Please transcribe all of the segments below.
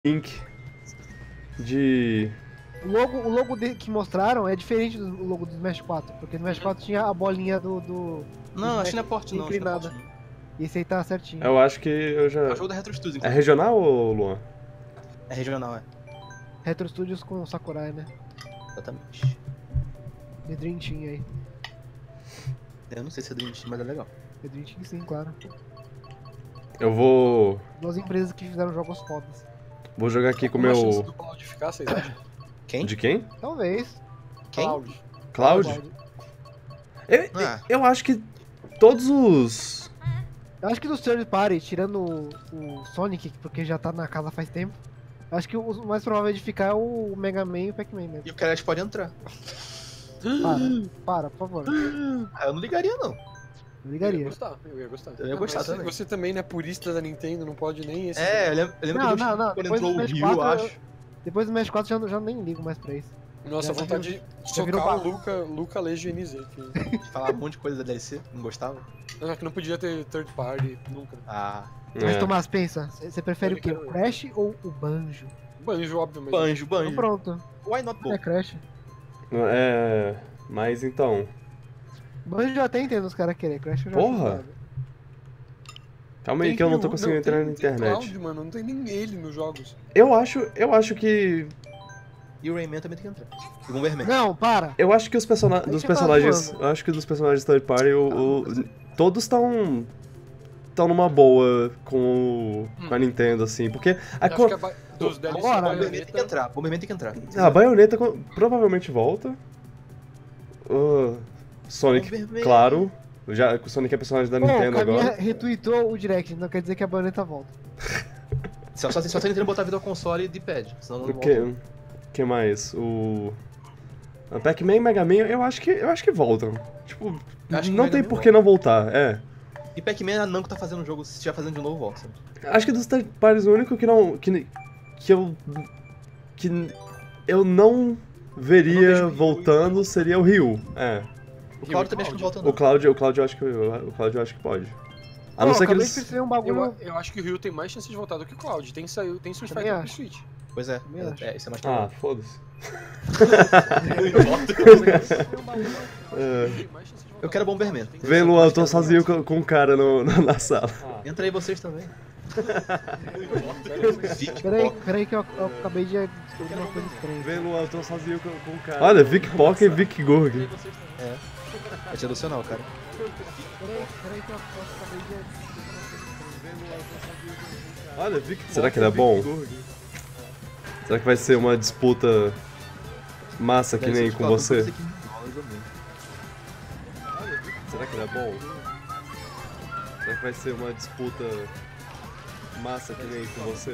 link de... O logo que mostraram é diferente do logo do Smash 4, porque no Smash 4 tinha a bolinha do Não, acho que não é porte não. inclinada. E esse aí tá certinho. Eu acho que eu já... É o jogo da Retro Studios, É inclusive. regional ou Luan? É regional, é. Retro Studios com Sakurai, né? Exatamente. The Dream Team aí. Eu não sei se é Dream Team, mas é legal. The Dream Team sim, claro. Eu vou... Duas empresas que fizeram jogos fodas. Vou jogar aqui com o Como a chance meu... do Cloud ficar, vocês acham? Quem? De quem? Talvez. Quem? Cloud. Cloud? Ah. Eu acho que todos os... Eu acho que dos third party, tirando o Sonic, porque já tá na casa faz tempo, eu acho que o mais provável de ficar é o Mega Man e o Pac-Man mesmo. E o Crash pode entrar. Para, por favor. Ah, eu não ligaria, não. Eu Eu ia ligaria. gostar, eu ia gostar. Eu ia gostar Mas também. Você também, né, purista da Nintendo, não pode nem esse. É, eu lembro Não, que não, quando depois entrou do o Smash Ryu, eu 4, acho. Depois do Smash 4 já nem ligo mais pra isso. Nossa, já vontade já de virou socar o bagunça. Luca Legend NZ. Que... Falava um monte de coisa da DLC, não gostava. Que não podia ter third party nunca. Ah, Mas É. Tomás, pensa, você prefere Eu o quê? quero- O Crash ou o Banjo? Banjo, óbvio, mas... Banjo, Então Banjo. pronto, Why not é go? Crash. É... Mas então... Banjo eu até entendo os caras querer, Crash eu já Porra! acho zoado. Calma aí Tem que eu não tô Ryu, conseguindo entrar na tem internet. Cloud, mano, não tem nem ele nos jogos. Eu acho que... E o Rayman também tem que entrar. E o Bomberman. Não, para! Eu acho que os Aí você tá personagens... zoando. Eu acho que dos personagens third party, todos estão numa boa com a Nintendo, assim, porque... A Eu acho que dos DLC, Agora, Bomberman tem que Bayonetta... entrar. Bomberman tem que entrar. A Bayonetta provavelmente volta. Sonic, Bomberman. claro. Já, o Sonic é personagem da Bom, Nintendo o Caminha agora. retweetou o Direct, não quer dizer que a Bayonetta volta. Só tem que Nintendo botar a vida ao console de pad. Senão não O volta. que mais? A Pac-Man e Mega Man, eu acho que voltam. Tipo, Acho que não Mega tem Man por que não voltar, é. E Pac-Man, a Namco tá fazendo o jogo, se estiver fazendo de novo, volta. Sabe? Acho que dos third parties, o único que eu não veria vejo o Ryu voltando seria o Ryu. É. O Cloud também acho que volta não. O Cloud eu acho que pode. A não Pô, ser que acabei de eles... perceber um bagulho. Eu acho que o Ryu tem mais chance de voltar do que o Cloud. Tem Street Também Fighter pro acho. Switch. Pois é, Também acho. isso é mais Ah, provável. foda-se. Tem mais chance de voltar Eu quero do que o Bomberman. Cloud. Tem Vem, Luan, eu tô sozinho com um cara na sala. Entra aí vocês também. Peraí que eu acabei de descobrir uma coisa estranha. Vem, Luan, eu tô sozinho com um cara. Olha, Vic Poca e Vic Gorg. Vai ser adicional, cara. Peraí que eu acabei de descobrir uma coisa estranha. Olha, Vic Poca. Será que ele é bom? Será que vai ser uma disputa massa que nem com você? Será que ele é bom? Será que vai ser uma disputa massa que nem com você?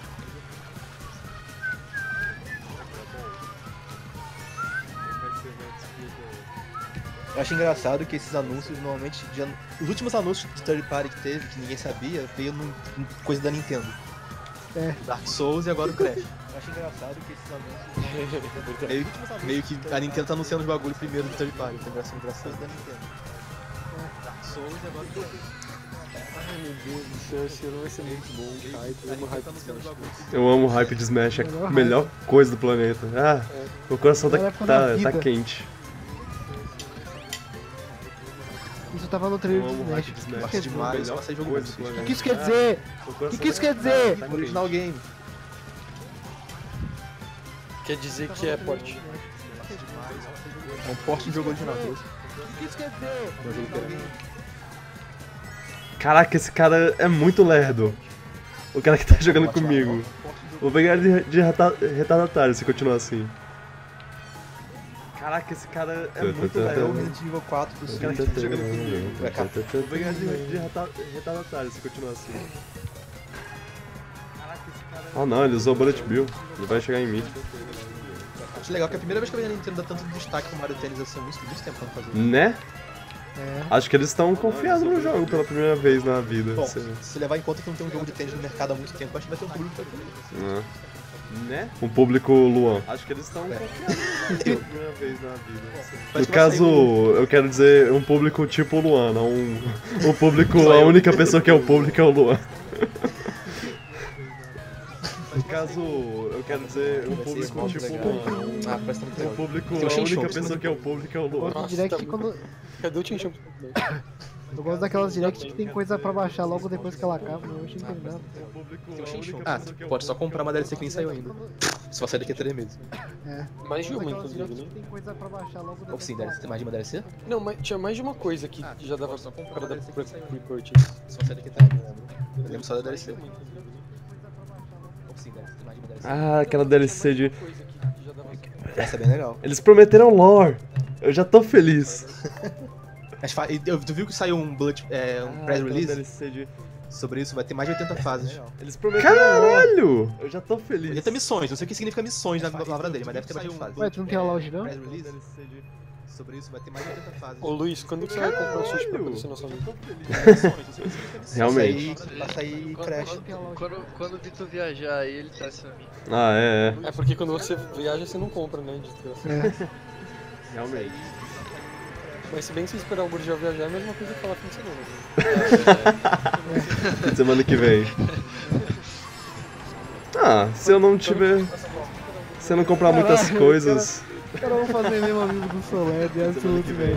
Eu acho engraçado que esses anúncios, normalmente, os últimos anúncios de third party que teve, que ninguém sabia, veio num coisa da Nintendo. É. Dark Souls e agora o Crash. Eu acho engraçado que esses anúncios... meio que a Nintendo tá anunciando os bagulho primeiro do third party, tem graça engraçada da Nintendo. Dark Souls e agora o Crash. Ai, meu Deus do céu, esse ano vai ser muito bom. Hype, eu amo hype tá anunciando os bagulho. Eu amo o hype de Smash, é a melhor coisa do planeta. Ah, meu coração Melhor época da tá vida. quente. Isso tava no Eu trailer do amo o Smash. hype de O Smash. Gosto demais, só passei jogo coisa bom do no Switch. planeta. que isso quer dizer? Meu coração O que isso tá- quer dizer? tá Original quente. game. Quer dizer que é porte. É um porte de jogo original. O que isso quer dizer? Caraca, esse cara é muito lerdo. O cara que tá jogando comigo. Vou pegar ele de retardatário se continuar assim. Caraca, esse cara é muito É o lerdo. Resident Evil 4 do O Switch cara tá jogando comigo. Vai cá. Vou pegar ele de retardatário se continuar assim. Oh não, ele usou Bullet Bill. Ele vai chegar em mim. Acho legal que é a primeira vez que eu vejo a Nintendo dar tanto destaque pro Mario Tennis assim, há muito tempo pra não fazer. Né? É. Acho que eles estão confiados no jogo pela primeira vez na vida. Bom, sei lá. se levar em conta que não tem um jogo de tênis no mercado há muito tempo, acho que vai ter um público pra comer. Né? Um público Luan. Acho que eles estão confiados pela primeira vez na vida. Parece No que vai caso, sair eu quero dizer um público tipo o Luan, não um público, a única pessoa que é o público é o Luan. No caso, eu quero dizer um público tipo Ah, parece que tá muito um legal. público, Tem o a Shin-Chong, única pessoa que é o público é o Lua. Outro direct quando. Cadê o Tinchão? Eu gosto daquelas direct que tem coisa pra baixar logo depois que ela acaba, eu achei interminável. Ah, pode só comprar uma DLC que nem saiu ainda. Só sai daqui a 3 meses. É. Mais de uma, Daquelas inclusive, direct né? que tem coisa pra baixar logo Ou depois sim, que ela tem mais de uma DLC? Não, mas tinha mais de uma coisa que já dava só comprar pra dar DLC pro que saiu. pre-purchase. Só sai daqui a 3 meses. Eu lembro só da DLC. Ou sim, tem mais de uma DLC. Ah, aquela DLC de... Coisa que já dava Essa é bem legal. Eles prometeram lore. Eu já tô feliz. Tu viu que saiu um press release? DLC de... Sobre isso, vai ter mais de 80 fases. Eles prometeram caralho! Eu já tô feliz. Podia ter missões, não sei o que significa missões na palavra dele, mas deve ter bastante fases. Ué, tu não tem a loja não? Press release? Sobre isso, vai ter mais de 80 fases. Ô Luiz, quando que você vai comprar o Switch pra poder ser nosso amigo? Realmente. Vai sair Crash. Quando o Vitor viajar aí, ele tá seu amigo. Ah, é. É porque quando você viaja, você não compra, né? Desgraça. Realmente. Mas se bem que você esperar o Gurgel viajar, é a mesma coisa que falar fim de semana. Semana que vem. Ah, se eu não tiver... Se eu não comprar muitas Caralho, coisas... Os caras vão fazer mesmo amigo do Soler, é absoluto, velho.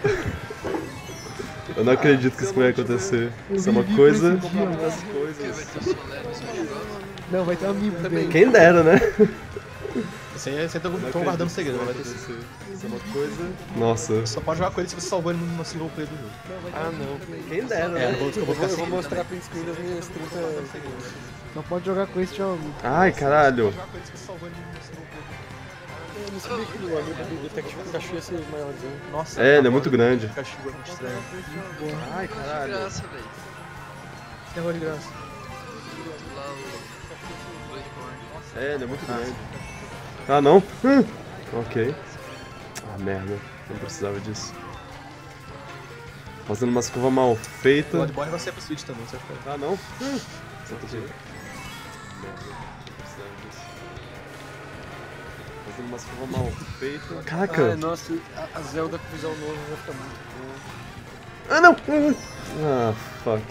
Eu não acredito que isso vai acontecer. Isso é uma coisa... Comprar muitas coisas... Não, vai ter um amigo dele. Quem dera, né? Você tá guardando segredo, não vai ter Isso é uma coisa... Nossa. Só pode jogar com ele se você salvou ele no single player do jogo. Ah, não. Quem dera, É, né? eu vou ficar Eu vou sem mostrar print screen das minhas 30 segundos. Só pode jogar com esse teu amigo. Ai, caralho. jogar com ele se você salvou ele no single player do jogo. Eu não sabia que o amigo do Detective Pikachu ia ser maiorzinho. Nossa, É, ele é muito grande. Pikachu é muito estranho. Ai, De caralho. graça, velho. Terror de graça. Lá o Bloodborne. É, ele é muito grande. Ah, não? Ok. Ah, merda. Não precisava disso. Fazendo umas curvas mal feitas. Bloodborne vai ser pro Switch também, você vai ficar. Ah, não? Só tô jeito. Merda. Não precisava disso. Fazendo umas curvas mal feitas. Ah, Caraca. nossa, a Zelda com visual novo vai ficar muito bom. Ah, não! Ah, fuck.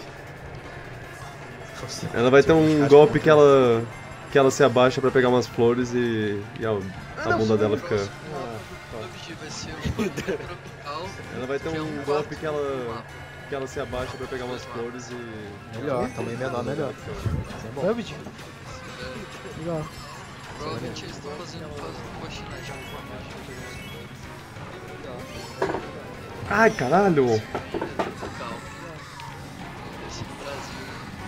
Ela vai ter um golpe que ela se abaixa pra pegar umas flores e a bunda dela fica... O objetivo vai ser o Banco Tropical. Ela vai ter um golpe que ela se abaixa pra pegar umas flores e... Melhor, também menor, melhor. Isso é bom. Rabbit? Legal. Provavelmente eles estão fazendo faxinagem com a mágica. Ai, caralho! Tropical. Esse no Brasil.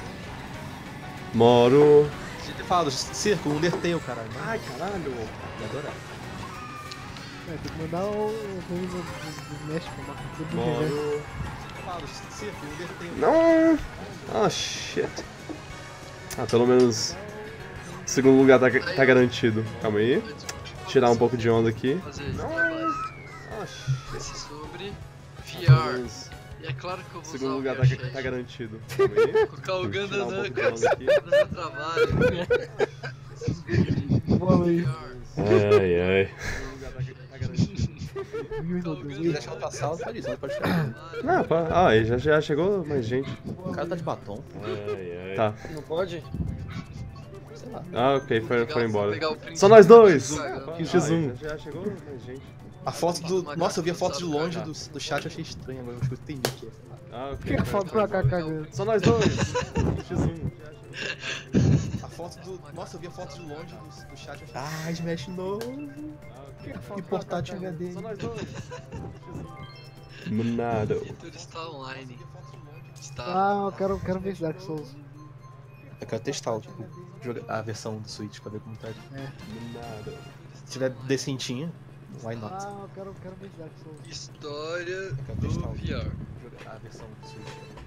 Moro... Devia ter falado, Circo, Undertale, caralho. Ai, caralho! Ia adorar. É, tem que mandar o nome do México, do Reverso. Moro... Falo, Circo, Undertale. Não! Ah, shit. Ah, pelo menos... O segundo lugar tá garantido. Calma aí. Tirar um pouco de onda aqui. Fazer esse trabalho. Ah, Vai ser sobre Pelo VR. menos E é claro que eu o vou segundo usar lugar o VR tá garantido. Calma aí. Colocar o Tirar um pouco de Gandanucas onda aqui. no meu trabalho. Bola aí. Ai, ai. Se quiser chamar pra sala, pode ir, só não pode ficar. Não, pá. Ah, já chegou mais gente. O cara tá de batom. Tá. Não pode? Sei lá. Ah, ok, foi Vou embora. pegar o print Só nós dois! Instagram. X1. Já chegou mais gente. A foto do. Nossa, eu vi a foto de longe do chat, eu achei estranho agora, acho que eu entendi o que é. Ah, Por ok. que foto pra cá cagando? Só nós dois! X1. A foto do. Nossa, eu vi a foto de longe do chat, eu achei. Ah, Smash novo! E portátil HD. Só nós dois! Nada. O Vitor está online. Está. Ah, eu quero ver esse Dark Souls. Eu quero testar tipo, a versão do Switch pra ver como tá. Nada. Se tiver decentinha, why not? Ah, eu quero ver esse Dark Souls. História quero do testar o VR. A versão do Switch.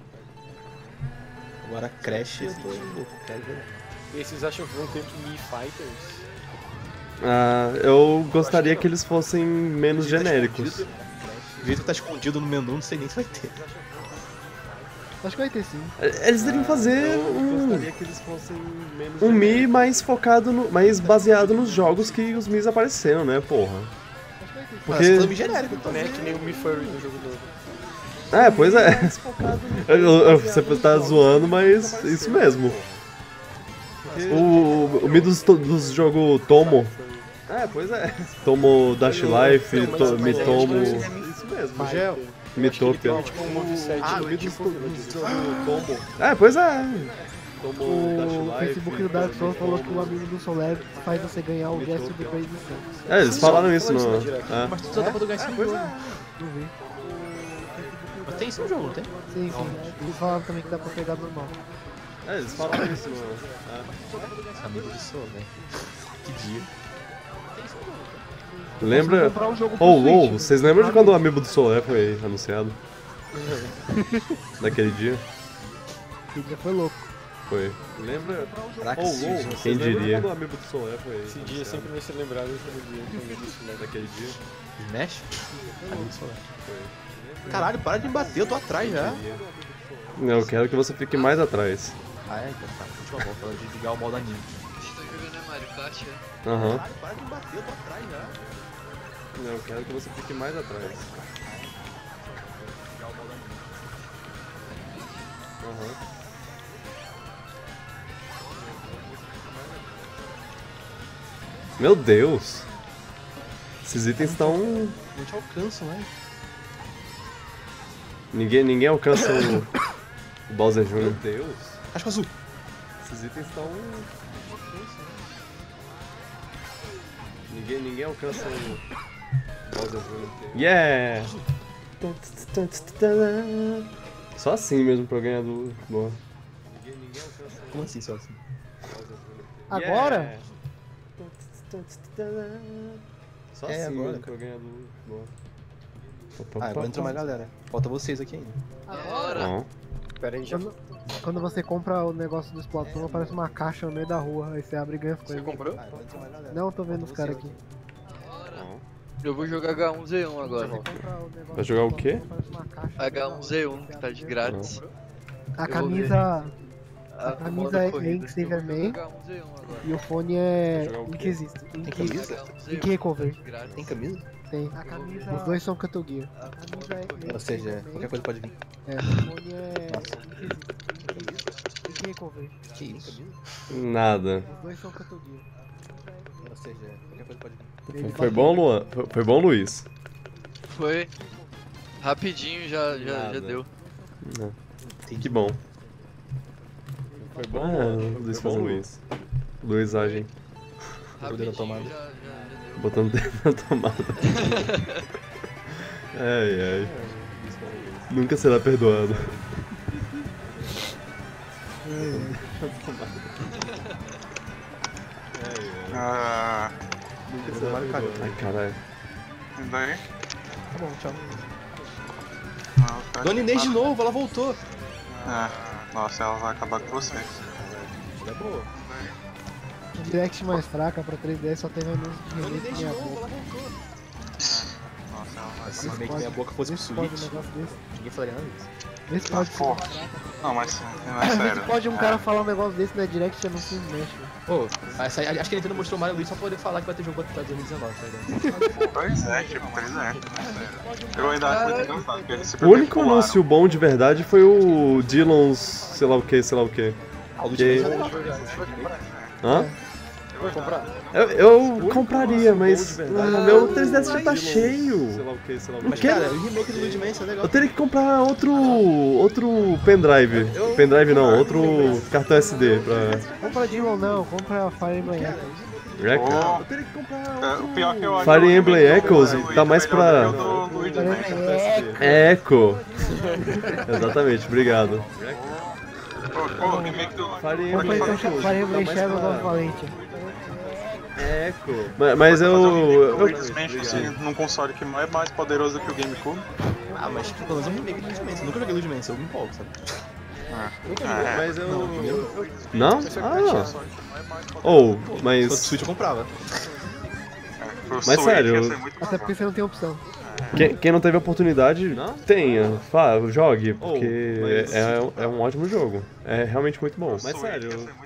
Agora Crash, eu tô louco, quero ver. E aí, vocês acham que vão ter Mii Fighters? Ah, eu gostaria que eles fossem menos genéricos. O jeito que tá escondido no menu, não sei nem se vai ter. Acho que vai ter sim. Eles deveriam fazer Eu gostaria que eles fossem menos. um Mi mais focado no. Mais baseado nos jogos que os Mis apareceram, né, porra? Acho que vai ter sim. Porque... Porque. genérico, então. Não é que nem o Mi Furry do jogo novo. É, pois é. Você tá zoando, mas isso mesmo. O Midos dos jogos Tomo. É, pois é. Tomo Dash Life, Mitomo. Isso mesmo, Gel. Mitopia. Tipo um moveset O Midos tipo dos jogos Tomo. É, pois é. Tomo O Dash Facebook do Dark Souls falou que o amigo do Soler faz você ganhar o gesto do Crazy Santos. É, eles falaram isso no. Mas tu só dá pra ganhar isso no jogo. Não vi. Mas tem isso no jogo, não tem? Sim, sim. Eles falaram também que dá pra pegar normal. É, eles falaram isso no. Amigo do Sol, velho. Que dia. Lembra? Posso comprar um jogo pro Oh, Switch. vocês lembram de quando o Amiibo do Solé foi anunciado? Daquele dia? Esse dia foi louco. Foi. Lembra? Caraca, Quem diria? Quando o Amiibo do Solé foi esse dia sempre vai ser lembrado pelo dia que o Amiibo do Solé Daquele dia? Smash? Amigo do Sol. Foi. Caralho, para de me bater, eu tô atrás já. Eu quero que você fique mais atrás. Ah, é? Então tá. Última volta, de desligar o modo anime. Você tá jogando Mario Kart, é? Aham. Caralho, para de me bater, eu tô atrás já. Eu quero que você fique mais atrás. Aham. Meu Deus! Esses itens estão. Não te alcanço, né? Ninguém alcança o Bowser Jr. Meu Deus! Casco azul. Esses itens estão. Ninguém alcança o Bowser Jr. Yeah! Só assim mesmo pra ganhar do. Boa. Como assim, só assim? Agora? Só É, assim agora, mesmo cara. pra ganhar do. Boa. Ah, agora entrou mais galera. Falta vocês aqui ainda. Agora. Não. Pera aí, já Quando você compra o negócio do Splatoon, aparece uma caixa no meio da rua. Aí você abre e ganha as você coisas. comprou? Ah, agora entrou mais galera. Não, tô vendo os Falta caras vocês aqui. Não. Eu vou jogar H1Z1 agora. Você compra o negócio Vai jogar do o quê? Splatoon, aparece uma caixa no meio da rua. H1Z1 que tá de grátis. A Eu vou camisa. A camisa é Link Saver Man. H1Z1 agora. E o fone é Vai jogar o quê? Inquisitor. Tem camisa? Ink Cover. Grátis. Tem camisa? Tem. A camisa. Os dois são Metal Gear. A camisa é Link Ou seja, Saver Man. qualquer coisa pode vir. É, o fone é Inquisitor. Ink Cover. Que isso? Nada. Os dois são Metal Gear. Ou seja, qualquer coisa pode vir. Ele Foi bateu. bom, Luan? Foi bom, Luiz? Foi. Rapidinho já Nada. deu. Não. Entendi. Que bom. Foi bom, Luiz foi bom, Luiz. Luizagem. Rapidinho na tomada. já deu. Botando o dedo na tomada. Ai, ai. Nunca será perdoado. Ah, Nunca será perdoado. Ai, caralho. e daí? Tá bom, tchau. Não, tá Dona Inês de novo, ela voltou. É, nossa, ela vai acabar com você. É boa. O Direct mais fraca pra 3DS só teve anúncio de Dona remake Inês de minha novo, boca. ela voltou. Nossa, ela vai Se acabar remake minha boca fosse pro Vê se pode um Switch, negócio desse. ninguém falaria nada disso. Vê se pode. Pô, não, mas Vê se sério. pode um cara falar um negócio desse na Direct e anúncio no Smash, velho. Pô, acho que a Nintendo mostrou Mario Luigi só pra poder falar que vai ter jogo pra 2019, tá ligado? Pois é, tipo, pois é, sério. Eu ainda acho muito engraçado que eles O simplesmente único pularam. anúncio bom de verdade foi o Dylan's sei lá o que, sei lá o que. Ah, o Luigi é legal. Hã? Vai comprar? Eu compraria, mas meu 3DS já tá cheio. Sei lá o que, sei lá o Mas cara, o remake do Luigi Mansion é legal. Eu teria que comprar outro pendrive. Pendrive não, outro cartão SD pra. Compra Demon não, compra Fire Emblem Echoes. Oh, Eu teria que comprar é, o pior que eu acho Fire que o Emblem remake do Echoes Luigi tá mais é melhor pra- do que o do Luigi Mansion. Echo. Exatamente, obrigado. Pô, o remake do Fire Compra Emblem então Echoes. Fire Emblem tá mais Shadows pra- of Valentia. Echo. Mas fazer um remake do eu. Luigi's Mansion assim, num console que é mais poderoso que o GameCube. Ah, mas pelo menos é um remake do Luigi Mansion. Eu nunca joguei Luigi Mansion, eu me empolgo, sabe? É, Mas eu. Não, Não? Ah. Ou, Se fosse mas. Switch eu comprava. pro Mas Switch sério, ia ser muito Até porque você não tem opção. Quem não teve oportunidade, tenha, jogue, porque é um ótimo jogo. É realmente muito bom. Mas Switch ia sério, ser muito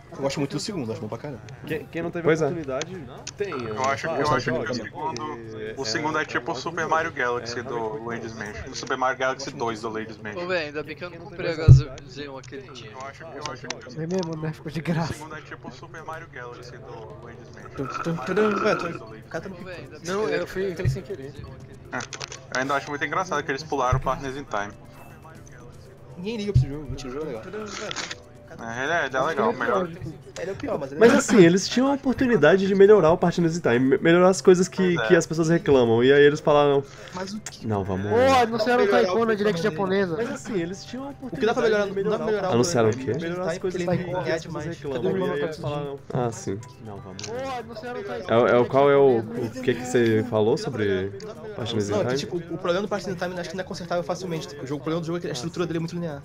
Eu gosto muito do segundo, acho bom pra caramba. Quem não teve Pois é. oportunidade, tem. Eu acho que joga. o segundo é tipo o Super Mario Galaxy do Luigi's Mansion. O Super Mario Galaxy 2 do Luigi's Ô, Mansion. velho, ainda bem que eu não comprei a HZ1 aquele dia. Eu acho que É mesmo, né? Ficou de o graça. segundo é tipo o Super Mario Galaxy do Luigi's Mansion. Ô, velho, ainda bem Não, que eu fui entrei sem querer. Eu ainda acho muito engraçado que eles pularam Partners in Time. Ninguém liga pra esse jogo, mentira, o jogo é legal. Ele é legal, melhor. Ele é o pior, mas ele é Mas legal. assim, eles tinham a oportunidade de melhorar o Partners in Time, melhorar as coisas que as pessoas reclamam. E aí eles falaram, Mas o que... não, vamos... Pô, anunciaram o Taiko na Direct japonesa. Mas assim, eles tinham a O que oportunidade dá pra melhorar, de não dá pra melhorar o Anunciaram o Partners quê? in Time, Melhorar as coisas porque que ele as é pessoas demais. reclamam. Cadê o E aí Mono eles Katsuji? falaram, ah, sim, não, vamos... Pô, anunciaram o Taiko. Qual é o que você falou sobre Partners in Não, é que Time? tipo, o problema do Partners in Time acho que não é consertável facilmente. Tipo, o problema do jogo é que a estrutura dele é muito linear.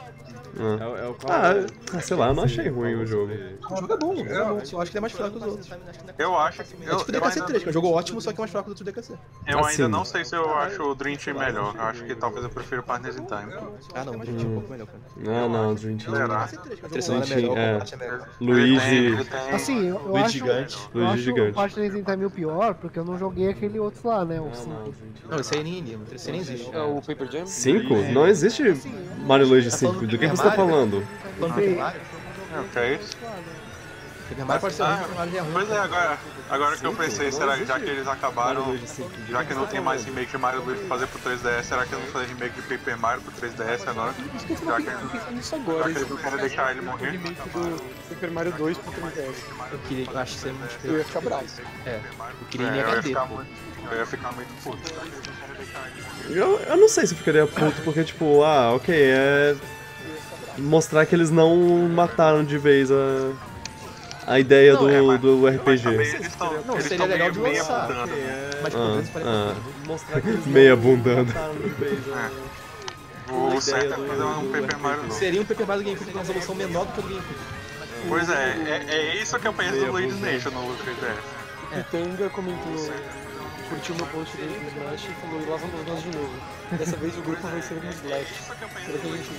Sei lá, eu não achei ruim o jogo. O jogo é bom, só acho que ele é mais fraco que os outros. Eu acho. É tipo DKC 3, que é um jogo ótimo, só que é mais fraco do que o DKC. Eu Assim. ainda não sei se eu acho o Dream Team melhor. Eu acho que talvez eu prefiro Partners in Time. Ah não, o Dream Team é um pouco melhor, cara. Não, Dream Team. Será? A terceira é melhor, é. a parte é melhor. Luigi... Ele tem... Assim, eu Luigi acho, gigante. eu Luigi acho gigante. o Partners in Time o pior, porque eu não joguei aquele outro lá, né? O 5. Não, esse aí nem anima, esse aí nem existe. É o Paper Jam? 5? Não existe Mario Luigi 5. Do que você tá falando? Falando Paper Mario? O que é isso? Paper Mario pode ser Paper Mario ruim. Pois é, agora que eu pensei, será que já que eles acabaram, já que não tem mais remake de Mario Luigi pra fazer pro 3DS, será que eles vão fazer remake de Paper Mario pro 3DS agora? Já que Isso agora. eles não querem deixar ele O morrer? remake do Super Mario 2 pro 3DS. Eu acho que seria muito Eu ia ficar bravo. É, eu queria em Eu ia HD. ficar muito, eu ia ficar muito puto. Eu não sei se eu ficaria puto, porque tipo, ok, é... mostrar que eles não mataram de vez a ideia do RPG. Não, seria legal de lançar. Mas tipo, eles parecem Mostrar que eles meia bundando. O certo é fazer um Paper Mario novo. seria um Paper Mario do GameCube com resolução menor do que o do GameCube. Pois é isso que eu penso do Luigi's Mansion no 3DS. O Tanga comentou, curtiu meu post dele no Smash e falou, e lá vamos nós de novo. Dessa vez o grupo vai ser no Slash. Será que a gente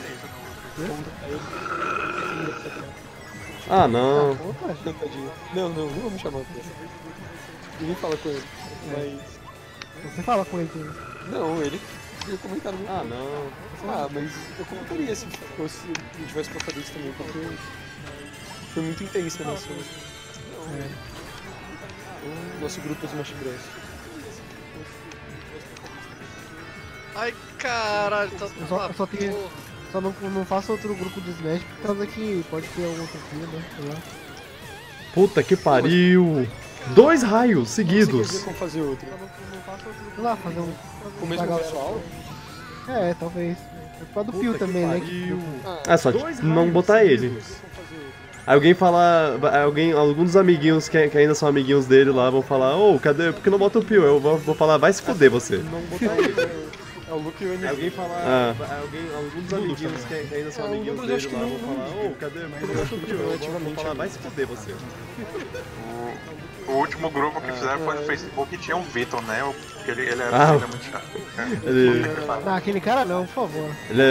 Ah, não. não, tadinho. Não vamos chamar pra isso. Ninguém fala com ele, mas... Você fala com ele. Tino. Não, ele ia comentar no meu Ah, não. mas eu comentaria se fosse, eu tivesse postado isso também, porque foi muito intenso o nosso grupo Smash Bros. Ai, caralho, tá... Eu só tenho... Só não faço outro grupo de Smash por causa que pode ter algum conflito, né? Sei lá. Puta que pariu. 2 raios Você quer dizer seguidos. como fazer outro? Sei lá, fazer um... Com o mesmo Legal. pessoal? É, talvez. É por causa do Pio também, né? É só não botar ele. Aí alguém fala. Alguns dos amiguinhos que ainda são amiguinhos dele lá vão falar, cadê? Por que não bota o Pio? Eu vou falar, vai se fuder você. Não botar ele. É o Luke e o MV. Alguém fala. Alguns dos amiguinhos que ainda são amiguinhos mas eu acho dele que lá não- vão falar, cadê? Por que não bota o Pio? Eu vou falar, vai se fuder você. O último grupo que fizeram foi no Facebook e tinha um Vitor, né? Porque ele era Ah. ele é muito chato. Ele, Não, aquele cara não, por favor.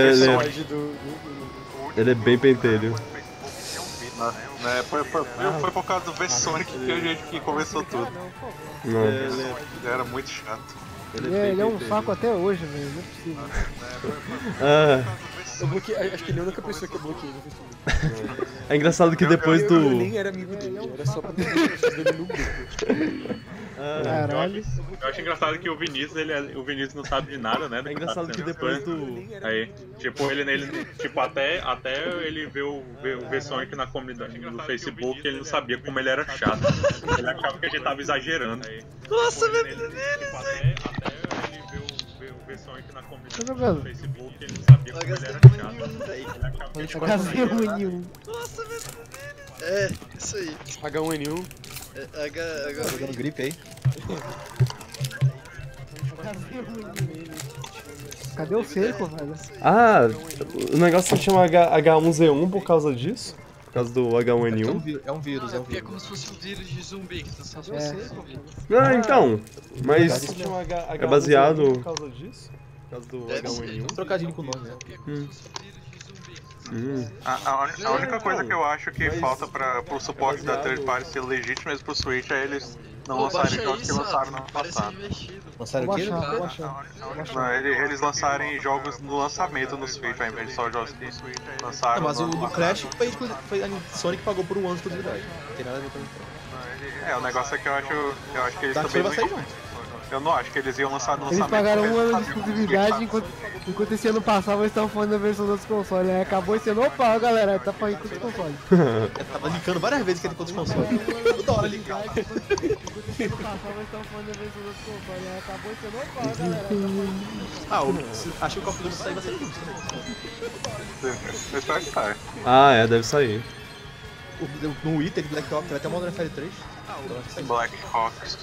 ele é bem pentelho. Foi por causa do V-Sonic que a gente que começou tudo. Não. Ele era muito chato. Ele é um saco até hoje, velho. Não é possível. Ah, Eu bloqueei, acho que ele é a única pessoa que eu bloqueei no Facebook. é engraçado que depois Eu do. nem era amigo dele, era só pra ter as coisas dele no grupo. Caralho. Eu acho engraçado que o Vinícius, o Vinícius não sabe de nada, né? É engraçado que depois do. Aí, tipo, tipo, até ele ver o V-Sonic na comunidade do Facebook, ele não sabia como ele era chato. Ele achava que a gente tava exagerando. Nossa, Tipo, velho, até ele ver o V-Sonic na comunidade Tá jogando? do Facebook, ele não sabia como ele era chato. Ele achava que a gente HZ1N1. Nossa, velho. É, isso aí. H1N1. É, Tá dando gripe aí? Cadê o cerco, velho? Ah, o negócio se chama H1Z1 por causa disso? Por causa do H1N1? É um vírus, É porque é como se fosse um vírus de zumbi que tá só zumbi. Ah, então. Mas É é baseado por causa disso? Por causa do Deve ser. H1N1? Trocadilho com o nome, né? É porque é como se fosse um vírus de zumbi que tá A única coisa que eu acho que falta pro suporte da third party ser legítimo mesmo pro Switch é eles não lançarem jogos que lançaram no ano passado. Lançaram o quê? Vou baixar. Não, eles lançarem jogos no lançamento no Switch ao invés de só jogos que lançaram. Não, mas o no do Crash foi a Sonic pagou por um ano de exclusividade. Não tem nada a ver com isso. o negócio é que eu acho que eles Dark também Souls vai sair não. junto. Eu não acho que eles iam lançar no Eles lançamento. pagaram porque um ano de eles sabiam que o exclusividade Switch enquanto esse ano passava eles estavam falando da versão dos consoles. Aí acabou esse ano, opa, galera, tá pra ir com os consoles. Tava linkando várias vezes que ele tem todos os consoles. Toda hora linkava. Enquanto esse ano passava eles estavam falando da versão dos consoles. Aí acabou esse ano, opa, galera, tá pra ir. Acho que o Call of Duty sair vai sair junto. Eu espero que saia. Ah, é, deve sair. No Wii teve Black Ops, vai até o Modern Warfare 3. Black Ops.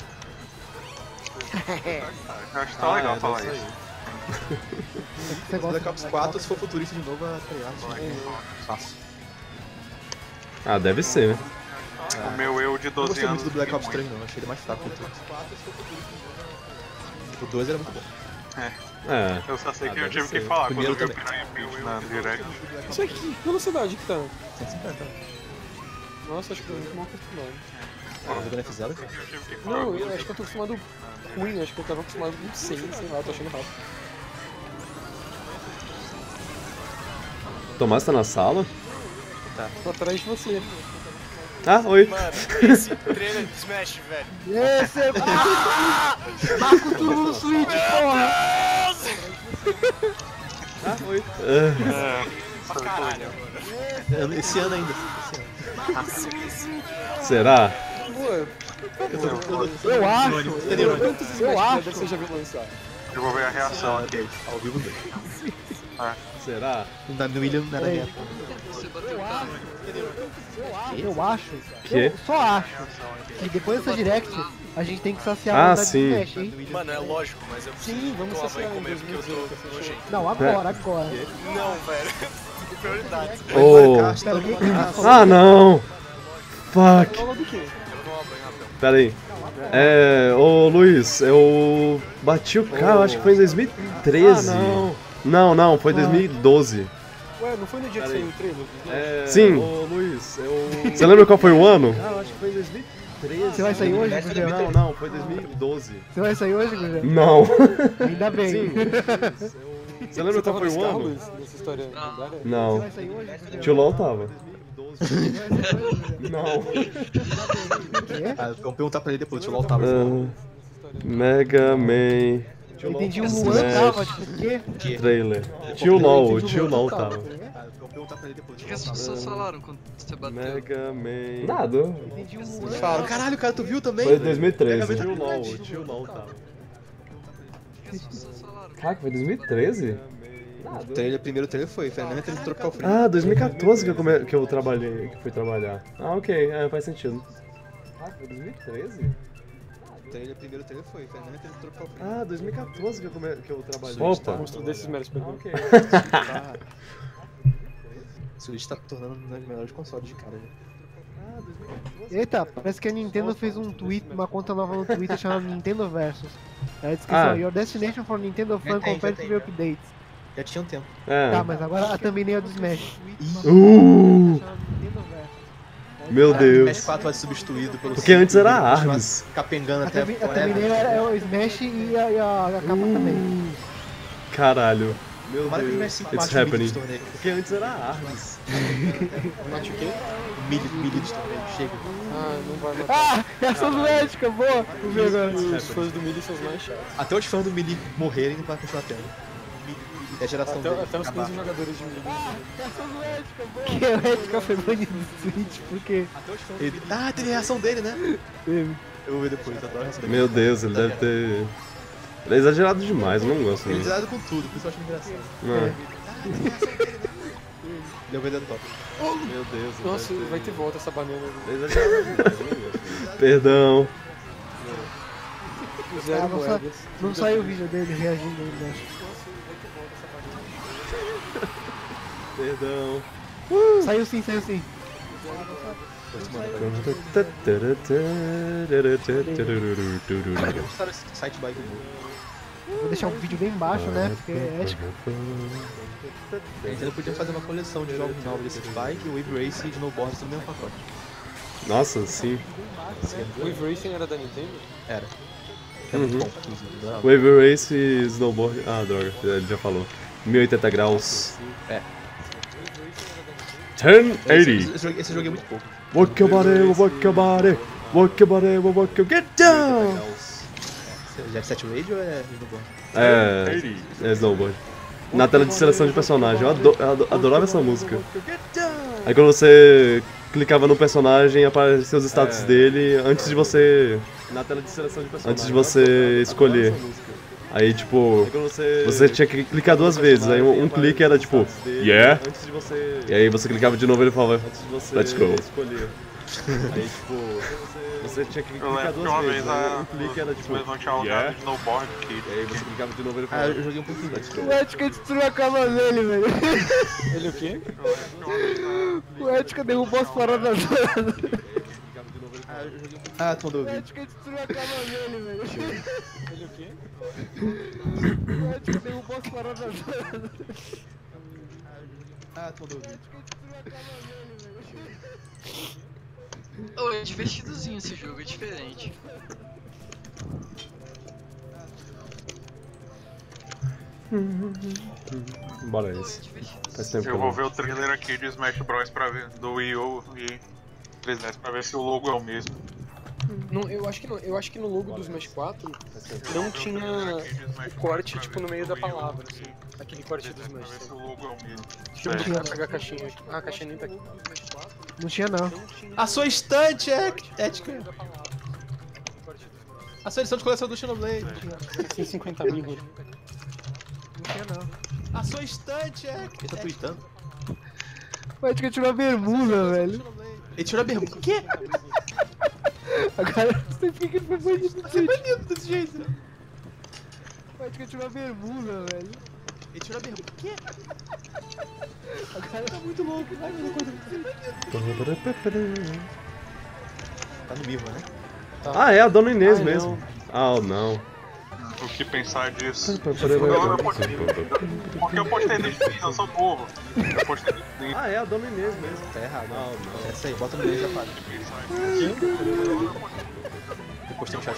Eu acho que tá legal falar isso. Você gosta Black Ops 4, se for futurista de novo, vai estrear. Fácil. Ah, deve ser, né? O meu eu de Eu 12 gostei anos. muito do Black Ops 3 não, achei ele mais fraco que o 3. O 2 era muito bom. É. Eu só sei que eu deve tive que ser. falar quando eu Primeiro vi o Piranha Bytes na Direct. Isso aqui, que velocidade que tá? 150. Nossa, acho que eu tô muito mal acostumado. Jogando F0? Não, eu acho que eu tô acostumado ruim, acho que eu tava acostumado com 100, sei lá, tô achando rápido. Tomás tá na sala? Tô atrás de você. Ah, oi. Mano, esse trailer de Smash, velho. Esse é Marco tudo no Switch, porra! Ah, oi. Caralho, mano. Esse ano ainda. Será? Pô, Eu acho, quantos Smash você já viu lançar? Eu vou ver a reação aqui. Ao vivo 2. Será? No William não era reto. Você bateu o carro. eu acho, Que? eu só acho que depois dessa Direct a gente tem que saciar Ah, a vontade sim. de Smash, hein? Mano, é lógico, mas eu preciso Sim, vamos tomar saciar banho e em comer porque eu 2018. tô nojento. Não, agora. Não, velho. Prioridade. Oh. Espera, o que que Ah, não. Fuck. Fala do quê? Eu vou tomar banho rapidão. Pera aí. Ô Luiz, eu bati o carro, acho que foi em 2013. Não, foi 2012. Ué, não foi no dia que saiu o trailer? Sim. Ô Luiz, Você lembra qual foi o ano? Ah, acho que foi em 2013. Você vai sair hoje, Gugel? Não, foi 2012. Você vai sair hoje, Gugel? Não. Ainda bem. Sim. Você lembra qual foi o ano? Nessa história lendária? Você Não. vai sair hoje, Gugel? Tio LOL tava. Não. Vamos perguntar pra ele depois, deixa eu voltar. Mega Man Eu entendi, o Luan tava, tipo, o quê? trailer. Tio LOL tava. Vamos perguntar pra ele depois. O que as pessoas falaram quando você bateu? Mega Man. Nada. Entendi, o Luan. Caralho, cara, tu viu também? Foi 2013. Mega Man Tio LOL tava. O que as pessoas falaram? Caraca, foi 2013? O primeiro trailer foi a mesma trailer do Tropical Freeze. Ah, 2014 que eu trabalhei, que fui trabalhar. Ah, ok, faz sentido. Ah, foi 2013? Primeiro trailer foi a mesma trailer do Tropical Freeze. Ah, 2014 que eu trabalhei. Opa. Opa! Monstro desses méritos pra mim. Ok. O Switch tá tornando um dos melhores consoles de cara. Eita, parece que a Nintendo fez uma conta nova no Twitter chamada Nintendo Versus. Aí a descrição, Your destination for Nintendo Fan Competitive Updates. Já tinha um tempo. Tá, mas agora a thumbnail é do Smash. Nintendo Meu O Deus. Smash 4 vai ser substituído pelo Porque antes era Continua Arms. capengando A até thumbnail é o Smash e a capa também. Caralho. Meu Tomara que o Deus. Smash 5 It's mate o milho happening. dos torneios. Porque antes era Arms. Mate o quê? O milho dos torneios, chega. Ah, não vai matar. Ah, reação médica, boa! Vou ver agora. Os fãs do Melee são os mais chatos. Até os fãs do Melee morrerem não vai continuar tendo. É a geração dele. Até os acabar. 15 jogadores de Melee. Que a médica foi banida do Switch, porque... Teve reação dele, né? Teve. Eu vou ver depois, eu adoro a reação dele. Meu Deus, ele deve ter... Ele é exagerado demais, eu não gosto Ele dele. exagerado com tudo, por isso eu acho engraçado. Não. Ele é o vendedor top. Meu Deus. ele Nossa, deve ter- vai ter volta essa banana. Ele é exagerado demais, eu não gosto dele. Perdão. Zero não, moedas. não saiu o vídeo dele reagindo aí embaixo. Perdão. Saiu sim, saiu sim. Gostaram desse site bike do Vou deixar o vídeo bem baixo, né? Porque é ético. A Nintendo podia fazer uma coleção de jogos novos desse Bike, Wave Race e Snowboard no mesmo pacote. Nossa, sim. O Wave Racing era da Nintendo? Era. É muito bom, inclusive. Adorava. Wave Race e Snowboard. Ah, droga, ele já falou. 1080 graus. É. 1080. Esse jogo é muito pouco. Walk your body, walk your body. Walk your body, walk your... Get down! Já é Set Radio ou é Snowboard? É Snowboard. Na tela de seleção de personagem. Eu adorava essa música. Aí quando você clicava no personagem, aparecia os status dele antes de você... Na tela de seleção de personagem. Antes de você escolher. Aí tipo, você tinha que clicar 2 vezes. Aí um clique era tipo, yeah. E aí você clicava de novo e ele falava, let's go. Aí tipo, você tinha que clicar 2 vezes. Aí um clique era tipo, Mas não tinha lugar de snowboard aqui. E aí você clicava de novo e ele falava, eu joguei um pouquinho. let's go. O Etika destruiu a cama dele, velho. Ele o quê? O Etika derrubou as paradas todas. Ah, tu mandou O ouvir. Etika destruiu a cama dele, velho. Ele o quê? O Etika derrubou as paradas todas. Ah, tu mandou ouvir. O Etika destruiu a cama dele, velho. Oh, é divertidozinho esse jogo, é diferente. Bora Oh, é esse. divertido. Faz tempo que Eu eu vou não. ver o trailer aqui de Smash Bros pra ver, do Wii U e 3DS pra ver se o logo é o mesmo. Não, eu acho que não. Eu acho que no logo do Smash 4 não tinha o corte tipo no meio da palavra, assim. Aquele corte do Smash. Pra ver se o logo é o mesmo. Deixa eu ver se vai pegar a caixinha aqui. Ah, a caixinha nem tá aqui. Não tinha, não. A sua estante é ética. A sua edição de coleção do Xenoblade. 150 mil. Não tinha, não. A sua estante é... Ele tá tweetando? O Etika tirou a bermuda, velho. Ele tirou a bermuda. O quê? Agora você fica que ele foi bandido desse jeito. Bonito desse jeito. O Etika tirou a bermuda, velho. Ele tirou a bermuda. O quê? Agora tá muito louco. Ai, meu Deus. Tá no Mirror, né? Ah, é a Dona Inês Ai, mesmo. Ah, não. O que pensar disso? Porque eu postei desde o eu sou burro. Eu postei desde Ah, é a Dona Inês mesmo. Tá errado. Ah, não. Essa aí, bota no meio e já para. Depois tem um chat.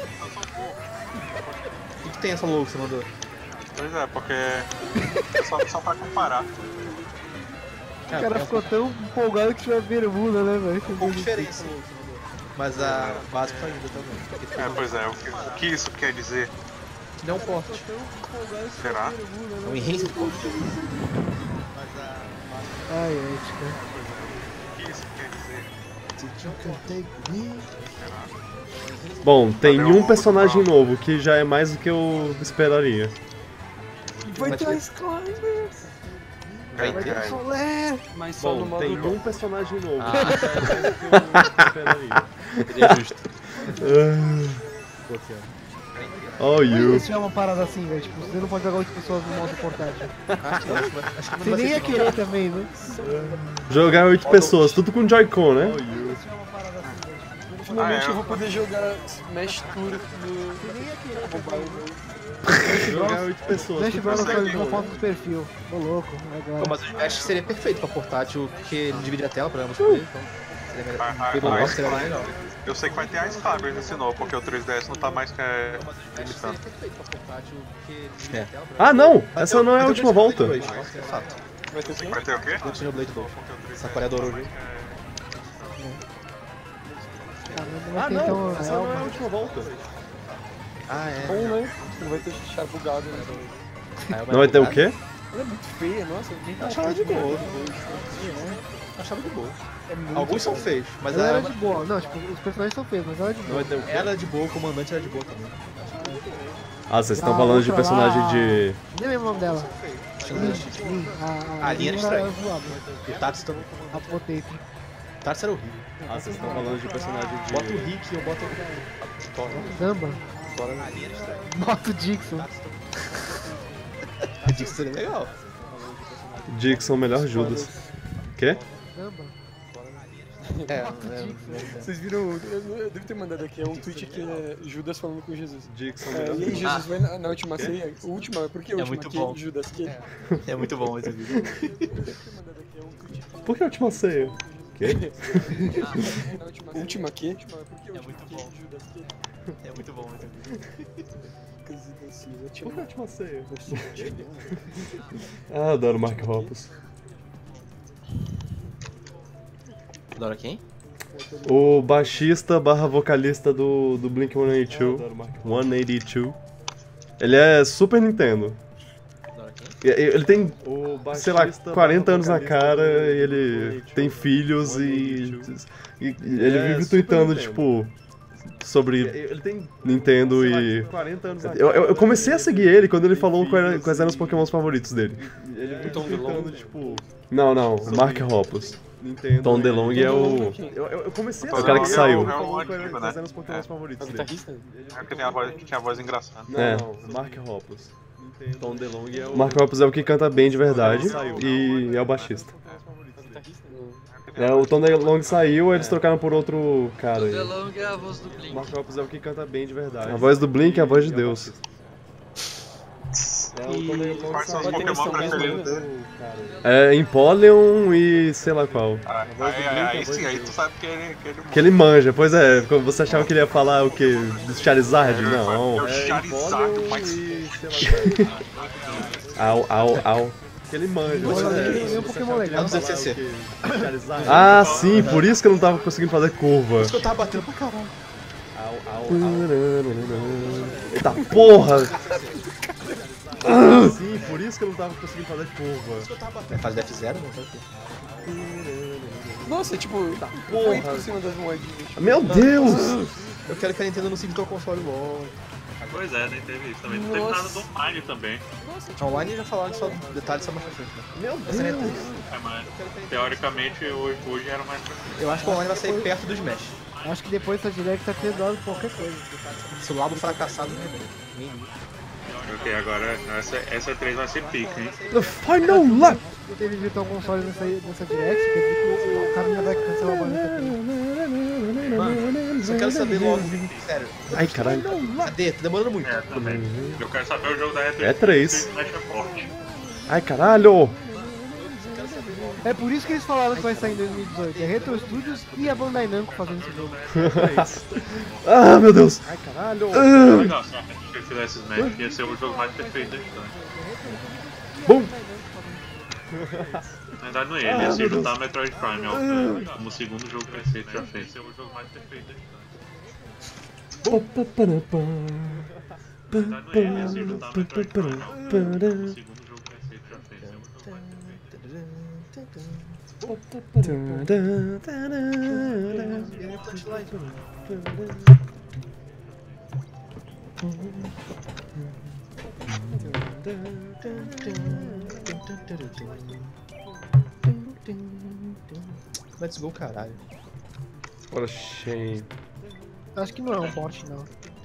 O que tem essa logo que você mandou? Pois é, porque só pra comparar. O cara ficou tão empolgado que tirou a bermuda, né, velho? Um pouco diferente essa logo que você mandou. Mas a básica tá ainda também. É, pois é, o que isso quer dizer? Não é um porte. Será? É um enhanced porte. Ai, Etika. O que isso quer dizer? Bom, tem um personagem novo que já é mais do que eu esperaria. Vai ter Ice Climbers! Vai ter Solé! Mas só no Bom, modo tem normal. um personagem novo que já é mais do que eu esperaria. Seria justo. Oh, you. Se é uma parada assim, velho, tipo, você não pode jogar 8 pessoas no modo portátil. Acho que Você nem ia querer também, né? Jogar 8 pessoas, tudo com Joy-Con, né? Se é uma parada assim, velho, tipo, Finalmente Ah, é. eu vou poder jogar Smash Tour no você nem ia querer mobile. Jogar 8 pessoas, Smash tudo Bros. com atualizou a Joy-Con, foto né? do perfil. Tô louco, agora. Mas o Smash seria perfeito pra portátil, porque ele divide a tela pra ambos poderem, então seria melhor. Seria mais legal. Eu sei que vai ter Ice Climbers nesse novo, porque o 3DS não tá mais limitando. Perfeito pra portátil, porque ele divide a tela Ah, não! Essa não é a última volta. É fato. Vai ter Vai ter o quê? Do Xenoblade 2. Sakurai adorou o jogo. Caramba, Ah, vai ter então. não! Essa não é a última volta. Ah, é. bom, né? Não vai ter char bugado, né? Não vai ter o quê? Ela é muito feia, nossa. Eu achava de boa. Eu achava de boa. Alguns são feios, mas Ela era ela de boa. Não, tipo, os personagens são feios, mas ela é de Não boa. vai ter o quê? era de boa, o comandante era de boa também. Ah, vocês estão Ah, falando de outra personagem lá. de... Nem lembro o nome dela. Lin. A Lin era estranha. E o Tatsu também. A Potato. O Tatsu era horrível. Ah, vocês estão falando de personagem de... Bota o Rick ou bota o Thor. Samba. A Lin era estranha. Bota o Dixon. A Dix seria legal. Dixon, melhor Judas. Quê? Samba. Vocês viram, eu devo ter mandado aqui, é um tweet que é Judas falando com Jesus. Dixon, E aí Jesus vai na última ceia, o último, por que o último muito aqui, bom. Judas que? É muito bom esse vídeo. Por que a última ceia? Quê? Última aqui? É muito bom. É muito bom esse vídeo. Por que a última ceia? Ah, adoro Mark Hoppus. Adora quem? O baixista barra vocalista do Blink-182. 182. Ele é Super Nintendo. Adora quem? Ele tem, sei lá, 40 anos na cara, e ele tem filhos e ele vive tweetando, tipo, sobre Nintendo e... Eu comecei a seguir ele quando ele falou quais eram os Pokémons favoritos dele. Tom DeLonge, tipo... Não, Mark Hoppus. Tom DeLonge é o... Eu comecei a seguir o cara que saiu. É o antigo, né? Os Pokémons favoritos dele. guitarrista? É que tinha a voz engraçada. Não, Mark Hoppus. Tom DeLonge é o... Mark Hoppus é o que canta bem de verdade e é o baixista. O Tom DeLonge saiu, eles trocaram por outro cara aí. O DeLonge é a voz do Blink. Mark Hoppus é o que canta bem de verdade. A voz do Blink é a voz de Deus. Quais são os Pokémon preferidos dele? É Empoleon e sei lá qual. Aí sim, aí tu sabe que ele Que ele manja, pois é, você achava que ele ia falar o quê? Do Charizard? Não. É o Charizard mais Au. Que ele manja, pois Ele é um Pokémon legal. Vamos FCC. Ah, sim, por isso que eu não tava conseguindo fazer curva. Por isso que eu tava batendo pra caralho. Eita porra! Sim, por isso que eu não tava conseguindo fazer curva. É fase de F0, não sabe? Nossa, tipo, porra. foi por cima das moedinhas. Meu Deus! Eu quero que a Nintendo não se o console logo. Pois é, nem teve isso também. Não teve nada do online também. Online já falaram só detalhes só mais pra frente. Né? Meu Essa Deus! É, mas teoricamente hoje era mais pra frente. Eu acho que o online vai sair perto do Smash. Acho que depois dessa direct tá tendo dado qualquer coisa. Se o lado fracassado não é Ok, agora essa 3 vai ser pica, hein? The final lap! Teve Virtual Console nessa direct, quer dizer que o cara ainda vai cancelar a baneta. Mano, só quero saber logo, sério. Ai, caralho. Cadê? Tá demorando muito. É, também. Eu quero saber o jogo da E3. É 3. Smash é forte. Ai, caralho! É por isso que eles falaram que vai sair em 2018. É Retro Studios e a Bandai Namco fazendo esse jogo. Ah, meu Deus! Ai, caralho! Legal, se a gente fizesse Smash, ia ser o jogo mais perfeito da história. Bum! Na verdade não ia, ele ia se juntar a Metroid Prime como o segundo jogo perfeito já fez. Ia ser o jogo mais perfeito da história. Na verdade não ia, ele ia se juntar a Metroid Prime como o segundo jogo perfeito já fez. Ia ser o jogo mais Let's go, caralho. What a shame. Acho que não é um bot, não.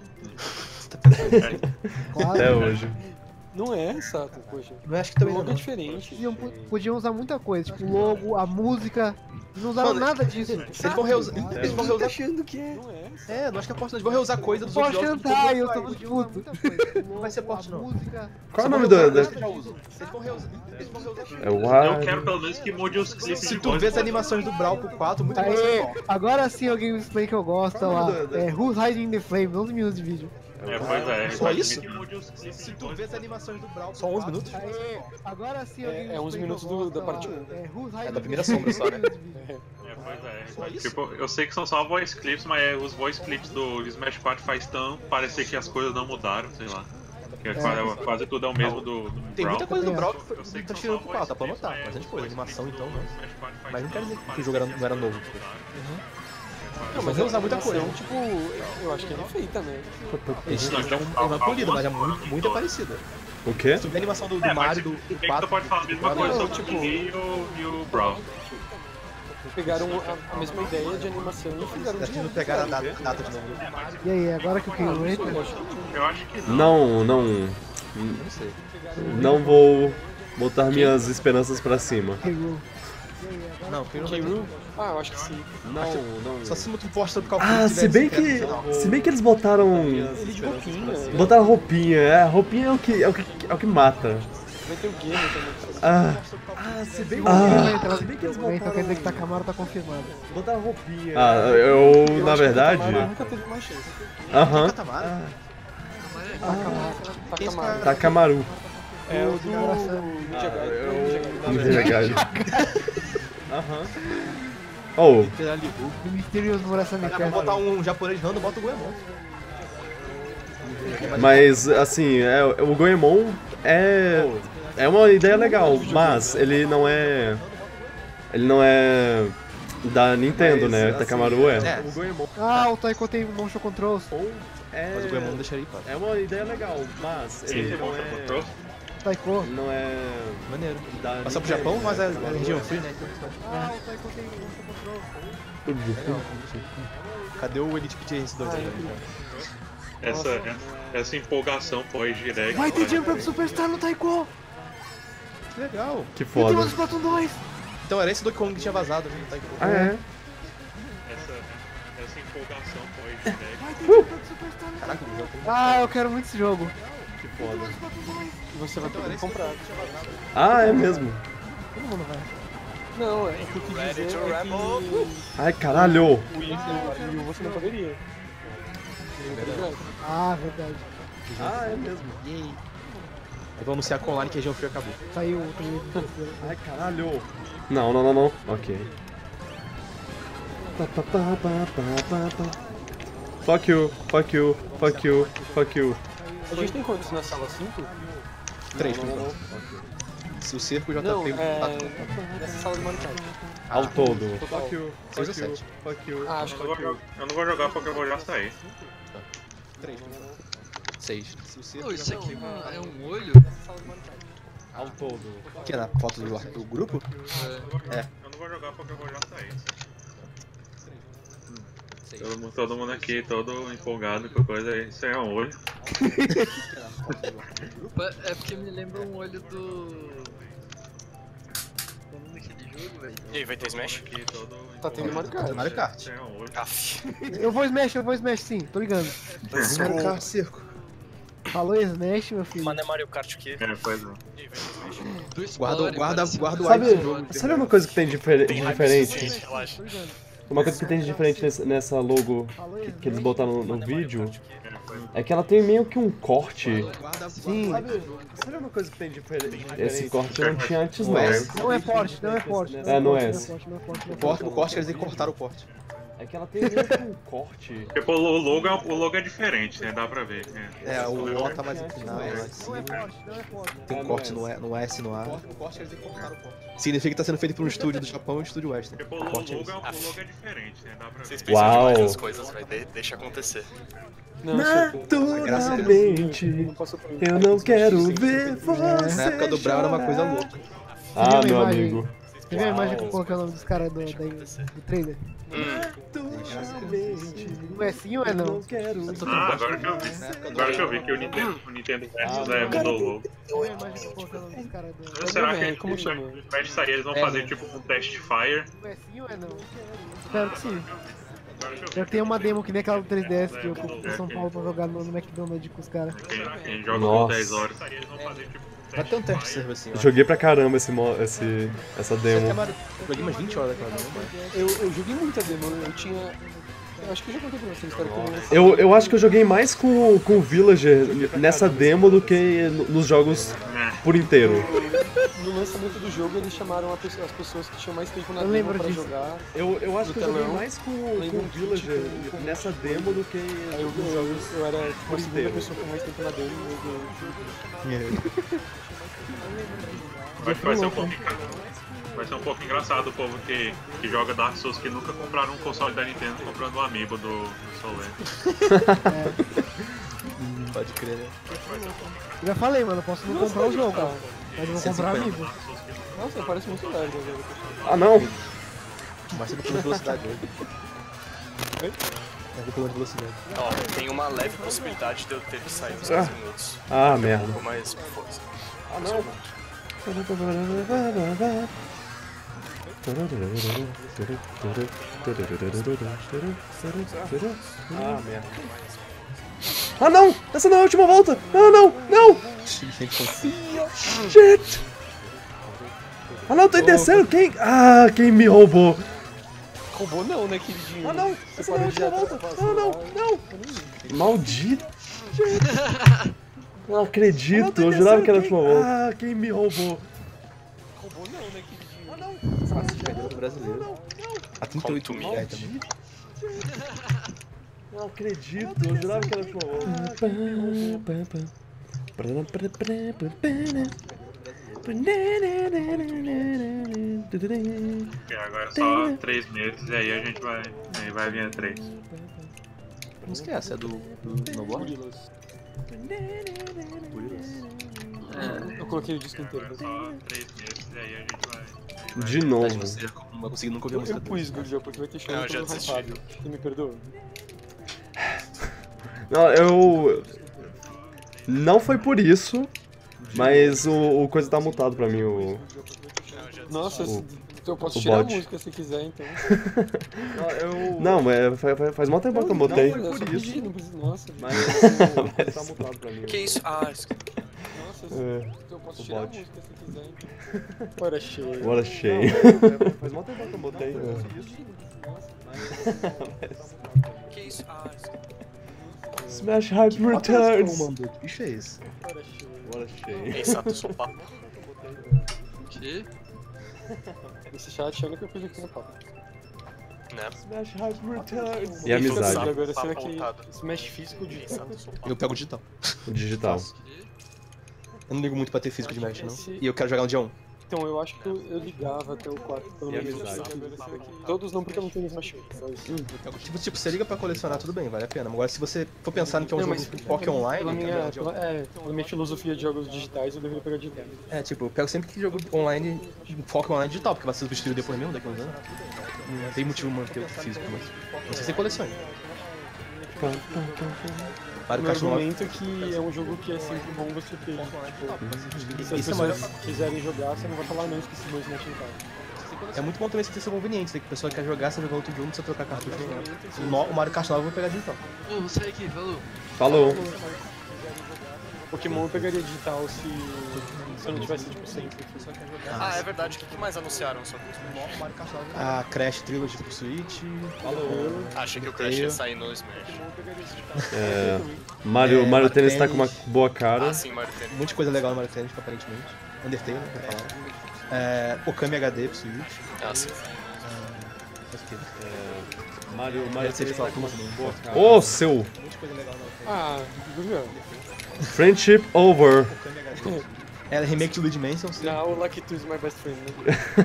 Até Claro. hoje. Não é, Sato, poxa. Eu acho que O também logo não. é diferente. Podiam usar muita coisa, tipo o logo, a música. Não usaram Mano, nada disso. Eles vão reusar. Eles vão reusar. achando que é. Não é. É, não acho que é porte, eles vão reusar coisa dos Pode outros jogos. cantar, eu tô muito puto. Não vai ser porte, não. Música. Qual é o nome do... Eles já usam. Eles vão reusar. É o Eu quero pelo menos que mude os clipes Se de tu voz. vê as animações do Brawl pro 4, muito mais Aê, legal. agora sim alguém me explica que eu gosto lá. É Who's Hiding the Flame, 11 minutos de vídeo. É, pois é. Só isso? Que mude os clipes Se de tu voz. vê as animações do Brawl Só 11 minutos? Aê, agora sim alguém me É 11 explica minutos que eu gosto da lá. parte 1. É Who's Hiding É da the primeira Flame, sombra só, né? 11 minutos de vídeo. É, pois Só é. isso? Tipo, eu sei que são só voice clips, mas os voice clips do Smash 4 faz tão parecer que as coisas não mudaram, sei lá. Que quase tudo é o mesmo do Tem muita Brawl. coisa do Brawl Eu sei que tá são tirando só pro 4, dá pra voice notar. clips, Bastante coisa, mas animação então, o né? Smash 4 faz Mas não quer tão dizer que o parecer jogo não era novo. Não, mas vai usar muita coisa. Tipo, eu acho que é refeita, né? Eles dão uma polida, mas é muito parecida. O quê? Se tu vê a animação do É, mas Mario, do bem que 4... tu pode falar a mesma coisa sobre o Wii e o Brawl. Pegaram a mesma ideia de animação e fizeram Acho que não pegaram a data de novo. E aí, agora que o King entra, Eu acho que não. Não Não sei. vou botar minhas esperanças pra cima. pegou. Não, K-Rool. K-Rool? Ah, eu acho que sim. Não. Só se muito posta do Calcul. Ah, se bem que eles botaram... Ele de roupinha. Botaram roupinha, roupinha é o que mata. Vai ter o Gamer também. Se bem que eles Então quer dizer que botaram... Takamaru tá confirmado. Botaram roupinha. Eu Eu na acho que o verdade... Takamaru nunca teve mais chance. Aham. Takamaru. É o do Ninja Gaiden. Aham. Oh, Do Mysterious Murasame Pra botar um japonês random, bota o Goemon. mas assim, o Goemon é uma ideia legal, mas ele não é da Nintendo, né? Takamaru é. É. O Goemon Ah, o Taiko tem motion controls. Mas o Goemon não deixaria ir, pá. é uma ideia legal, mas ele não é Taiko. não é Maneiro. da Passar pro Nintendo, Japão, mas é Takamaru. região free, né? Ah, o Taiko tem motion controls. Cadê o Elite PTS 2 aí? Essa empolgação pós-direct. Vai ter Jump Up Superstar no Taiko! Que legal. Que E tem foda. o Splatoon 2! Então era esse Donkey Kong que tinha vazado, né? Tá aqui. Ah, é? Essa empolgação pós-direct. Vai ter Jump Up Superstar no Caraca, o jogo. Ah, eu quero muito esse jogo. Que foda. E você vai ter que comprar. Ah, é mesmo. Todo mundo vai. Não, é o que eu quis Ready dizer to é ramble? que Ai, caralho. o Wii você não poderia. Ah, verdade. Ah, é mesmo. Eu vou anunciar com online que a região free acabou. Saiu o trailer. Ai, caralho. Não. Ok. Fuck you. A gente tem quantos na sala? 5? 3, por enquanto. Se o cerco já tá Não, feio. nessa sala de Mario Kart. Ao todo. Total. Fuck you. 6 ou 7? Fuck you. Ah, acho que Eu não vou jogar porque eu vou já sair. 3, por enquanto. 6. Se o cerco Pô, já isso tá aqui feio. é um olho? Ao todo. Que é na foto do grupo? Eu não vou jogar porque eu vou já sair. Todo mundo aqui, todo empolgado com a coisa, isso aí é um olho. É porque me lembra um olho do... Qual é o nome daquele jogo, velho? E aí, vai ter Smash? Aqui, todo tá tendo Mario Kart. Mario Kart. Isso aí é um olho. Aff. Eu vou Smash sim, tô ligando. Mario Kart cerco. Falou Smash, meu filho. Mano, é Mario Kart o quê? É, pois é. E aí, vai ter Smash? Do Guarda Explorer, parece o um- hype desse jogo. Sabe uma coisa que tem de diferente? Relaxa. Tô ligando. Uma coisa que tem de diferente nessa logo Falou que eles botaram no vídeo É, pois é. é que ela tem meio que um corte. Sim. Sabe uma coisa que tem de diferente? Esse corte não tinha antes, não. Não é forte. Não é. Não é forte. O corte quer dizer cortar o corte. É que ela tem meio que um corte. Porque pô, o logo é diferente, né? Dá pra ver. É, o O tá mais inclinado lá de cima. Não é forte. Tem um corte no S no A. O corte quer dizer cortar o corte. Significa que tá sendo feito por um estúdio do Japão e um estúdio Western. Porque pô, O corte é o isso. logo é diferente, né? Dá pra ver. Vocês pensam Uau. demais nas coisas, velho. Deixa acontecer. Não, Naturalmente, eu não quero ver Na época do Brawl era uma coisa louca. Ah, Você viu meu a imagem? amigo. Você viu a imagem que eu coloquei o nome dos caras do trailer? Naturalmente, Não é sim ou é eu não? não quero Ah, agora que eu vi. Agora que eu vi que o Nintendo Versus mudou o logo. Você viu a imagem que eu coloquei o nome dos caras do... Será que como chama? no Smash sair eles vão fazer tipo um test fire? Não é sim ou é não? Espero que sim. Agora que eu vi. Eu tenho uma demo que nem aquela do 3DS que eu fui pra São Paulo pra jogar no McDonald's com os caras. Quem joga por Nossa. 10 horas, eles vão fazer tipo um Vai teste ter um teste de fire. server assim, ó. Joguei pra caramba essa demo. Joguei umas 20 horas daquela demo. Eu joguei muita demo, eu tinha... Eu acho que eu já contei pra vocês, espero que eu não... Eu acho que eu joguei mais com o Villager nessa demo do que nos jogos por inteiro. No lançamento do jogo eles chamaram as pessoas que tinham mais tempo na Eu demo lembro pra disso. jogar. Eu acho que eu joguei telão. mais com o Villager nessa demo do que Aí nos jogos eu era tipo, por a segunda inteiro. pessoa com mais tempo na demo e eu joguei. Acho que vai ser um pouco engraçado o povo que joga Dark Souls que nunca compraram um console da Nintendo comprando um amiibo do Soler. Pode crer, né? Eu já falei, mano, eu posso não comprar o jogo, mas eu vou comprar 150. amigo. Nossa, parece muito tarde agora. Ah, não! Mas você não pula de velocidade hoje. Eu vou pular de velocidade. Ó, tem uma leve possibilidade de eu ter que sair uns Ah. 15 minutos. Ah, merda. Mas, força. Ah, não! Ah, merda. Ah, não! Essa não é a última volta! Ah, não! Não! Shit! Ah, não, tô em terceiro! Quem? Ah, quem me roubou? Roubou não, né, queridinho? Ah, não! Essa não é a última volta! Ah, não! Não! Maldito! Não acredito, eu jurava que era a última volta. Ah, quem me roubou? Roubou não, né, queridinho? Ah, não! Fácil de perder do brasileiro. A 38 mil também. Não acredito, eu jurava que era a última volta. E agora só 3 meses e aí a gente vai. Aí vai vir a 3. Que música é essa? É do Snowboard? Eu coloquei o disco inteiro. Agora só 3 meses e aí a gente vai. De novo. Você não vai conseguir nunca ouvir a música Eu dele. pus, Gurgel, porque vai ter show Não, no eu já todo desisti. hypado. Você me perdoa? Não, eu... Não foi por isso, mas o coisa tá mutado pra mim, o... Nossa, eu posso o tirar bot. a música se quiser, então. Não, mas faz mó tempo que eu botei. Não, eu só pedi, não precisa. Nossa, Mas o coisa tá mutado pra mim. Que isso? Ah, nossa, eu posso o tirar a bot. música se quiser, então. Bora cheio. Bora cheio. Faz mó tempo que eu botei. que isso? Ah, Smash Hype Returns! Que bicho é esse? Bora cheio. Bora cheio. Ei, Sato, sou papo. Que? Esse chat é a única coisa que eu falo. Né? Smash Hype Returns! E E amizade, agora, Papo será que voltado. Smash físico de Sato, sou papo. Eu pego o digital. o digital. Eu não ligo muito pra ter físico de Smash, não. E eu quero jogar no dia 1. Então, eu acho que eu ligava até o 4, pelo E menos. amizade. Todos não, porque eu não tenho Smash. Só isso. Tipo, você liga pra colecionar, tudo bem, vale a pena. Agora, se você for pensar que é um Não, jogo mas Poké Online, pela minha filosofia de jogos digitais, eu deveria pegar digital. tipo, eu pego sempre que jogo online, Poké Online digital, porque vai ser substituído depois mesmo, daqui a uns anos. Não tem motivo manter o físico, mas não sei se você coleciona. Mario Meu Kart 9. argumento é que é um jogo que é sempre bom você ter. Tipo, se as Isso é pessoas quiserem jogar, você não vai falar não, esqueci meu Smash em casa. É muito bom também você ter essa conveniência, que a pessoa quer jogar, você jogar outro jogo, não precisa trocar cartucho. O Mario Kart 9 eu vou pegar digital. Ô, vou sair aqui, falou. Falou. Pokémon eu pegaria digital se eu não tivesse tipo sempre. Ah, é verdade. O que mais anunciaram sobre isso? A Crash Trilogy pro Switch. Achei que o Crash ia sair no Smash. Mario Tennis tá com uma boa cara. Ah, sim, Mario Tennis. Um monte de coisa legal no Mario Tennis, aparentemente. Undertale, né, pra falar. Okami HD pro Switch. Ah, sim. Mario Tennis Tennis tá com uma também. boa cara. Ô, seu! Um monte de coisa legal no Ah, Gurgel. Friendship over. remake de Luigi Mansion, sim. Now Lucky Two is my best friend, né?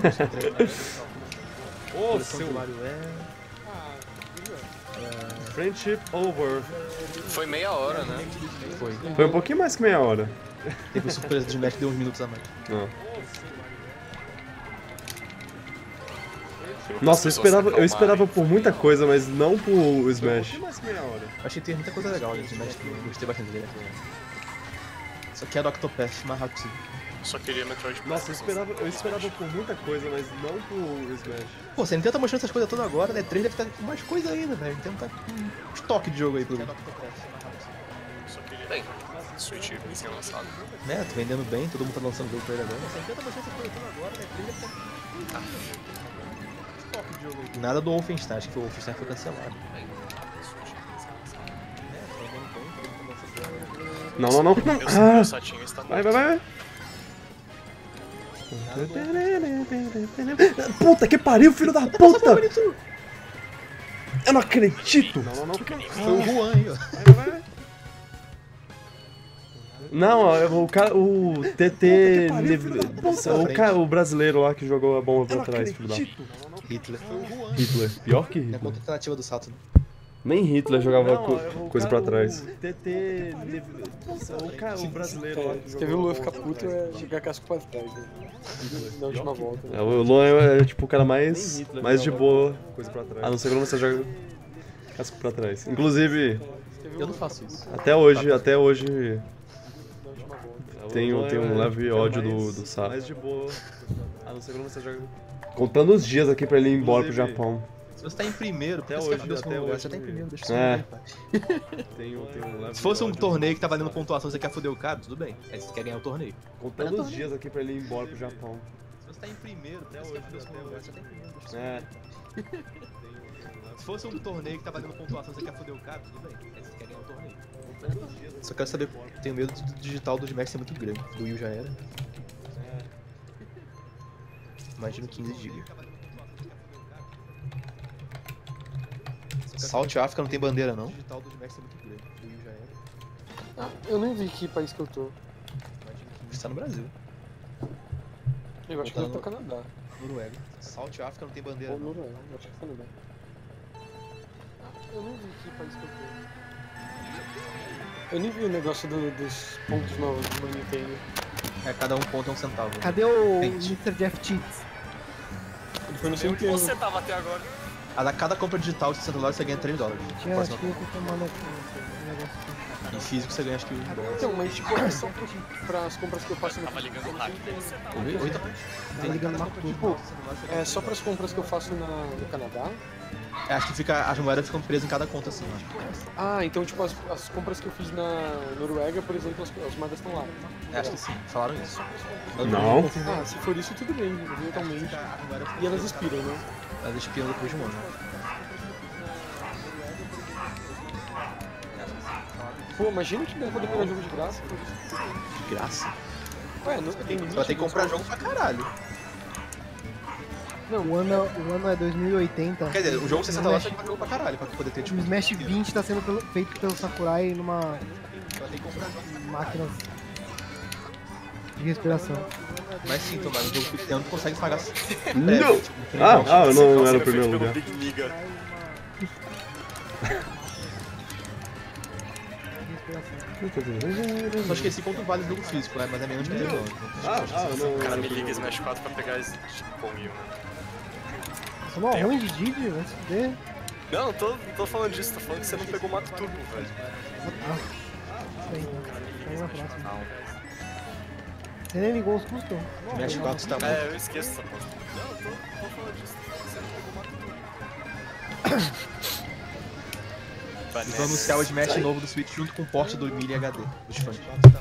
Ô, Coleção seu! do Mario Ah, Gurgel. Friendship over. Foi meia hora, né? Foi um pouquinho mais que meia hora. Teve o surpresa de Smash, deu uns minutos a mais. Não. Nossa, eu esperava por muita coisa, mas não por Smash. Eu achei que tem muita coisa legal nesse Smash, eu gostei bastante dele. Só que é do Octopath, mais rápido possível. Só queria Metroid Prime. Nossa, eu esperava por muita coisa, mas não por Smash. Pô, você não tá mostrando essas coisas todas agora, né? 3 deve estar com mais coisa ainda, velho. Então tá com estoque de jogo aí pro Só queria. Bem, Switch recém-lançado. né? Tô vendendo bem, todo mundo tá lançando jogo pra ele agora. Você não tá mostrando essas coisas todas agora, né? 3 deve estar com estoque de jogo aí. Nada do Wolfenstein, acho que o Wolfenstein foi cancelado. Não, não, não. Meu Satinho está Vai, morto. vai, vai. Puta que pariu, filho da puta! Eu não acredito! Não, não, não. Foi o Juan aí, ó. Não, o cara, o TT, o brasileiro lá que jogou a bomba pra trás, filho da... Hitler. Hitler, pior que É a Hitler. conta alternativa do Saturn. Nem Hitler jogava coisa pra trás. O brasileiro lá que Se quer ver o Luan ficar puto, é jogar casco pra trás, né? Na última volta. É, o Luan é tipo o cara mais de boa, a não ser quando você joga casco pra trás. Inclusive, Eu não faço isso. até hoje tenho um leve ódio do Sato. Mais de boa, a não ser quando você joga Contando os dias aqui pra ele ir embora pro Japão. Se você tá em primeiro, Até por que hoje, você quer até fuder hoje. Você tá em primeiro, deixa você É. em paz. Se Se fosse um torneio que tá valendo pontuação, você quer fuder o cara, tudo bem. Aí você quer ganhar o torneio. Contando os dias aqui pra ele ir embora pro Japão. Se você tá em primeiro, por que você quer fuder você tá em primeiro, deixa você É. Se fosse um torneio que tá valendo pontuação, você quer foder o cara, tudo bem. Aí você quer ganhar o torneio. Só quero saber, tenho medo do digital do Smash ser muito grande. Do Wii já era. Imagino 15 GB. South Africa não tem bandeira não? O digital do Smash é muito grande. Do Wii já era. Ah, eu nem vi que país que eu tô. Está no Brasil. Eu acho que deve estar no Canadá. Noruega. South Africa não tem bandeira Ou não. Noruega, eu acho que é Canadá. Ah, eu nem vi que país que eu tô. Eu nem vi o negócio dos pontos novos do Nintendo. É, cada um ponto é um centavo. Cadê o Gente. Mr. Jeff Cheats? Ele foi no Onde centro. você tava até agora? A cada compra digital de $60 você ganha $3. Tinha, acho que eu tô tomando aqui um negócio aqui. Em físico você ganha acho que $1. Então, mas tipo, é só para as compras que eu faço no Tava ligando o hack. Você tava Oi, tá. Tá ligando uma Tipo, é só para as compras que eu faço no Canadá. Acho que fica, as moedas ficam presas em cada conta assim, ó. Ah, então tipo, as compras que eu fiz na Noruega, por exemplo, as moedas estão lá. Acho que sim, falaram isso. Não. Ah, se for isso, tudo bem, eventualmente. E elas expiram, né? Elas expiram depois de um ano. Pô, imagina que dá pra poder pegar jogo de graça. De graça. Ué, não tem limite. Você vai ter que comprar jogo pra caralho. O ano é 2080. Quer dizer, o jogo $60 você tem que comprar jogo pra caralho pra poder ter O tipo. Smash 20 tá sendo feito pelo Sakurai numa Você vai ter que comprar jogo. máquina de respiração. Mas sim, tomar o jogo pequeno tu consegue pagar. Não! Ah, eu não era o primeiro lugar. Big Liga. Só esqueci quanto vale o jogo físico, né? Mas é menos de $3. Eu O cara não. me liga Smash 4 pra pegar esse com mil. Você não é ruim de Didi, vai se fuder. Não, não tô falando disso, tô falando que você não pegou o Mato Turbo, velho. Isso aí, vamos na próxima. Você nem ligou os custos? Smash 4 tá bom. É, eu esqueço essa porra. Não, tô falando disso, tô falando que você não pegou o Mato Turbo. Eles vão anunciar o Smash novo do Switch junto com o port do 1000 HD dos fãs.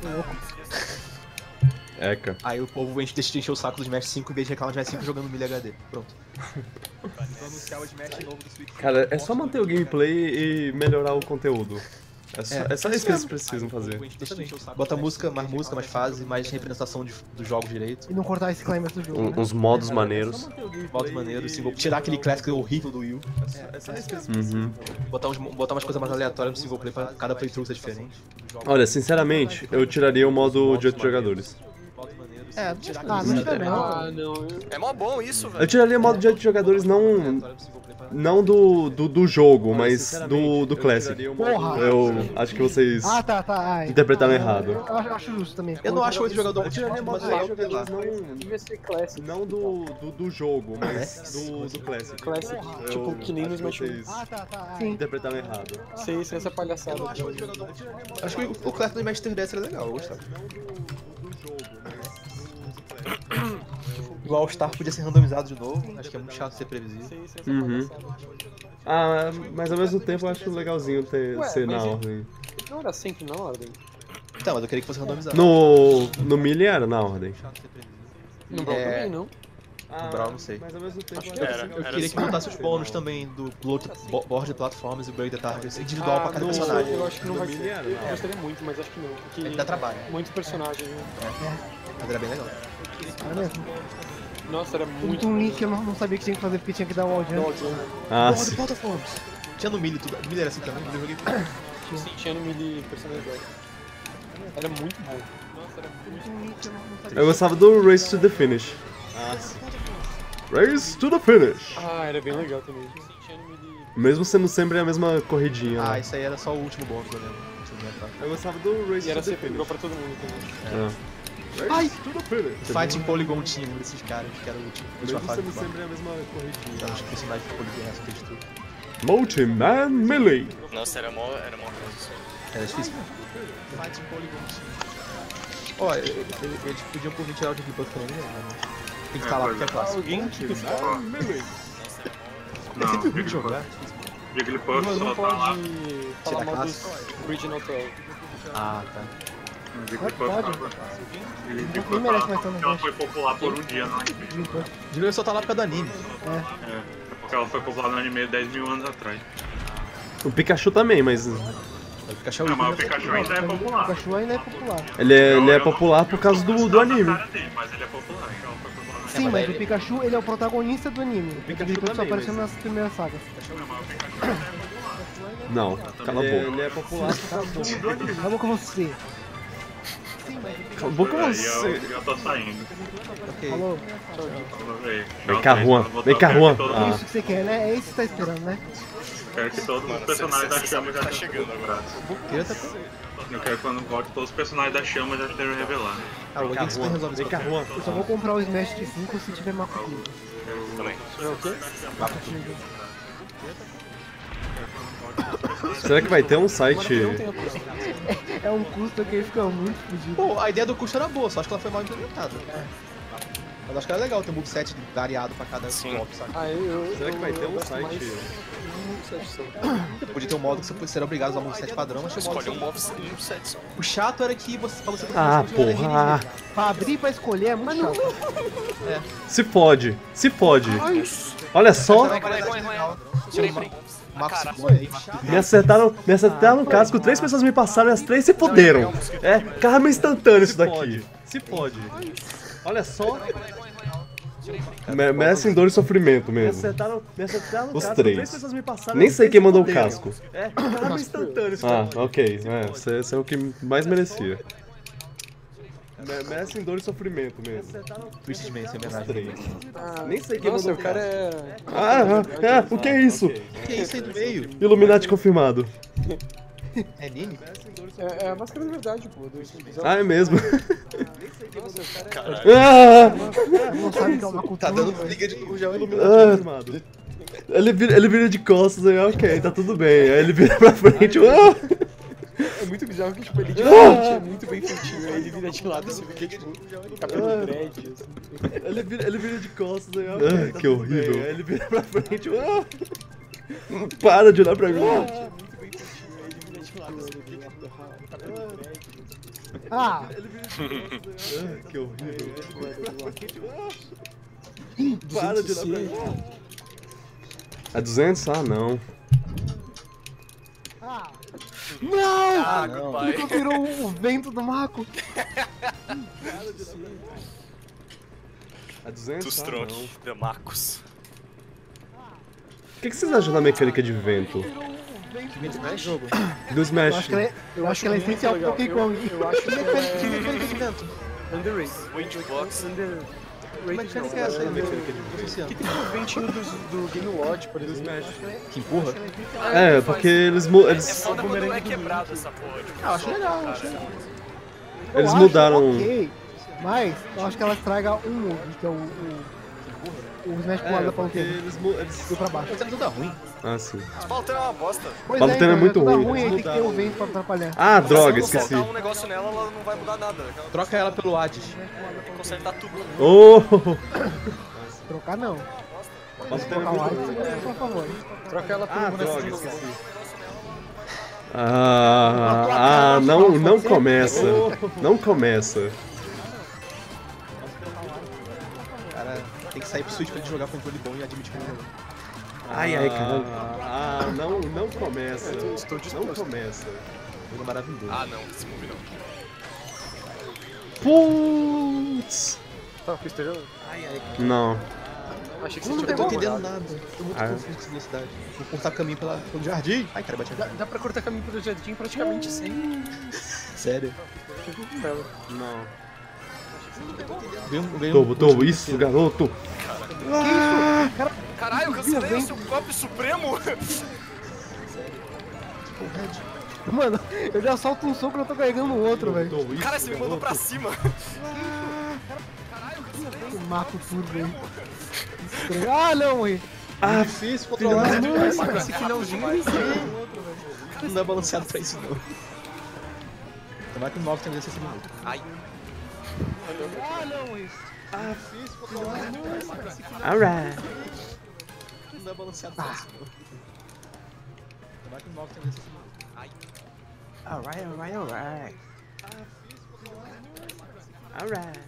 Eca. Aí o povo deixa de encher o saco do Smash 5 em vez de reclamar do Smash 5 jogando 1000 HD. Pronto. Eles vão anunciar o Smash novo do Switch. Cara, é só manter o gameplay e melhorar o conteúdo. É só isso que eles precisam fazer. Bota música, mais fase, mais representação dos jogos direito. E não cortar esse climax do jogo, né? Uns modos maneiros. Modo maneiro, tirar aquele clássico horrível do Wii. Uhum. Botar umas coisas mais aleatórias no single play pra cada playthrough ser diferente. Olha, sinceramente, eu tiraria o modo de 8 jogadores. É, não tira não. Ah, não. É mó bom isso, Eu velho. tiraria o modo de 8 jogadores não do jogo, mas do Classic. Porra! Eu acho que vocês Ah, tá. interpretaram errado. Eu acho justo também. Eu não acho 8 jogadores Eu tiraria o modo de legal, 8 jogadores Devia ser Classic. não do jogo, mas do Classic. Classic, tipo, que nem no acho que Smash 1. vocês Sim. interpretaram errado. Sei, sem essa palhaçada. Acho que o clássico do Smash 3DS era legal, eu gostava. O All-Star podia ser randomizado de novo, acho que é muito chato ser previsível. Sei, sem essa Uhum. palhaçada. Ah, mas ao mesmo tempo eu acho legalzinho ser na mas ordem. Não era sempre na ordem. Então, mas eu queria que fosse randomizado. No Melee era na ordem. No Brawl também, não? No Brawl, não sei. Mas ao mesmo tempo Eu queria que montasse os bônus também do board de platforms e o break the target individual pra cada no- personagem. Eu acho que não vai ser. Melee era, Eu não. gostaria muito, mas acho que não. Porque É que dá trabalho. muito personagem, né? Mas era bem legal. É mesmo. Nossa, era muito. Muito um link que eu não sabia que tinha que fazer porque tinha que dar o wall jump. Ah, Board sim. de platforms. Tinha no Melee tudo. No Melee era assim também, eu joguei. Sim, tinha no melee personalidade. Era muito bom. Nossa, era muito Um link que eu não sabia. Eu gostava do Race to the Finish. Race to the Finish. Ah, era bem legal também. Sim, tinha no melee. Mesmo sendo sempre a mesma corridinha lá. Ah, isso aí era só o último bônus, eu lembro. Deixa eu lembrar. Eu gostava do Race E era to the sempre igual Finish. pra todo mundo também. Race to the Finish. Fighting Polygon Team, um desses caras, que era o último. Última Mesmo fase sendo do sempre a mesma corridinha. Então, os personagens de Polygon essa textura. Multi-Man Melee. Nossa, era mó coisa. Era difícil. Fighting Polygon Team. Ó, eles podiam por mim tirar o de buff também, né? Tem que instalar porque é clássico. Alguém que Não, Sempre ruim de jogar. Jigglypuff não só tá lá. pode falar mal dos Original 12. Ah, tá. Jigglypuff Pode. tava. Nem Jigglypuff merece tava. mais estar no Porque ela Dash. foi popular por um dia no anime. Jigglypuff só tá lá por causa do anime. É porque ela foi popular no anime 10 mil anos atrás. O Pikachu também, mas O Pikachu Não, mas o Pikachu ainda é O popular. Pikachu ainda é popular. ele é popular por causa do anime. Mas ele é popular, então ela foi popular. Sim, mas o Pikachu ele é o protagonista do anime. O Pikachu só também, apareceu mas- nas primeiras sagas. Não, cala a boca. Ele é popular por causa do anime. Vamos com você. Cala a boca Peraí, você. eu tô saindo. Ok. Falou. Vem cá, Juan. Vem cá, Juan. É isso que você quer, né? É isso que você tá esperando, né? Quero que todos os personagens da chama já estejam revelados. Eu quero que quando volte todos os personagens da chama já estejam revelados. Ah, o X resolve Vem isso. cá, Juan. Eu só vou comprar o Smash de 5 se tiver Makuki. Será que vai ter um site... É um custo que fica muito fodido. Pô, a ideia do custo era boa, só acho que ela foi mal implementada. Mas acho que era legal ter um moveset variado pra cada golpe, sabe? Será que vai ter um site... Podia ter um modo que você seria obrigado a usar o moveset padrão, mas tinha um modo Escolhe um que... moveset só. O chato era que você, pra você Ah, conseguir jogar porra. RNG. Pra abrir e pra escolher é muito chato. Se fode. Se fode. Olha só. Tirei, peraí. Max Caralho. Bond aí. Me acertaram no casco, 3 pessoas me passaram e as 3 se fuderam. É karma instantâneo isso daqui. Se fode. Olha só. Merecem dor e sofrimento mesmo. Os 3. Nem sei quem mandou o casco. É karma instantâneo isso daqui. Ah, ok. Esse é o que mais merecia. Merecem dor e sofrimento mesmo. Twisted Man, sem Os homenagem. 3. Nem sei quem Nossa, mandou o cara casco. é... O que é isso? O que é isso aí do meio? Illuminati confirmado. É anime? É a máscara de verdade, pô. Ah, é mesmo. Nossa, o cara é... Ah! Não sabe que é uma cultura. Tá dando briga de Gurgel aí. Ah, ele vira de costas aí, ok, tá tudo bem. Aí ele vira pra frente. É muito bizarro que, tipo, ele de frente é muito bem feitinho, aí ele vira de lado, assim, porque, tipo, cabelo dread, assim. Ele vira de costas aí, ok. Que horrível. Aí ele vira pra frente. Para de olhar pra mim. Ah! Que horrível. Para de olhar pra mim. É 200? Ah, não. Ah! Não! Ah, não. goodbye. Virou o vento do Mako. É 200? Ah, Tustrock, não. The Marcos. O que vocês acham da mecânica de vento? Jogo. Do Smash? Eu acho que ela é essencial pro Donkey Kong. Eu acho que Que é... mecânica de vento? Underrated. Windbox. Que mecânica é essa aí? Que tem o ventinho do Game Watch, por exemplo. Que empurra? É, porque eles É foda quando é quebrado essa porra. Tipo, Ah, acho legal, acho legal. Eu Eles acho mudaram. ok, mas eu acho que ela estraga um move, que é o Smash pulado da porque Palutena. eles... Deu pra baixo. Mas é tudo ruim. Ah, sim. Palutena é uma bosta. Pois Palutena é então, muito tudo ruim. aí tem que ter o vento pra atrapalhar. Ah, droga, Se esqueci. eu botar um negócio nela, ela não vai mudar nada. Ela Troca ela pelo Hades. tem que consertar tudo. Oh! Trocar não. Palutena é Trocar o muito Hades, ruim. por favor. Troca ela Ah, por droga, boneco de esqueci. Não começa. Não começa. Cara, tem que sair pro Switch pra ele jogar controle bom e admitir que ele jogou. Ai, caramba. Não começa. Não começa. Jogo maravilhoso. Ah, não, esse move não. Putz. Tá, fiz esperando. Não. Achei que Eu você não tinha tô mudado. entendendo nada. Tô muito confuso com essa velocidade. Vou cortar caminho pelo jardim. Ai, cara, bati a Dá pra cortar caminho pelo jardim praticamente sem... Sério. Não. Ganhei Tobo, isso, garoto. Caralho, eu cancelei o seu golpe supremo! Mano, eu já solto um soco e eu tô carregando o outro, velho. Cara, você me mandou pra cima! O Mako tudo, velho. Ah, não, morri. Ah, difícil controlar. Esse finalzinho Não é balanceado pra isso, não. Tomara que o 9 tem 16 minutos. Ai, Ah, não, morri. Alright. Não é balanceado fácil. Vai que o Malk tem vezes assim. Ai. Alright. Alright.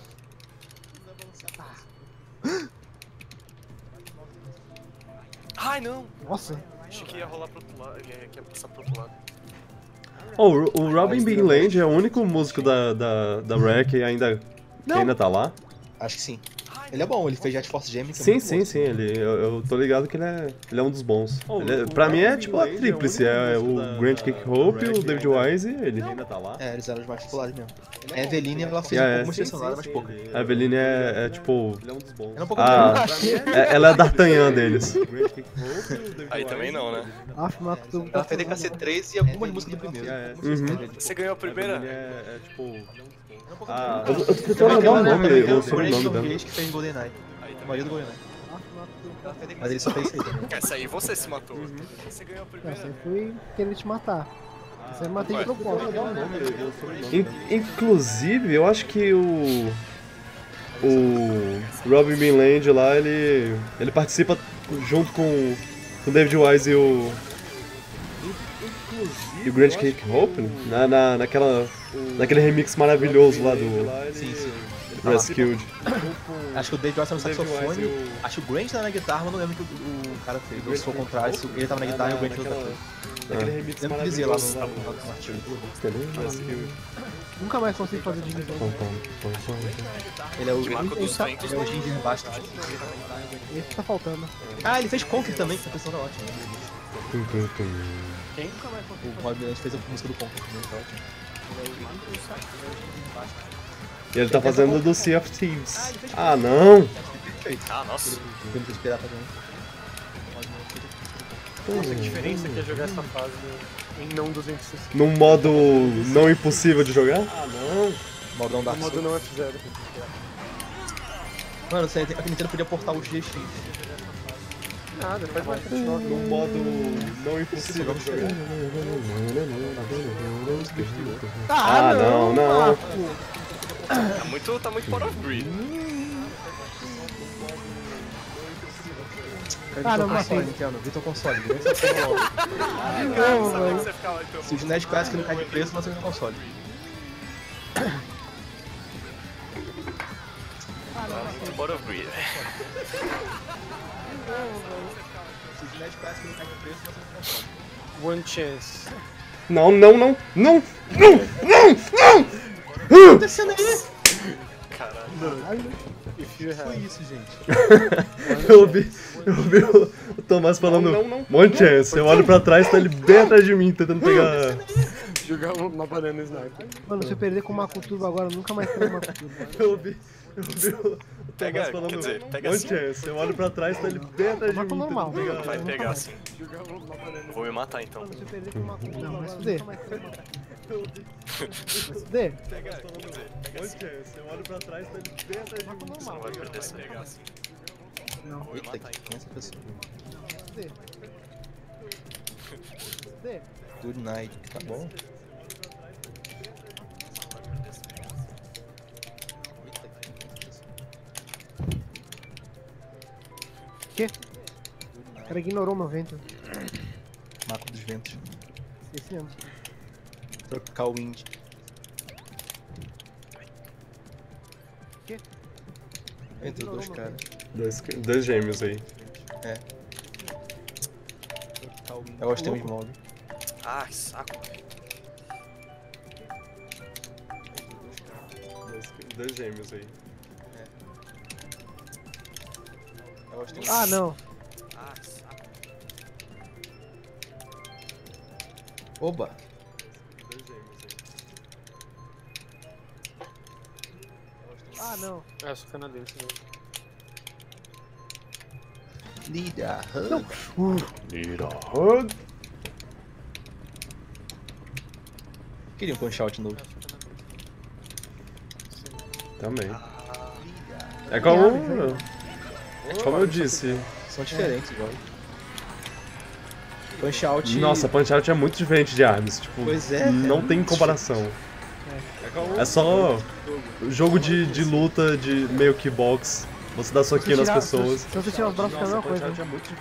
Ai, não! Nossa. Achei que ia rolar pro outro lado, que ia passar pro outro lado. Oh, o Robin Beanland é o único músico da Rare que ainda tá lá? Acho que sim. Ele é bom, ele fez Jet Force Gemini. Sim, eu tô ligado que ele é um dos bons. Pra mim é tipo a tríplice, é o Grant Kirkhope, o David Wise e ele. É, eles eram os mais populares mesmo. A Eveline, ela fez algumas personagens, mas pouco. A Eveline é tipo... Ela é um pouco ela é a D'Artagnan deles. Aí também não, né? Ela fez DKC3 e algumas músicas do primeiro. Você ganhou a primeira? É tipo... eu tô tentando lembrar o nome, o sobrenome dela. Que fez GoldenEye. O marido do GoldenEye. Mas ele só fez isso aí também. Essa aí você se matou. Você ganhou a primeira. Essa aí foi querer te matar. Você matei de propósito. Inclusive, eu acho que o Robin Beanland lá, ele participa junto com o David Wise e o Grant Kirkhope naquele remix maravilhoso lá do Sim. Rescued. Acho que o David Wise tá no saxofone. Acho que o Grant tá na guitarra, mas não lembro o que o cara fez. Ou se for o contrário, ele tava na guitarra e o Grant na outra. Lembro que dizia lá no artigo. Nunca mais consigo fazer divisão. Ele é o Marco dos ventos. Ele é o Ginger Basta. Esse tá faltando. Ah, ele fez Conker também, que a pessoa tá ótima. Quem? O Rob Beanland fez a música do Conker também, tá ótimo. E ele tá fazendo do Sea of Thieves. Ah, não! Ah, nossa. Temos que esperar pra ver. Nossa, que diferença que é jogar essa fase em não 260. Num modo não impossível de jogar? Ah, não! Modão da O modo não é F0. Mano, a Nintendo podia portar o GX. Nada, faz mais continuar. Num modo não impossível de jogar. Ah, não! Tá muito fora of grid. Vitor console, Nintendo. Vitor console. Se o Genetic Classic não cai de preço, você não console. Fora of grid. Se o Genetic Classic não cai de preço, você não console. One chance. Não! O que tá acontecendo aí? Caralho. Foi isso, gente. Eu ouvi o Tomás falando One chance, eu olho pra trás, tá ele bem atrás de mim, tentando pegar... Jogar uma banana sniper. Mano, se eu perder com o Makuturbo agora, eu nunca mais tenho Makuturbo. Eu ouvi o Tomás falando quer dizer, pega One assim. chance, eu olho pra trás, tá ele bem atrás de mim, normal. tentando pegar... Vai pegar assim. Vou me matar então. Mano, se eu perder com o Makuturbo, não, vai se fuder. Vai se fuder. One chance, eu olho pra trás, tá ele bem atrás de mim. Você não vai perder se pegar assim. Não, vai Eita, quem é essa pessoa? se fuder. Vai se fuder. Good night, tá bom? Que? O cara ignorou meu vento. Marco dos ventos. Esse mesmo. Tropical Wind. Que? Entre os dois caras. Dois gêmeos aí. É. Eu gosto de Smog. Ah, que saco. Dois gêmeos aí. Ah, não. Ah, que saco. Oba! Ah, não. É, eu sou canadense mesmo. Lida Hug. Queria um punch-out novo. Também. É como eu disse. São diferentes, igual. Punch-out. Nossa, Punch-Out é muito diferente de Arms. Tipo, Pois é, não é tem muito comparação. É só jogo de luta, de meio que box. Você dá soquinho nas pessoas. Se você tirar os braços, fica a mesma coisa.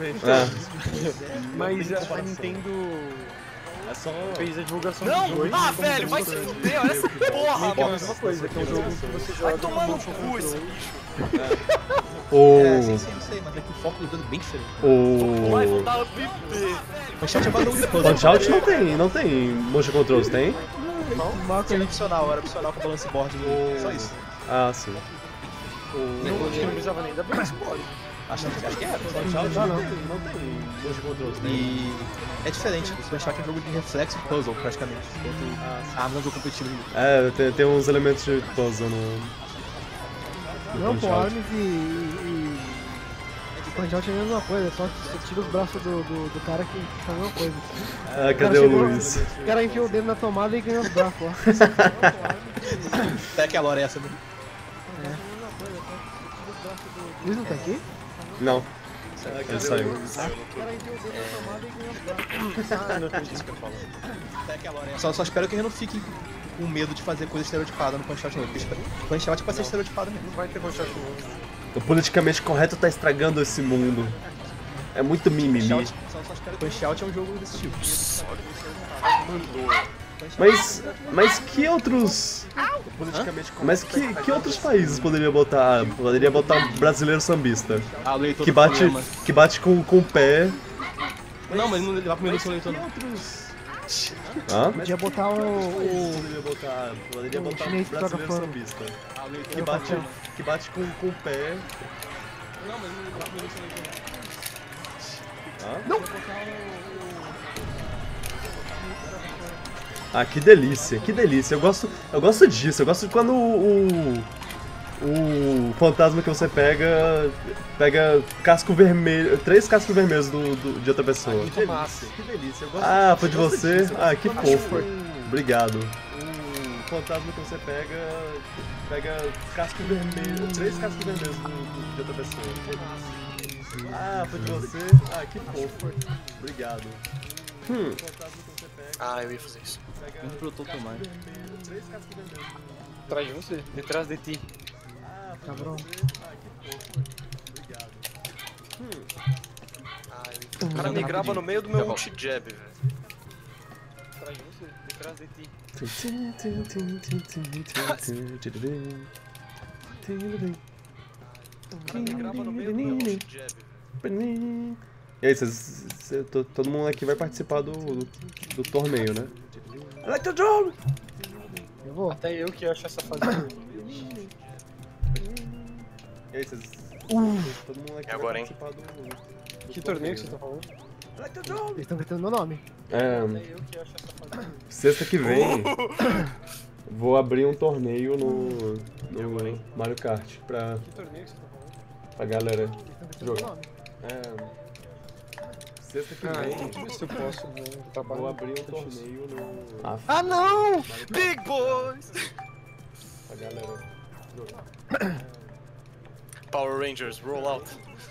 Mas a Nintendo fez a divulgação do Não! jogo. Ah, velho, vai se fuder, olha essa porra, Que é a mano. mesma coisa, que é um jogo que você joga. Vai tomar no motion cu esse control. bicho. Não sei, mas é que o foco do dano é bem diferente. Vai voltar a PP. Punch-Out é bagulho de puzzle. Punch-Out não tem motion controls, tem? Era opcional com o balance board. Só isso. Ah, sim. Não, acho que não precisava nem da Balance Board. Acho que era. Punch-Out não tem motion controls, tem? E é diferente, o Punch-Out é um jogo de reflexo e puzzle, praticamente. Enquanto a não é um jogo competitivo. Tem uns elementos de puzzle no Não, pô, Punch-Out. Arms e Punch-Out é a mesma coisa, só que você tira os braços do cara que faz a mesma coisa. Ah, cadê o Luiz? O cara enfia o dedo na tomada e ganha os braços, ó. Até que a lore é essa, né? Luiz não tá aqui? Não. Ele saiu. O cara enfia o dedo na tomada e ganha os braços. Não acredito isso que eu falo. Só espero que ele não fique com medo de fazer coisa estereotipada no Punch-Out não, porque Punch-Out é pra ser estereotipado mesmo. Não vai ter Punch-Out novo. O politicamente correto tá estragando esse mundo. É muito mimimi. Só espero que Punch-Out é um jogo desse tipo. Mas que outros... Mas que outros países poderia botar um brasileiro sambista? Ah, o leitor Que do bate, problema. que bate com o pé... Não, mas ele não levar primeiro seu leitor não. Hã? Podia botar Poderia botar chinês um que toca brasileiro fora. sambista. Ah, o leitor Que bate com o pé... Não, mas ele não levar primeiro seu leitor não. Hã? Não! Ah, que delícia, que delícia. Eu gosto disso. Eu gosto de quando o fantasma que você pega casco vermelho, 3 cascos vermelhos de outra pessoa. Que delícia. Que delícia. Ah, foi de você? Ah, que fofo. Obrigado. O fantasma que você pega casco vermelho, 3 cascos vermelhos de outra pessoa. Ah, foi de você? Ah, que fofo. Obrigado. Ah, eu ia fazer isso. Indo pro Totomai. Atrás de você, detrás de ti. Cabrão. O cara me grava no meio do meu multi-jab, velho. Atrás de você, detrás de ti. O cara me grava no meio do meu multi-jab, velho. E aí, todo mundo aqui vai participar do torneio, né? Electro Drone! Eu vou. Até eu que acho essa fase. E aí, todo mundo aqui E agora, vai hein? participar do Que torneio que você tá falando? Electro Drone! Eles estão gritando meu nome. É, Até eu que acho essa fase. sexta que vem, vou abrir um torneio no Mario Kart pra Que torneio que você tá falando? galera Eles estão gritando meu jogar. nome. Sexta que Ah, vem, deixa eu ver se eu posso. Vou trabalhar. vou abrir um torneio no... Ah, não! Big boys! pra galera jogar. Power Rangers, roll out.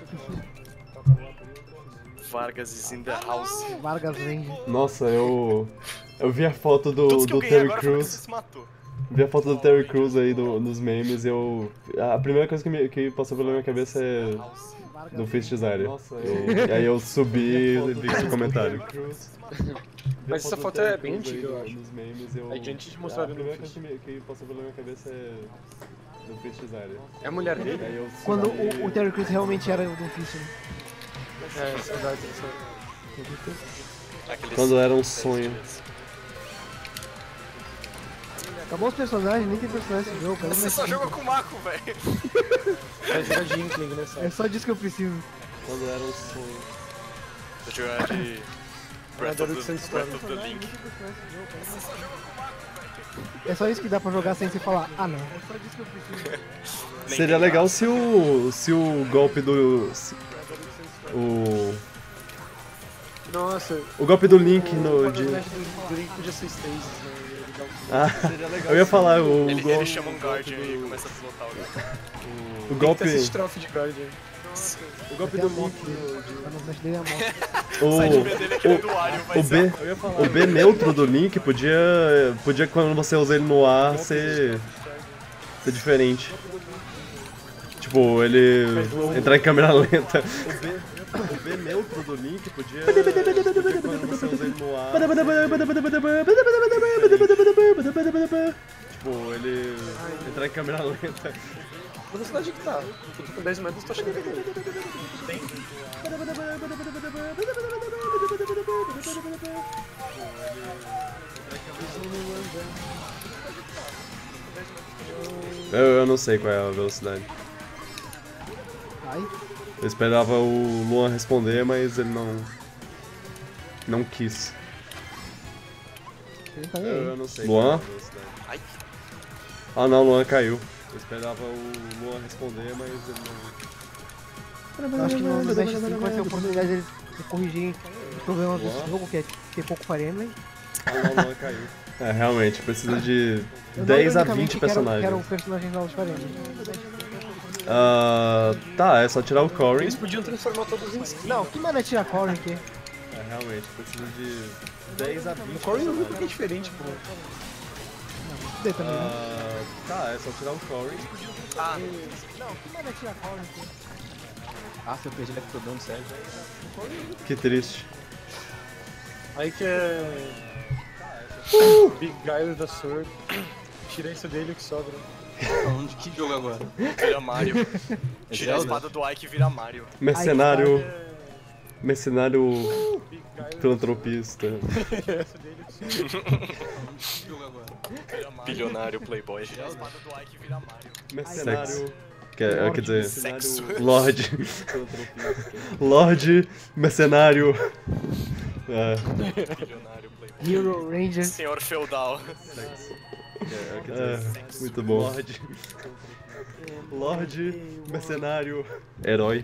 Vargas is in the house. Vargas Ranger. Nossa, eu vi a foto Todos do que eu ganhei Terry agora foi porque Crews. você se matou. Vi a foto do Terry Crews aí nos memes e a primeira coisa que passou pela minha cabeça é do Fist Desire. E aí eu subi e vi esse comentário. Mas essa foto é bem antiga, eu acho. Nos memes, eu... Aí antes de mostrar a ele no primeira Fist. coisa que passou pela minha cabeça é do Fist Desire. É a mulher dele? Aí eu Quando subi- o Terry Crews realmente era do Fish. É, saudade. Aqueles- Quando era um sonho. Acabou os personagens, nem tem personagem nesse jogo, cara. Você só joga com o Mako, velho. Vai jogar de Inkling, né, É sabe? só disso que eu preciso. Quando era um sonho. Vou jogar de Breath Naruto of Sandstorm. the Link. É só isso que dá pra jogar sem você falar, ah não. É só disso que eu preciso. Seria legal se o golpe do... Nossa, O golpe do Link no... o De... personagem do Link podia ser Stasis, né? Ah, eu ia falar Ele chama um guard e começa a pilotar o o Tem que golpe... ter esse estrofe de guard aí. Nossa. O golpe do Link. O B neutro do Link podia quando você usa ele no ar ser diferente. Tipo, ele entrar em câmera lenta. O B neutro do Link podia quando você usa ele no ar. Tipo, ele entrar em câmera lenta. A velocidade que tá. Eu tô com 10 metros, tô chegando aqui. Tem. Eu não sei qual é a velocidade. Eu esperava o Luan responder, mas ele não quis. Eu não sei. Luan? Ah não, Luan caiu. Eu esperava o Luan responder, mas ele não... Eu acho que no Dash 5 vai ser a oportunidade deles corrigirem o problema do jogo, que é ter pouco frame. Ah não, Luan caiu. É, realmente, precisa de 10 a 20 personagens. Quero personagens novos frame. Tá, é só tirar o Corrin. Eles podiam transformar todos em skins. Não, que maneira tirar Corrin aqui? É, realmente, precisa de 10 a 20 O Corrin é um pouquinho diferente, pô. Tá, é só tirar o Corrin. Não, que maneira tirar Corrin aqui? Ah, se eu perdi ele que tô dando, sério. Que triste. Aí que é... Big Guy da Sword. Tira isso dele o que sobra. Onde? Que jogo agora? Vira Mario. Tira a espada do Ike e vira Mario. Mercenário filantropista. Bilionário Playboy. Tira a espada do Ike e vira Mario. Mercenário. Quer dizer, Sexo. Lorde, mercenário. Bilionário Playboy. Hero Ranger. Senhor feudal. Muito bom. Lorde, mercenário, herói.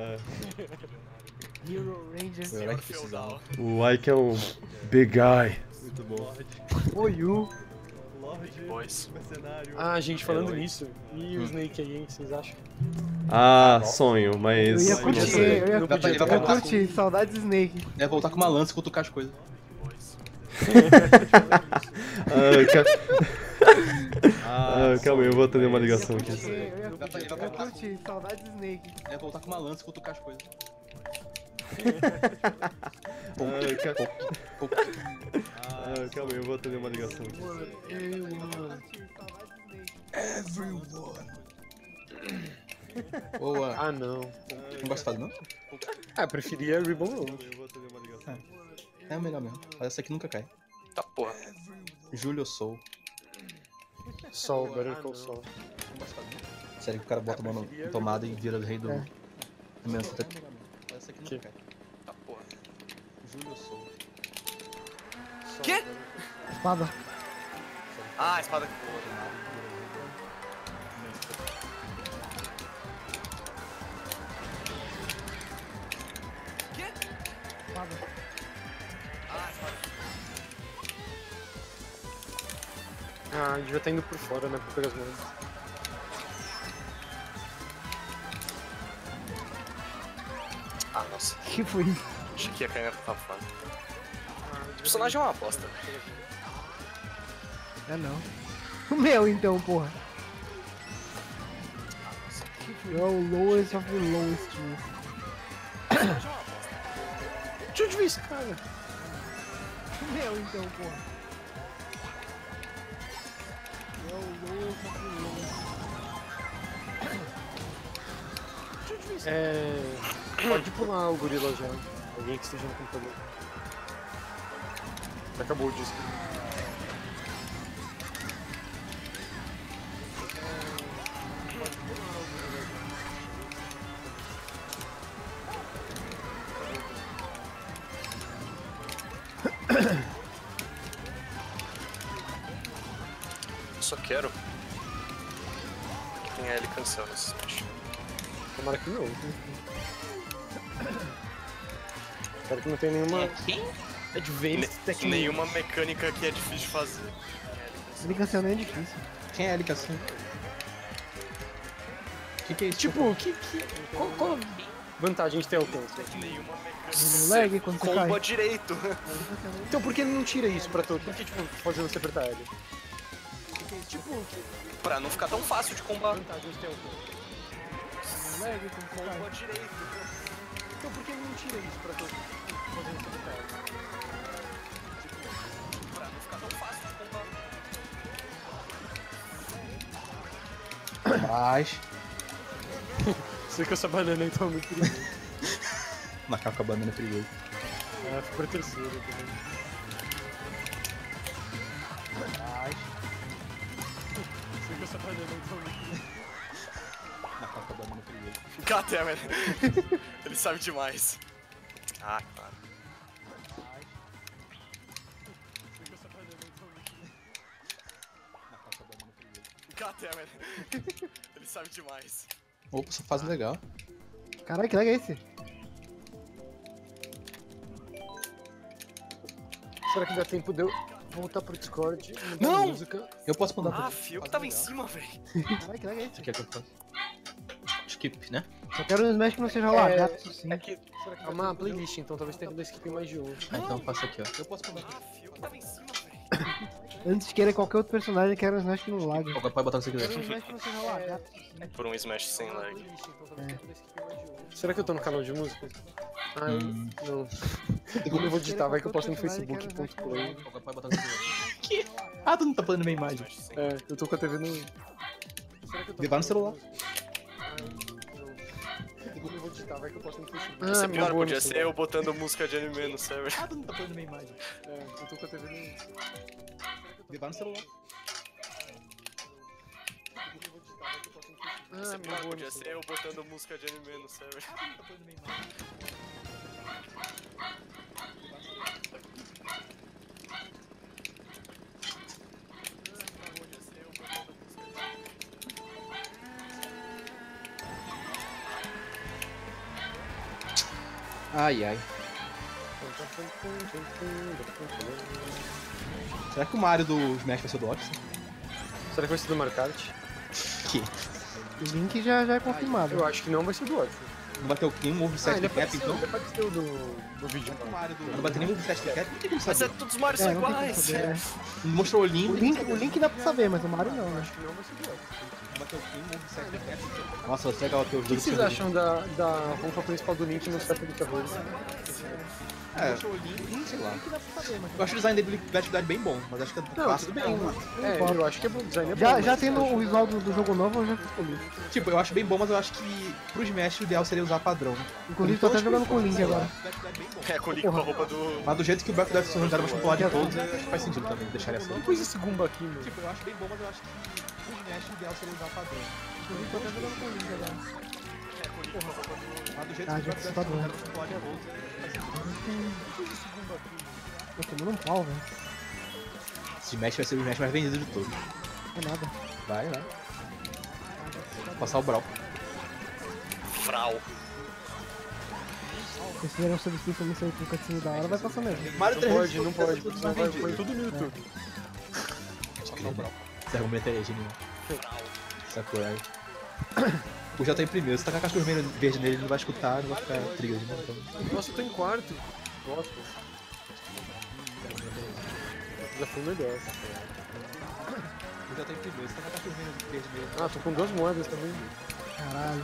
Hero Ranger. Senhor feudal. O Ike é um big guy. Muito bom. Oyu. Boys. Mercenário. Ah, gente, falando nisso. E o Snake aí, hein? Vocês acham? Ah, sonho, mas... Eu ia curtir, eu ia curtir. Saudades do Snake. É voltar com uma lança e cutucar as coisas. Calma aí, eu vou atender uma ligação aqui. Eu ia curtir. Saudades do Snake. É voltar com uma lança e cutucar as coisas. Calma aí, eu vou atender uma ligação aqui. Everyone. Boa. Ah, não. Não gostado, não? Ah, eu preferia Ribbon Road. Eu vou atender uma ligação. É o melhor mesmo. Mas essa aqui nunca cai. Tá porra. Júlio Soul. Sol, Better Call Sol. Não gostado, não? Sério que o cara bota a mão na tomada e vira o rei do... Essa aqui nunca cai. Tá porra. Júlio Soul. Quê? Espada. Ah, a espada que voa. Ah, devia estar indo por fora, né? Pra pegar as mãos. Ah, nossa. Que foi isso? Achei que ia cair na plataforma. O personagem é uma bosta. É não. O meu então, porra. É o lowest of the lowest. Deixa eu ver isso, cara. O meu então, porra. É o lowest of the lowest. Pode pular o gorila já. Alguém que esteja no computador. Acabou o disco. Só quero que tenha ele cancela esse smash. Tomara que não. Espero que não tenha nenhuma advanced technique. Nenhuma mecânica que é difícil de fazer. Ele cancela nem é difícil. Quem é ele que assim? Que é isso? Tipo, qual a vantagem de ter alcance? Nenhuma. Lag quando você cai. Comba direito. Então por que ele não tira isso pra todo? Por que, tipo, fazer você apertar ele? Tipo, pra não ficar tão fácil de combar. Vantagem de ter alcance. Lag quando você Comba cai. direito. Então por que ele não tira isso pra todo? Fazer você apertar ele? Pra não ficar tão fácil de combar. Mas... Sei que essa banana então é muito perigoso. Macaco com a banana é perigoso. É, ficou a terceira também. Sei que essa banana então é muito perigoso. Macaco com a banana é perigoso. Goddammit. Ele sabe demais. Ah, claro. Sei que essa banana então é muito perigoso. Macaco com a banana é perigoso. Goddammit. Ele sabe demais. Opa, essa fase legal. Caralho, que lag é esse? Será que dá tempo de eu voltar pro Discord? mudar Não! a música? Eu posso mandar Ah, fio que tava em cima, velho. Caralho, que lag é esse? Você quer que eu faça? Skip, né? Só quero um Smash que não seja lagarto, sim. É que é uma playlist, então talvez tenha que dar skip em mais de um. Ah, então eu faço aqui, ó. Eu posso mandar Ah, fio que tava em cima, velho. Antes de querer qualquer outro personagem, quero um Smash que não lag. Pode botar o que você Quero um quiser. Smash que não seja lagarto, sim. Por um smash sem lag. Será que eu tô no canal de música? Ah, não. Quando Eu vou digitar, vai que eu posto no facebook.play. Pode botar o que você quiser. Ah, tu não tá falando minha imagem. É, eu tô com a TV no... Será que eu tô Vai no celular. Eu vou digitar, vai que eu posto no facebook. Ia ser pior, podia ser eu botando música de anime no server. Ah, tu não tá falando minha imagem. É, eu tô com a TV no... Vai no celular. Ia ser pior, podia ser eu botando música de anime no server. Ah, tu não tá falando minha imagem. Podia ser eu botando música de Ai, ai. Será que o Mario do Smash vai ser do Odyssey? Será que vai ser do Mario Kart? Que? O Link já é confirmado. Eu acho que não vai ser do Odyssey. Não vai ter o Game Over 7 ele Cap, então? Ele apareceu do vídeo. Não vai ter nem Over 7 Cap? Não tem como Mas saber. todos os Marios são não tem como iguais. saber, né? Não mostrou o O link. Link dá pra saber, mas o Mario não, né? Acho que não vai ser do Odyssey. Não vai ter o Game Over 7 Cap. Nossa, legal ter os O que dois. vocês acham da roupa principal do Link no set do terror? É, sei lá. Eu acho o design dele de atividade bem bom, mas acho que é Não, fácil. tudo bem. Eu acho que é bom, o design é bom. Já mas- tendo o visual do jogo novo, eu já fico feliz. Tipo, eu acho bem bom, mas eu acho que pro Smash o ideal seria usar padrão. Inclusive, tô até jogando com o Link agora. É, com o link com a roupa do... Mas do jeito que o Breath of the Wild foi mais popular de todos, eu acho que faz sentido também deixar ele assim. Não pôs esse Goomba aqui, meu. Tipo, eu acho bem bom, mas eu acho que pro Smash o ideal seria usar padrão. Inclusive, tô até jogando com o Link agora. Mas do jeito Ah, que o já Breath of the tá Wild bom. foi popular de todos, faz sentido. Tô tomando um pau, velho. Esse Smash vai ser o Smash mais vendido de todos. Não é nada. Vai. Passar o Brawl. Frau. Se fizeram um subscrição nisso aí com cutscene da hora, vai passar mesmo. Mario Não 3D pode, não pode. tudo Senão mais vai vendido. pôr tudo no YouTube. Passar o Brawl. Esse argumento é genial. Sakurai. O já tá em primeiro, se tacar cachorro verde nele, ele não vai escutar, não vai ficar trigger de novo. Então. Nossa, eu tô em quarto. Nossa. Já foi melhor. O já tá em primeiro, se tacar cachorro verde nele. Ah, tô com 2 moedas também. Caralho.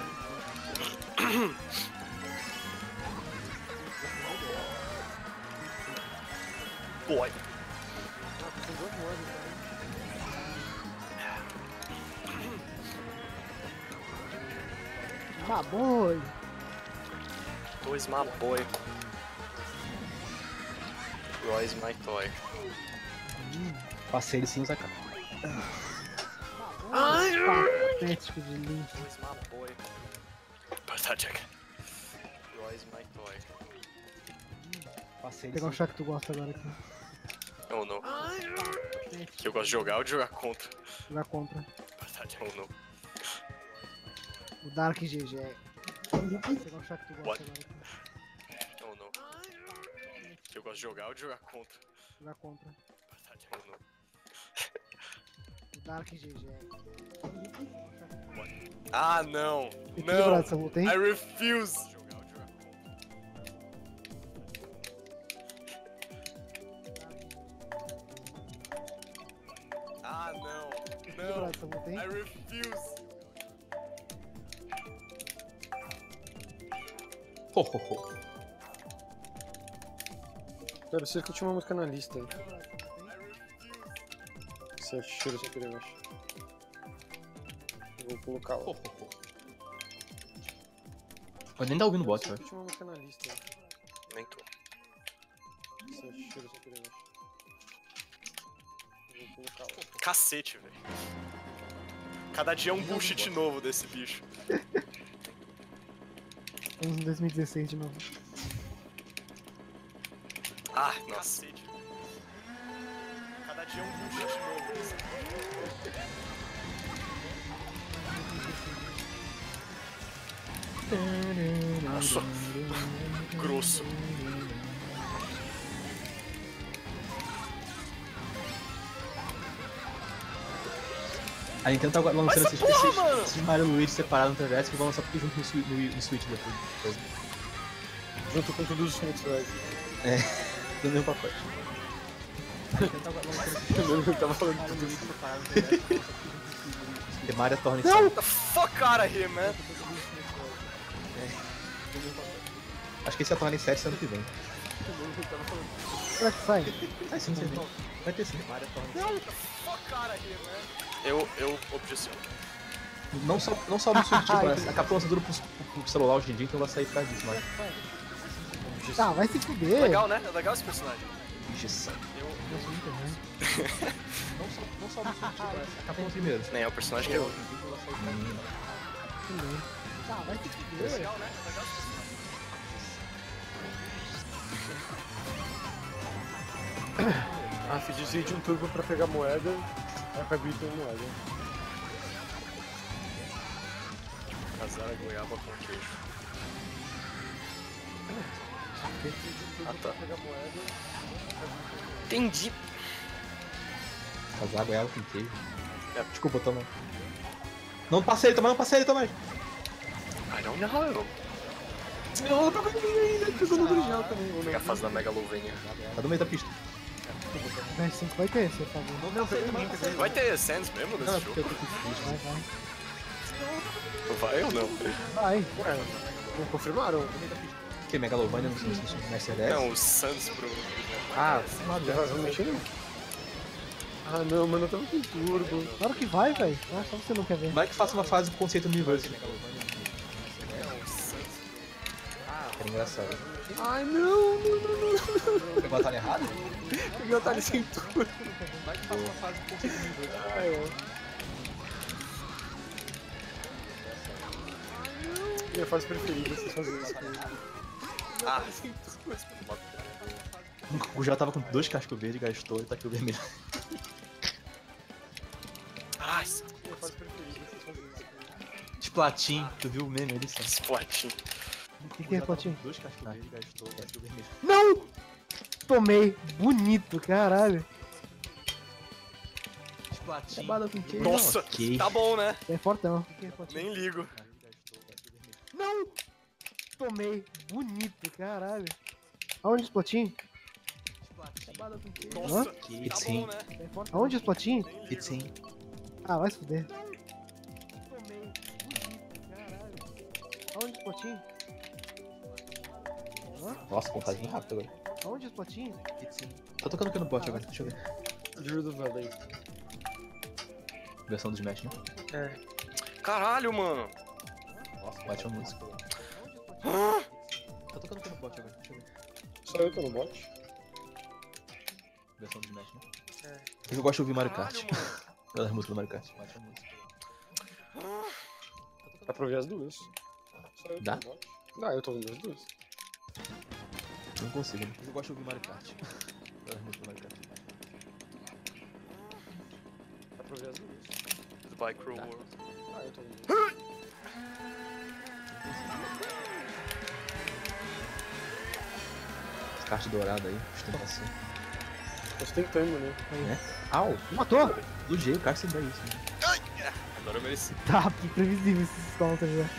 Boy. Ah, tô com 2 moedas também. Baboi. 2 Maboy. Roy's my toy. Passei ele sem usar capa. Patético de Link. 2 Maboy. Pathetic. Roy's my toy. Passei Vou pegar o chá que tu gosta agora aqui. Oh não. Que eu gosto de jogar ou de jogar contra? Jogar contra. Pathetic. Oh não. O Dark GG. Vou pegar o chá que tu gosta What? agora aqui. Oh não. Que eu gosto de jogar ou de jogar contra? Jogar contra. Pathetic. Oh não. O Dark GG. Ah, não. Equilibrado Não. essa luta, hein? I refuse. Ah, não. Equilibrado essa luta, hein? I refuse. Ho, ho, ho. Cara, você que tinha uma música na lista aí. Você cheiro sem querer, eu acho. Eu vou colocar lá. Mas nem tá ouvindo o bot, Você velho. que tinha uma música na lista aí. Nem tô. Você cheiro sem querer, eu acho. Eu vou colocar lá. Cacete, velho. Cada dia é um bullshit novo desse bicho. Estamos em 2016 de novo. Ah, nossa. Cada dia é um bullshit novo desse bicho. Nossa. Grosso. A Nintendo tá lançando Essa porra, mano! esses Mario e Luigi separados no 3DS que vão lançar tudo junto no Switch depois. Junto com todos os Sonic Drive. Do mesmo pacote. Eu tava falando de tudo isso. Porque Mario torna Get the fuck out of here, man. Acho que esse é a Torne 7 ano que vem. Será que sai? Vai sim, vai ter sim. Mario Torne Get the fuck out of here, man. Eu objeciono. Não só no Switch, tipo, a captura lançadora pro celular hoje em dia, então vai sair por causa disso, mas. Tá, vai se fuder. Legal, né? É legal esse personagem. Injeção. Nossa, muito ruim. Não só no Switch, tipo, a captura primeiro. Nem é o personagem que eu. Tá, vai se fuder. Legal, né? É legal esse personagem. Ah, fiz de um turbo pra pegar moeda. Aí acabei tendo moeda. Casar a goiaba com queijo. Ah, tá. Entendi. Casar goiaba com queijo. Desculpa, toma. Não passei, toma, não passei, toma. I don't know. Não, eu tava ainda, pegou no original também. Vou pegar a fase da Megalovania. Tá no meio da pista. PS5 vai ter, você tá vendo? Não passei, toma, não passei. Vai ter Sans mesmo nesse Não, jogo? porque eu tô com Switch. Vai. Vai ou não? Vai. Ué, não confirmaram? Que Megalovania no Master 10? Não, o Sans pro. Ah, Provavelmente não. Ah não, mano, eu tava com turbo. Claro que vai, velho. Ah, só você não quer ver. vai que faça uma fase com conceito universo. Era engraçado. Ai não. Pegou a atalho errado? Peguei o atalho sem turbo. Vai que faça uma fase com conceito universo. Ai, ó. Minha fase preferida, vocês fazem isso. Ah, O já tava com 2 cascos verdes, gastou e tá aqui o vermelho. ah, Minha fase preferida, vocês fazem isso. Splatin, tu viu o meme ali? Splatin. O que é, Potinho? 2 cascos verdes, gastou e tá aqui o vermelho. Não! Tomei. Bonito, caralho. Splatin. Acabada com queijo. Nossa, Ok. tá bom, né? É fortão. O que é, Potinho? Nem ligo. Não! Tomei. Bonito, caralho. Aonde o Splotin? Acabada com queijo. Nossa, Hã? tá Sim. bom, né? É fortão. Aonde o Splotin? Nem ligo. It's sim. Ah, vai se fuder. Tomei. Bonito, caralho. Aonde o Splotin? Nossa, contagem rápida agora. Aonde o Splotin? It's sim. Tá tocando aqui no bot agora, deixa eu ver. Drew do Valley. Versão do Smash, né? É. Caralho, mano. Nossa, bate a música. Ah, Tá tocando aqui no bot agora, deixa eu ver. Só eu tô no bot? Versão do Smash, né? Eu gosto de ouvir Mario Kart. caralho, mano. Eu das músicas do Mario Kart. Bate a música. Dá pra ouvir as duas. Só eu tô Dá? no bot? Dá, eu tô ouvindo as duas. Não consigo, né? Eu gosto de ouvir Mario Kart. Eu das músicas do Mario Kart. Dá pra ouvir as duas. Goodbye, Cruel World. Ah, eu tô ouvindo. Kart dourado aí, ostentação. Tô tentando, né? É? Au! Matou! Do jeito, o cara se dá isso. Ai, agora eu mereci. Tá, previsível esses counters já.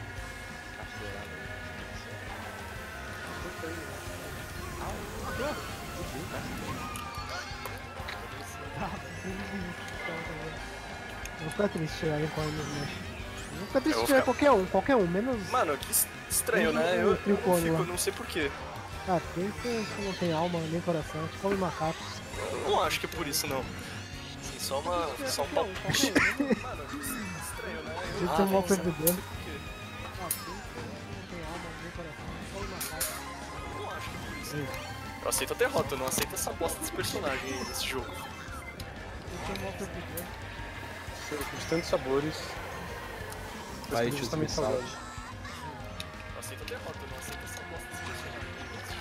Não fica triste chegarem com a arma Smash. Não fica triste chegar qualquer um, menos. Mano, que estranho, né? Eu não sei porquê. Ah, porque você não tem alma nem coração, te come macaco. Eu não acho que é por isso, não. Assim, só um papo. Mano, que estranho, né? Você tem um mau perdedor. Por quê? Ah, porque você não tem alma nem coração, te come macaco. Eu não acho que é por isso. Eu aceito a derrota, eu não aceito essa bosta desse personagem aí, desse jogo. Você tem um mau perdedor. De tantos sabores. Vai, justamente salve. Eu aceito a derrota, eu não aceito essa bosta desse personagem aí, desse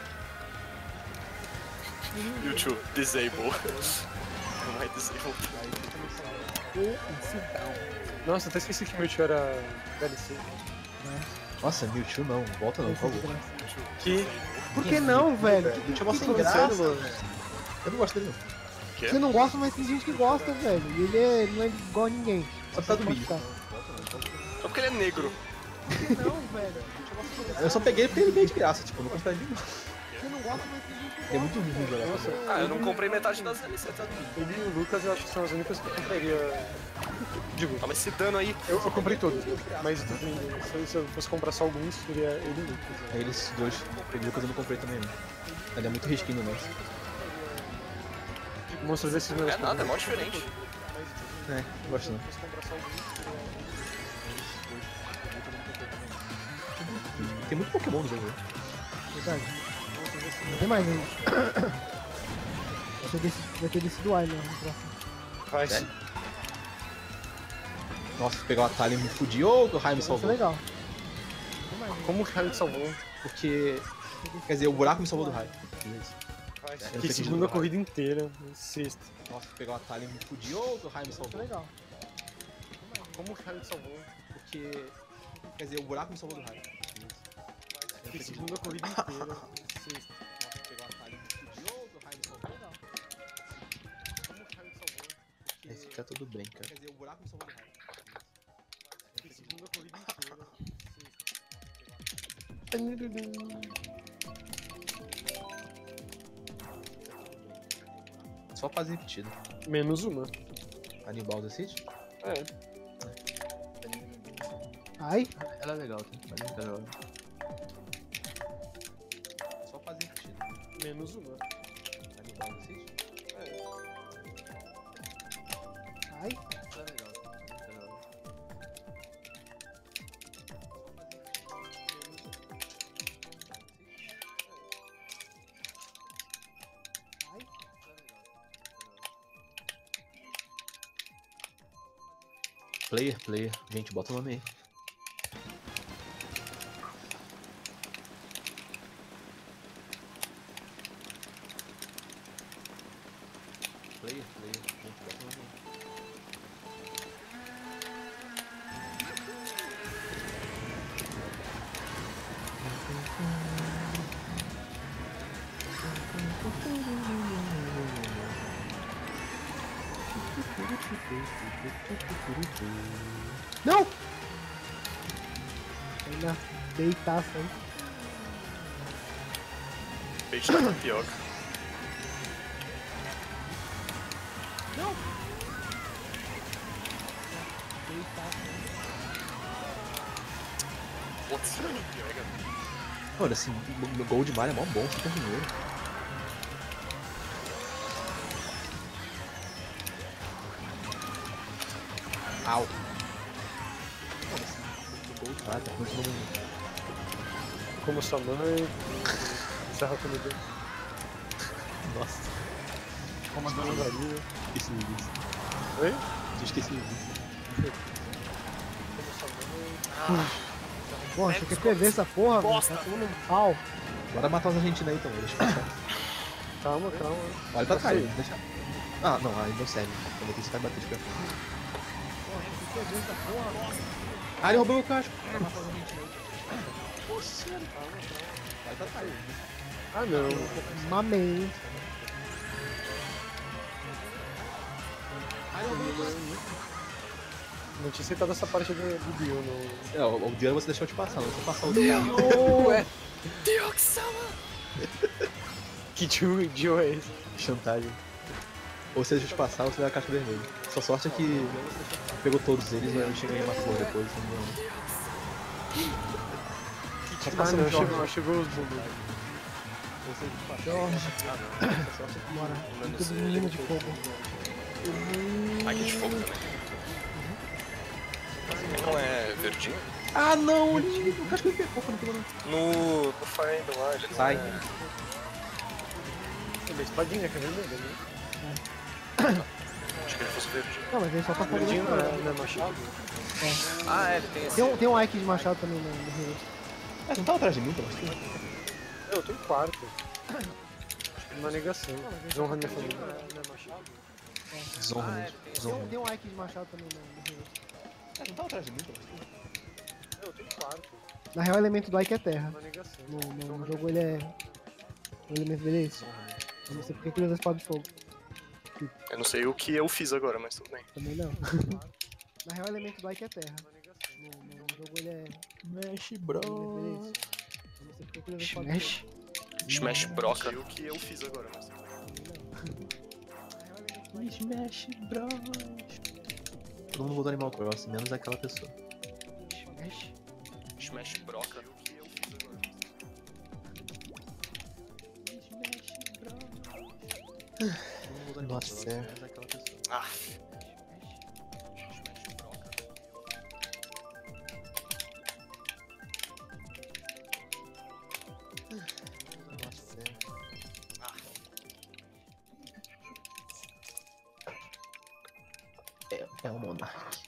jogo. YouTube, disable. Não é disable. Nossa, até esqueci que o Mewtwo era DLC. Nossa, Mewtwo não, volta não, por favor. Que? Por que não, velho? Mewtwo é uma sem graça, mano. Eu não gosto dele não. Você não gosta, mas tem gente que gosta, velho. E ele não é igual a ninguém. Só tá do milho. Só porque ele é negro. Não, velho. Eu só peguei porque ele veio de graça, tipo, eu não comprei nenhum. Você não gosta, mas tem gente que gosta. É muito ruim jogar. Ah, eu não comprei metade das DLC, tá? Ele e o Lucas eu acho que são as únicas que eu compraria. Digo, Toma esse dano aí. eu comprei todos, mas se eu fosse comprar só alguns, seria ele e o Lucas. Aí eles dois, o Lucas eu não comprei também não. Ele é muito risquinho no Messi. Monstros desses meus. É nada, é mó diferente. É, não gosto não. Tem muito Pokémon no jogo, né? Verdade. Não tem mais ainda. Vai ter desse dual, né? No próximo. Vai. É. Nossa, pegar o atalho e me fudir. Ô, o raio me Isso é salvou. legal. Como o raio te salvou? Porque. Quer dizer, o buraco me salvou do raio. Beleza. Que segunda corrida inteira, sexta. Nossa, pegar o atalho e me fudir. Ô, o raio me Isso é salvou. legal. Como o raio te salvou? Porque. Quer dizer, o buraco me salvou do raio. Que segunda corrida inteira, sexta. Nossa, pegar o atalho e me fudir. Ô, o raio me salvou. Como o raio te salvou? Esse tá tudo bem, cara. Quer dizer, o buraco me salvou do raio. Que segunda corrida inteira, Só fase repetida. menos uma. Animal da City? É. Ai, Ela é legal, tá? Mas não é legal. Só fase repetida. Menos uma. Animal da City? ai. Ela é legal, tá? Mas não é legal. Player. Gente, bota o nome aí. Player. Gente, bota o nome aí. Não! Ainda deitaça aí. Beijo da tapioca. Putz, pega. Olha, assim, o Gold Mario é mó bom, super dinheiro. Au. Olha, assim, o Gold Mario tá muito bom. Como sua mãe. Encerra a comida. Nossa, Como a dona Maria. esqueci disso. Oi? Eu esqueci disso. Como sua mãe. Pô, você quer perder essa porra, velho? Bosta. Tá tomando um pau. Bora matar os argentinos aí então, deixa eu passar. Calma. Olha pra trás, deixa. Ah, não, aí não serve. Eu vou ter que bater de pé. Pô, você quer perder essa porra? Ah, ele roubou meu casco. Bora matar os argentinos aí. Poxa, vai pra trás. Ah não. Mamei. Não tinha aceitado essa parte do Dio no... É, o Dio você deixou de passar, não você passar o Dio. Ué! Dio-sama! Que Dio é esse? Chantagem. Ou você deixa de passar ou você vai a caixa vermelha. Sua sorte é que pegou todos eles e chega em uma flor depois. Ah, não, chegou os bugos. Bora. Tudo menino de fogo. Águia de fogo também. Não é verdinho? Ah não, o acho que ele pegou quando pegou No Fire Emblem lá, ele sai. Ele é espadinha, que é vermelha, né? Acho que ele fosse verdinho. Não, mas ele só tá falando. Verdinho não é machado? Ah, ele tem esse... Tem um Ike de machado também no Rio. Ah, você não tava atrás de mim, pelo menos? Eu tô em quarto. Uma negação. Desonra minha família. Desonra mesmo. Tem um Ike de machado também no Rio. Ah, você não tava atrás de mim, pelo menos? Eu tô em quarto. Na real, o elemento do Ike é terra. Uma negação. No jogo ele é. O elemento dele é esse. Eu não sei porque que ele usa espada de fogo. Eu não sei o que eu fiz agora, mas tudo bem. Também não. Na real, o elemento do Ike é terra. No jogo ele é. Mexe, bro. O elemento dele é esse. Eu não sei porque que ele usa espada de Smash. fogo. Smash broca. O que eu fiz agora, mas Smash Bros. Todo mundo votou Animal Crossing, menos aquela pessoa. Smash broca. Nossa, é. Ah. É o Monark.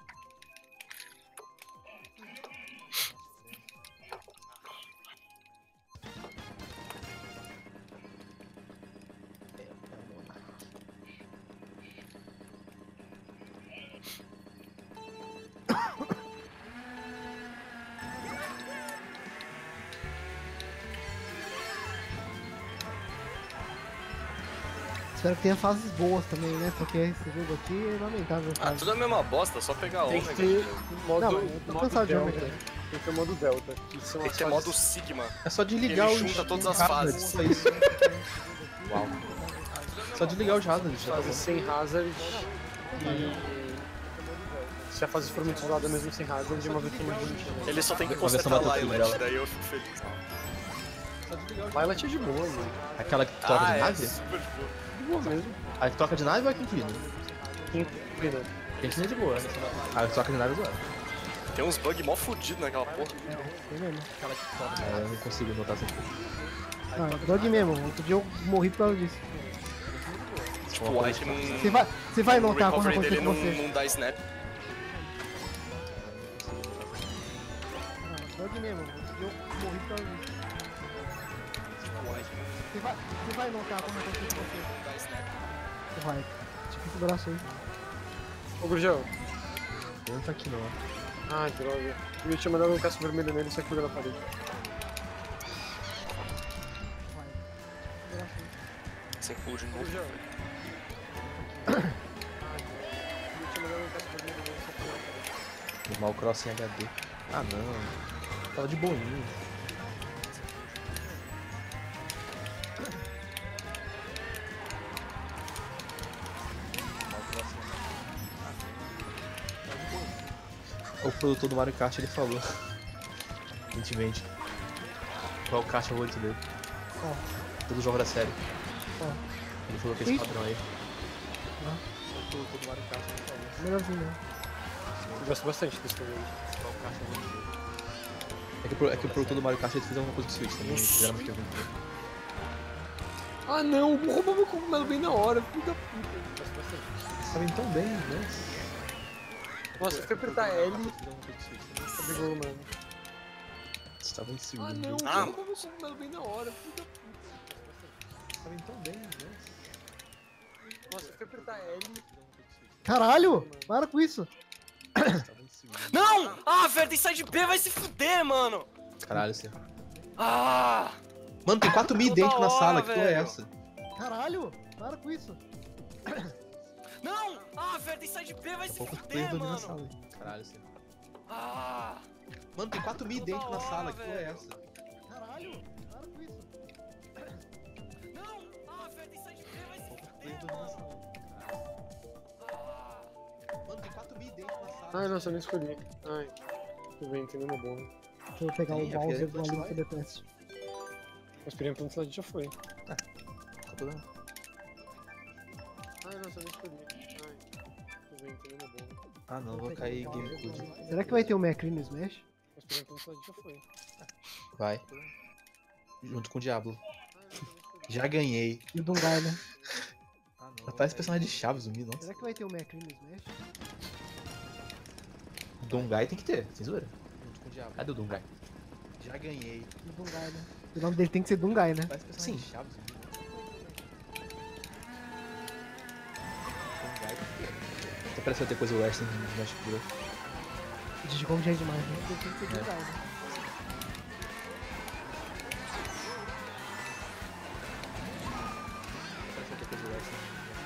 Espero que tenha fases boas também, né? Porque esse jogo aqui é lamentável. Ah, tudo é a mesma bosta, só pegar Tem que ômega. ter modo, Não, eu tô modo cansado de delta. ômega. Tem que ter modo delta. Que são Tem as que ter fases- modo Sigma. É só desligar Ele os junta todas as hazards, fases. Só isso. Uau. Só desligar os hazards. já tá fases bom. sem hazard e... Se a fase for muito usada mesmo sem hazard, de uma vez que é muito bonitinha. Ele só tem que Uma versão consertar a Battlefield Lilat, dela. daí eu fico feliz. Violet é de boa, mano. Aquela que troca de nave? super de boa. De boa mesmo. A que troca de nave ou a que inclina? Inclina. Quem é de boa. A que troca de nave é zoada. Tem uns bugs mó fudidos naquela porra. Tem mesmo. É, eu não consigo notar essas coisas. Não, é dog mesmo. Outro dia eu morri por causa disso. Tipo, o Ike não... Você vai notar quando recovery acontecer dele com não, você. não dá snap. Não, é dog mesmo. Outro dia eu morri por causa disso. Você vai notar quando acontecer com você. Você vai. Tipo esse braço aí. Ô, Gurgel. Ele não tá aqui não. Ai, droga. Eu ia te mandar um casco vermelho nele e você cuida na parede. Vai. Esse braço aí. Sem pulo de novo. Gurgel. Eu ia te mandar um casco vermelho nele e você cuida na parede. Animal Crossing HD. Ah não. Tava de boinha. O produtor do Mario Kart ele falou recentemente qual é o kart favorito dele. Todo jogo da série. Ele falou que esse padrão aí. O produtor do Mario Kart ele falou. Melhorzinho, né? Eu gosto bastante desse jogo. Qual é o kart favorito dele. É que o produtor do Mario Kart ele fez alguma coisa com o Switch também. Eles fizeram umas perguntas. Ah não, roubou meu cogumelo bem na hora, filho da puta. Gosto bastante. Sabem tão bem, né? Nossa, se eu apertar L, pegou o mano. Estava em segundo. Ah não, Ah. roubou meu cogumelo bem na hora, filho da puta. Sabem tão bem, né? Nossa, se eu apertar L, Caralho! Para com isso! Estava em segundo. Não! Ah, velho, tem side B, vai se fuder, mano! Caralho, você. Ah! Mano, tem 4 mil Toda dentro na hora, sala, que porra é velho. essa? Caralho! Para com isso! Não! Ah, velho, tem side B, vai se fuder, mano! Caralho, sério. Ah! Mano, tem 4.000 dentro na sala, que porra é essa? Caralho, para com isso. Não! Ah, velho, tem side B, vai se fuder, Mano, tem 4.000 dentro na sala. Ai, nossa, eu nem escolhi. Ai, tudo bem, tem uma boa. Deixa eu pegar o Bowser do Alien CD Test. O Experiência Plant Slide já foi. Tá tudo bem. Ai, nossa, eu nem escolhi. Ai, tudo bem, tem uma boa. Ah não, vou cair GameCube. Será que vai ter o Macri no Smash? O Experiência Plant Slide já foi. Vai. Junto com o Diablo. Já ganhei. E o Dungai, né? Parece personagem de Chaves, o Mi, nossa. Será que vai ter o Macri no Smash? Dungai tem que ter, sem zoeira. Junto com o Diablo. Cadê o Dungai? Já ganhei. E o Dungai, né? O nome dele tem que ser Dungai, né? Parece personagem de Chaves, o Mi. Dungai tem que ter. Até pareceu depois o Western no Smash Bros. Digicom já é demais, né? Tem que ser Dungai, né? Pareceu depois o Western.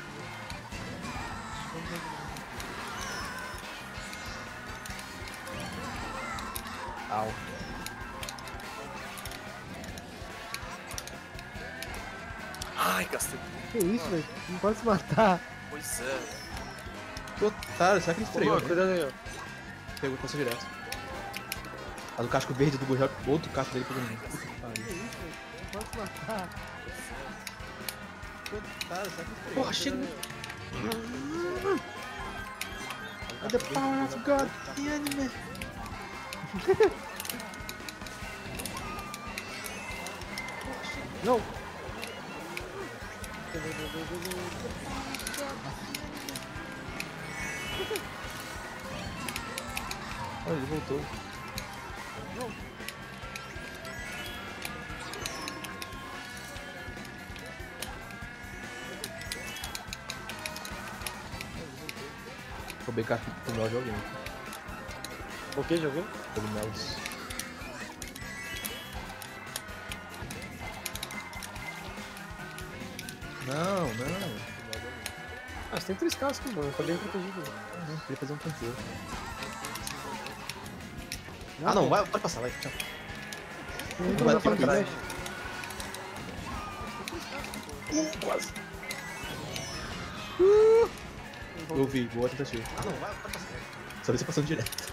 Au. Ai, gastei. Que isso, velho? Não pode se matar. Pois é. Que otário, será que ele freou? Pô, cuidado aí, ó. Pegou e passou direto. A do casco verde do Gurgel, outro casco dele pegou em mim. Que isso, velho? Não pode se matar. Que otário, será que ele freou? Porra, chega. The power of God, the anime. Não! Olha, ele voltou. Roubei carta pro Mel de alguém. O que, de alguém? Pelo Melos. Não, não. Ah, você tem 3 cascos, mano. Tá bem protegido. Não, queria fazer um canteiro. Ah não, vai, pode passar, vai. Tchau. Não vai dá pra ter trás. Quase. Eu vi, boa tentativa. Ah não, vai, pode passar. Só vi você passando direto.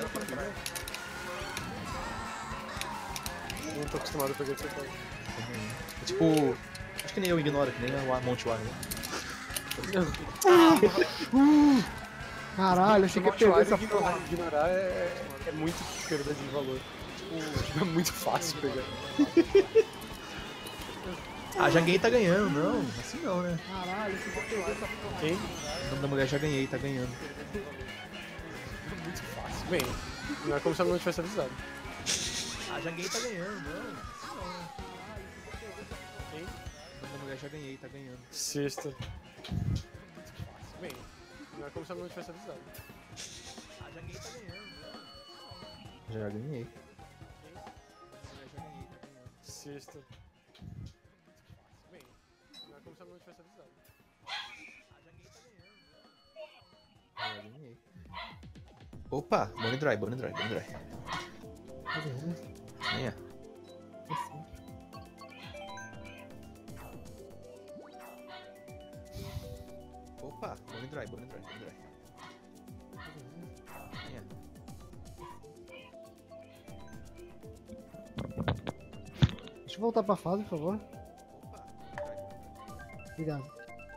Não tô acostumado a pegar esse cara. É tipo. Acho que nem eu ignoro, que nem o Monte War, né? Caralho, achei que ia perder essa ignorar, porra. ignorar é muito perda de valor. Tipo, é muito fácil pegar. Ah, já ganhei, tá ganhando. Não, assim não, né? Caralho, achei que ia perder essa porra. Quem? O nome da mulher já ganhei, tá ganhando. É muito fácil. Bem, não é como se ela não tivesse avisado. Ah, já ganhei, tá ganhando. Não, assim não, né? Quem? O nome da mulher já ganhei, tá ganhando. Sexta. Muito fácil. Bem, não é como se ela não tivesse avisado. Ah, já ganhei, tá ganhando. Já ganhei. Sexta. Bem, não é como se ela não tivesse avisado. Já ganhei. Opa, Bonnie Dry, Bonnie Dry, Bonnie Dry. É. Opa, Bonnie Dry, Bonnie Dry, Bonnie Dry. É. Deixa eu voltar pra fase, por favor. Obrigado.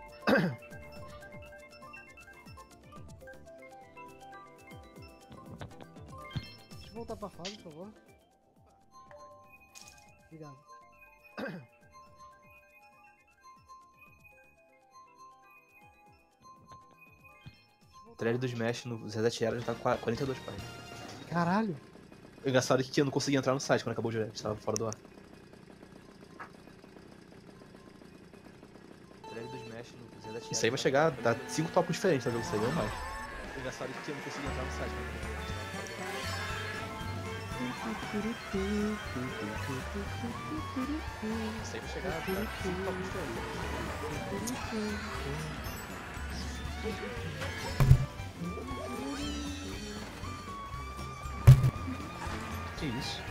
Deixa eu voltar pra fase, por favor. Obrigado. O trailer do Smash no Reset Era já tá com 42 páginas. Caralho. O engraçado é que eu não consegui entrar no site quando acabou o direct, tava fora do ar. O trailer do Smash no Reset Era. Isso aí vai chegar, dá 5 tópicos diferentes, tá vendo? Isso aí ou mais. O engraçado é que eu não consegui entrar no site quando acabou o direct. Isso aí vai chegar, dá 5 tópicos diferentes. Que isso?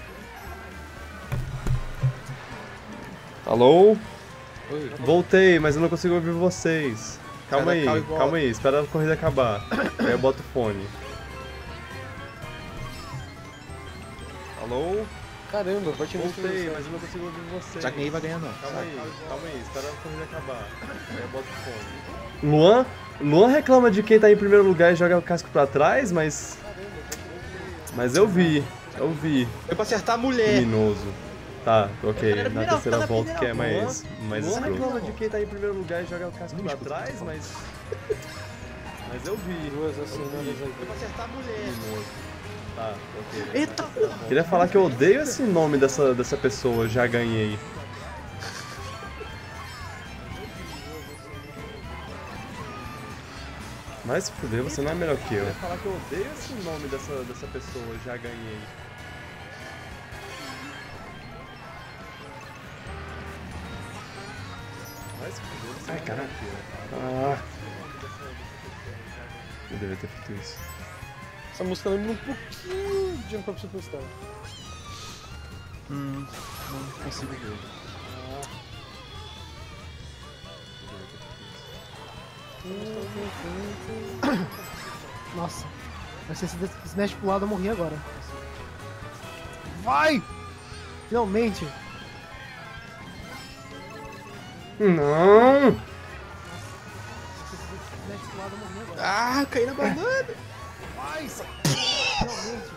Alô? Oi. Voltei, mas eu não consigo ouvir vocês. Calma aí, espera a corrida acabar. Aí eu boto o fone. Alô? Caramba, vai te Voltei, mas eu não consigo ouvir vocês. Já ganhei, vai ganhar não. Calma aí, espera a corrida acabar. Aí eu boto o fone. Luan reclama de quem tá em primeiro lugar e joga o casco pra trás, mas... Mas eu vi. Foi pra acertar a mulher. Criminoso. Tá, ok. Na terceira volta que é mais Luan escroto. reclama de quem tá em primeiro lugar e joga o casco pra trás, mas... Mas eu vi. Duas assinadas aí. Foi pra acertar a mulher. Tá, ok. Eita! Queria falar que eu odeio esse nome dessa pessoa, já ganhei. Mas se fuder, você não é melhor que eu. Queria falar que eu odeio esse nome dessa pessoa, já ganhei. Mas se fuder, você não é melhor que eu. Ah. Eu devia ter feito isso. Essa música lembra um pouquinho de Jump Up Superstar. Não consigo ver. Nossa. Mas se esse Smash pro lado, eu morri agora. Vai! Finalmente! Não! Se esse Smash pro lado, eu morri agora. Ah, caí na banana! Vai! Finalmente!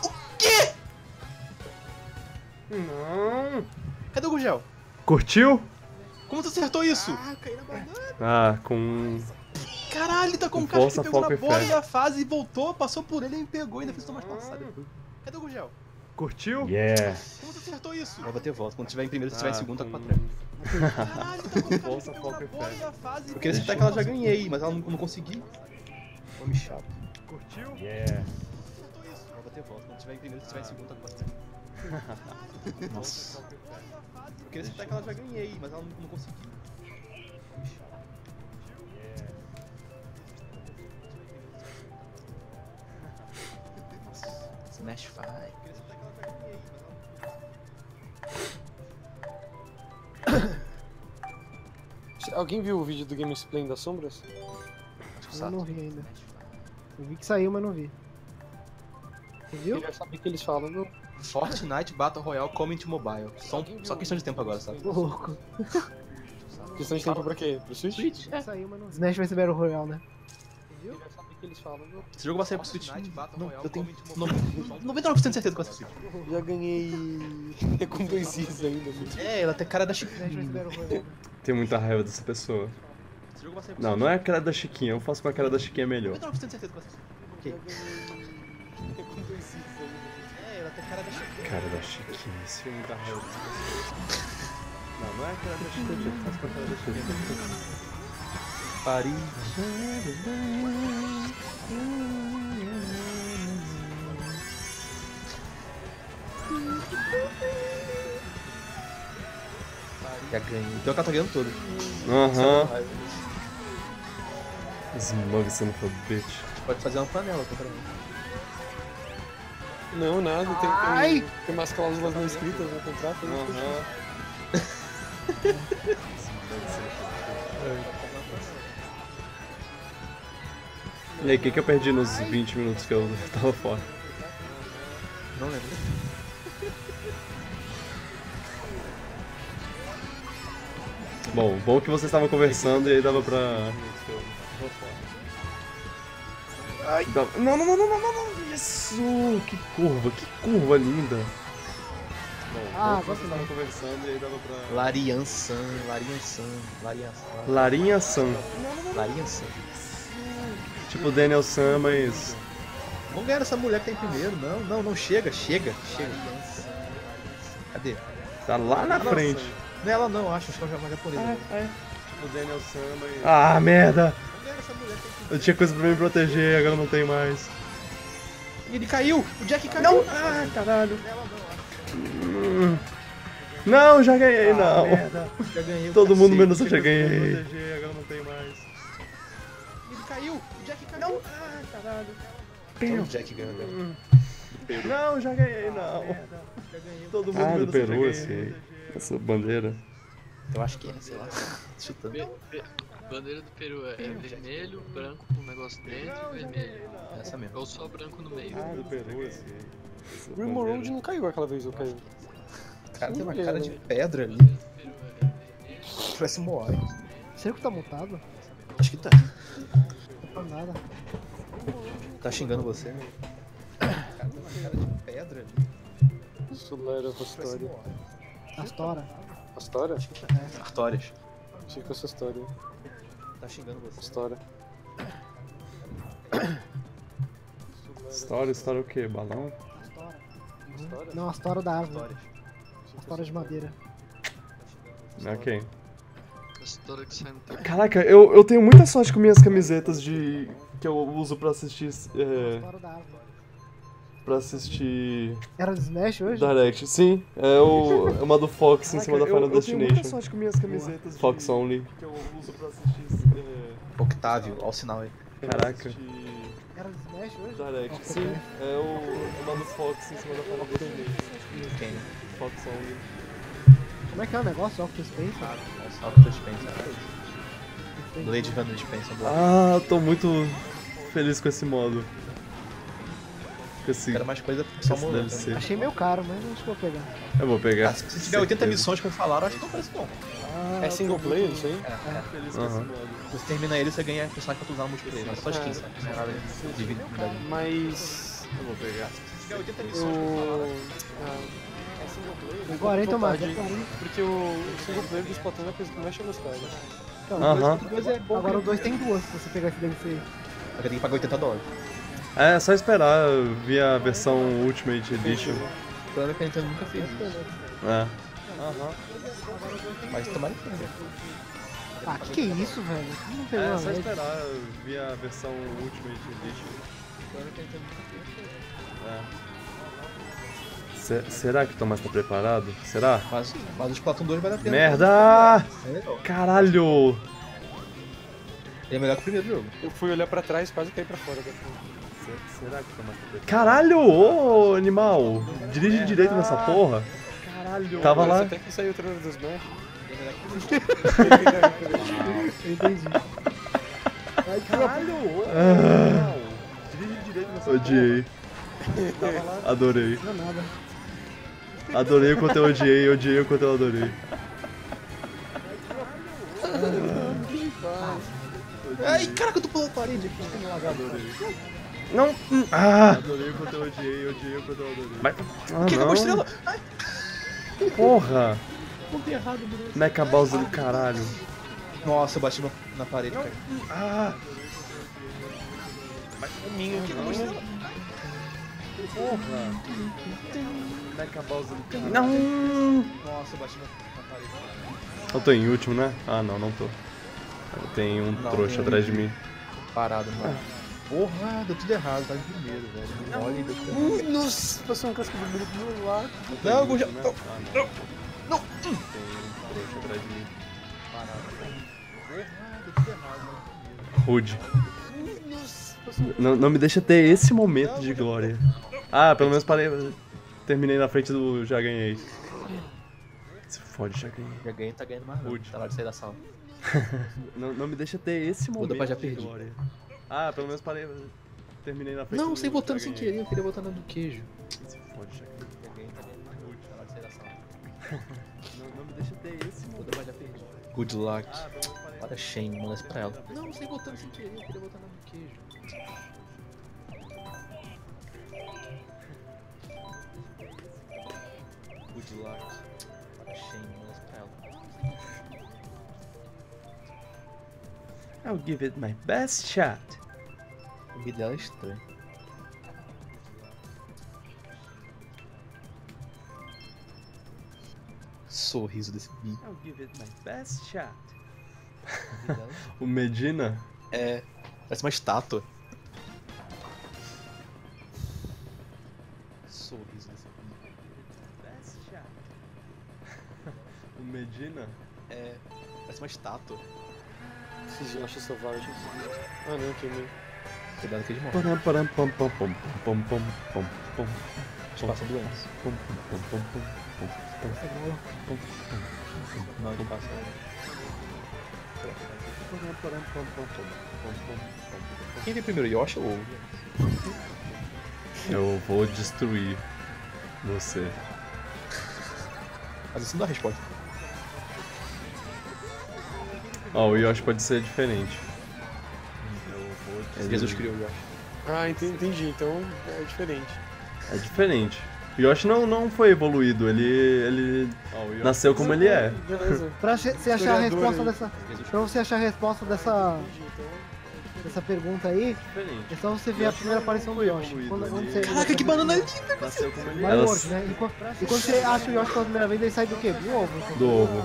Não! Cadê o Gugel? Curtiu? Como tu acertou isso? Ah, caí na banana! Ah, com... Caralho, ele tá com um Com cara que força, pegou na foco e bola fé. e a fase e voltou, passou por ele e me pegou e ainda fez tomar passada. Cadê o Gugel? Curtiu? Yeah! Como tu acertou isso? Vai bater volta. Quando tiver em primeiro, se tiver em segundo, tá com pra trás. Caralho, tá com um cara Força, que pegou foco na e bola fé. e a fase. Eu queria acertar que ela já ganhei, mas ela não consegui. Homem chato. Curtiu? Yeah! Vai bater volta. Quando tiver em primeiro, se tiver em segundo, tá com pra trás. Nossa. Eu queria acertar que ela já ganhei, mas ela não consegui. Homem chato. Smash Five. Alguém viu o vídeo do Gamesplay das Sombras? Eu não vi ainda. Eu vi que saiu, mas não vi. Você viu? Eu queria saber o que eles falam. Não. Fortnite Battle Royale Comment Mobile. Só questão de tempo agora, sabe? Tô louco. Questão de tempo pra quê? Pro Switch? Saiu, mas não vi. Smash vai ser Battle Royale, né? Eu queria saber o que eles falam. Não. Esse jogo vai sair pro Switch. Não, eu tenho 99% de certeza que vai sair pro Switch. Já ganhei com 2 Is ainda. É, ela tem cara da Smash vai ser Battle Royale. Tenho muita raiva dessa pessoa. Esse jogo vai sair pro Não, não é a cara da Chiquinha, eu faço com a cara da Chiquinha melhor. 99% de certeza que vai sair pro Switch. Com 2 Is ainda. É, ela tem cara da Chiquinha. Cara da Chiquinha, isso é muita raiva dessa pessoa. Não, não é a cara da Chiquinha, eu faço com a cara da Chiquinha melhor. Já ganhei. Então ela tá ganhando tudo. Aham. Smug son of a bitch. Pode fazer uma panela contra mim. Não, nada. Tem umas cláusulas não escritas no contrato. Aham. E aí, o que eu perdi nos 20 minutos que eu tava fora? Não lembro. Bom que vocês estavam conversando e aí dava pra... Ai, não, isso! Que curva linda! Bom que vocês estavam conversando e aí dava pra... Larian San. Larinha San. Tipo Daniel San, mas... Vamos ganhar essa mulher que tá em primeiro. Não, chega. Cadê? Tá lá na frente. Não é ela não, acho que é uma japonesa. Tipo Daniel San, mas... Ah, merda! Vamos ganhar essa mulher que tá em primeiro. Eu tinha coisa pra me proteger, agora não tem mais. E ele caiu! O Jack caiu! Não! Ah, caralho! Não, já ganhei, não! Já ganhei. Todo mundo menos eu já ganhei. Agora não tem mais. Ele caiu! caiu! O Jack caiu! Não! Ah, caralho! O Jack ganhou dela. Não, já ganhei, não. Todo mundo Ah, do do Peru, Peru, esse. Essa bandeira. Eu acho que é, sei lá. Chutando. Bandeira do Peru é vermelho, branco com um negócio dentro e vermelho. Essa mesmo. Ou só branco no meio. Ah, do Peru, esse. Rimworld não caiu aquela vez, eu caí. Cara, tem uma cara de pedra ali. Parece Moai. Será que tá mutado? Acho que tá. Não tá nada. Tá xingando você, né? Cara, tem uma cara de pedra ali. Solera Rastória. Astora. Astória? Artórias. Achei que essa história. Tá xingando você. Astória. História o quê? Balão? Astora? Não, Astora da árvore. Astora de madeira. Ok. A história que sai no teu. Caraca, eu tenho muita sorte com minhas camisetas de... que eu uso pra assistir... Astora da árvore. pra assistir... Era de Smash hoje? Direct, sim. É uma do Fox em cima da Final Destination. Eu tenho muita sorte com minhas camisetas Fox Only. Que eu uso pra assistir... Octávio, olha o sinal aí. Caraca. Era de Smash hoje? Direct, sim. É uma do Fox em cima da Final Destination. Quem? Fox Only. Como é que é o negócio? Octo Spencer? Octo Spencer. Blade Runner Spencer. Ah, tô muito feliz com esse modo. Com esse... Quero mais coisa só modo. Achei meio caro, mas acho que vou pegar. Eu vou pegar. Se tiver 80 missões como falaram, acho que não parece bom. É single player isso aí? É. Feliz com esse modo. Você termina ele, você ganha personagem pra tu usar no multiplayer. Mas só skin, sabe? Não é nada de vida. Mas... Eu vou pegar. Se tiver 80 missões como falaram... É single player? O 40 mais. Porque o single player do Splatoon é a coisa que mais chama os caras. Agora o 2 tem duas, se você pegar esse DLC aí. Vai ter que pagar $80. É só esperar vir a versão Ultimate Edition. O problema é que a Nintendo nunca fez isso. É. Mas tomara que seja. Ah, que é isso, velho? Não pegou É uma só LED. esperar vir a versão Ultimate Edition. O problema é que a Nintendo nunca fez isso. É. Será que o Tomás tá preparado? Será? Mas o Splatoon 2 vale a pena. Merda! É legal. Caralho! Ele é melhor que o primeiro jogo. Eu fui olhar pra trás e quase caí pra fora. Será que o Tomás tá preparado? Caralho! Ô, animal! Dirige direito nessa porra. Caralho! Tava lá. Até que saiu o trailer dos Smash. Eu entendi. Ai, caralho! Ô, dirige direito nessa porra. Odiei. Adorei. Não é nada. Adorei o quanto eu odiei o quanto eu adorei. Ai, caraca, eu tô pulando a parede aqui. Não! Ah! Adorei o quanto eu odiei o quanto eu adorei. Mas... O que acabou a estrela? Ai, Porra! contei errado, beleza. Mecha Bowser do caralho. Nossa, eu bati na parede, cara. Ah! Mas o Minho aqui acabou a estrela. Porra! Mecha Bowser do caralho. Não! Nossa, eu bati na parede. Eu tô em último, né? Ah, não tô. Tem um trouxa atrás de mim. Parado, mano. Porra, deu tudo errado, tá em primeiro, velho. Olha e deu tudo errado. Nossa, passou um casco vermelho do meu lado. Não, eu já... Não! Tem um trouxa atrás de mim. Parado, velho. Porra, deu tudo errado, mano. Rude. Não me deixa ter esse momento de glória. Ah, pelo menos parei. Terminei na frente do já ganhei. Se fode, já ganhei. Já ganhei, tá ganhando mais não. Tá na hora de sair da sala. Não me deixa ter esse momento pra já de perdi. glória. Ah, pelo menos parei. Terminei na frente Não, do saí botando já sem ganhei. querer, eu queria botar na do queijo. Se fode, já ganhei. Já ganhei, tá ganhando mais não. Tá na hora de sair da sala. Não me deixa ter esse momento. Muda pra já perdi. Good luck. Ah, pelo menos parei. Para Shane, manda isso pra ela. Não, saí botando sem querer, eu queria botar na do queijo. Good luck. Para Shane, manda isso pra ela. I'll give it my best shot. O vídeo dela é estranho. Sorriso desse bicho. I'll give it my best shot. O vídeo dela O Medina? é. Parece uma estátua. Sorriso desse bicho. Best shot. O Medina? É. Parece uma estátua. Esses Yoshi selvagens. Ah não, queimei. Cuidado que ele morre. Param, param, pam, pam, pam, pam, pam, pam, pam. Eles passam doentes. Pum, pum, pum, pum, pum, pum, pum, pum. Não, ele passa. Quem vem primeiro, Yoshi ou ovo? Eu vou destruir você. Mas isso não dá resposta. Ó, o Yoshi pode ser diferente. Jesus criou o Yoshi. Ah, entendi. Então é diferente. É diferente. O Yoshi não foi evoluído, ele nasceu como ele é. Beleza. Pra você achar a resposta aí. dessa. Pra você achar a resposta dessa pergunta aí, é só você ver a primeira aparição do Yoshi. Quando você, Caraca, que banana linda! Nasceu como ele Vai é. World, né? E quando você acha o Yoshi pela primeira vez, ele sai do quê? Do ovo. Do ovo.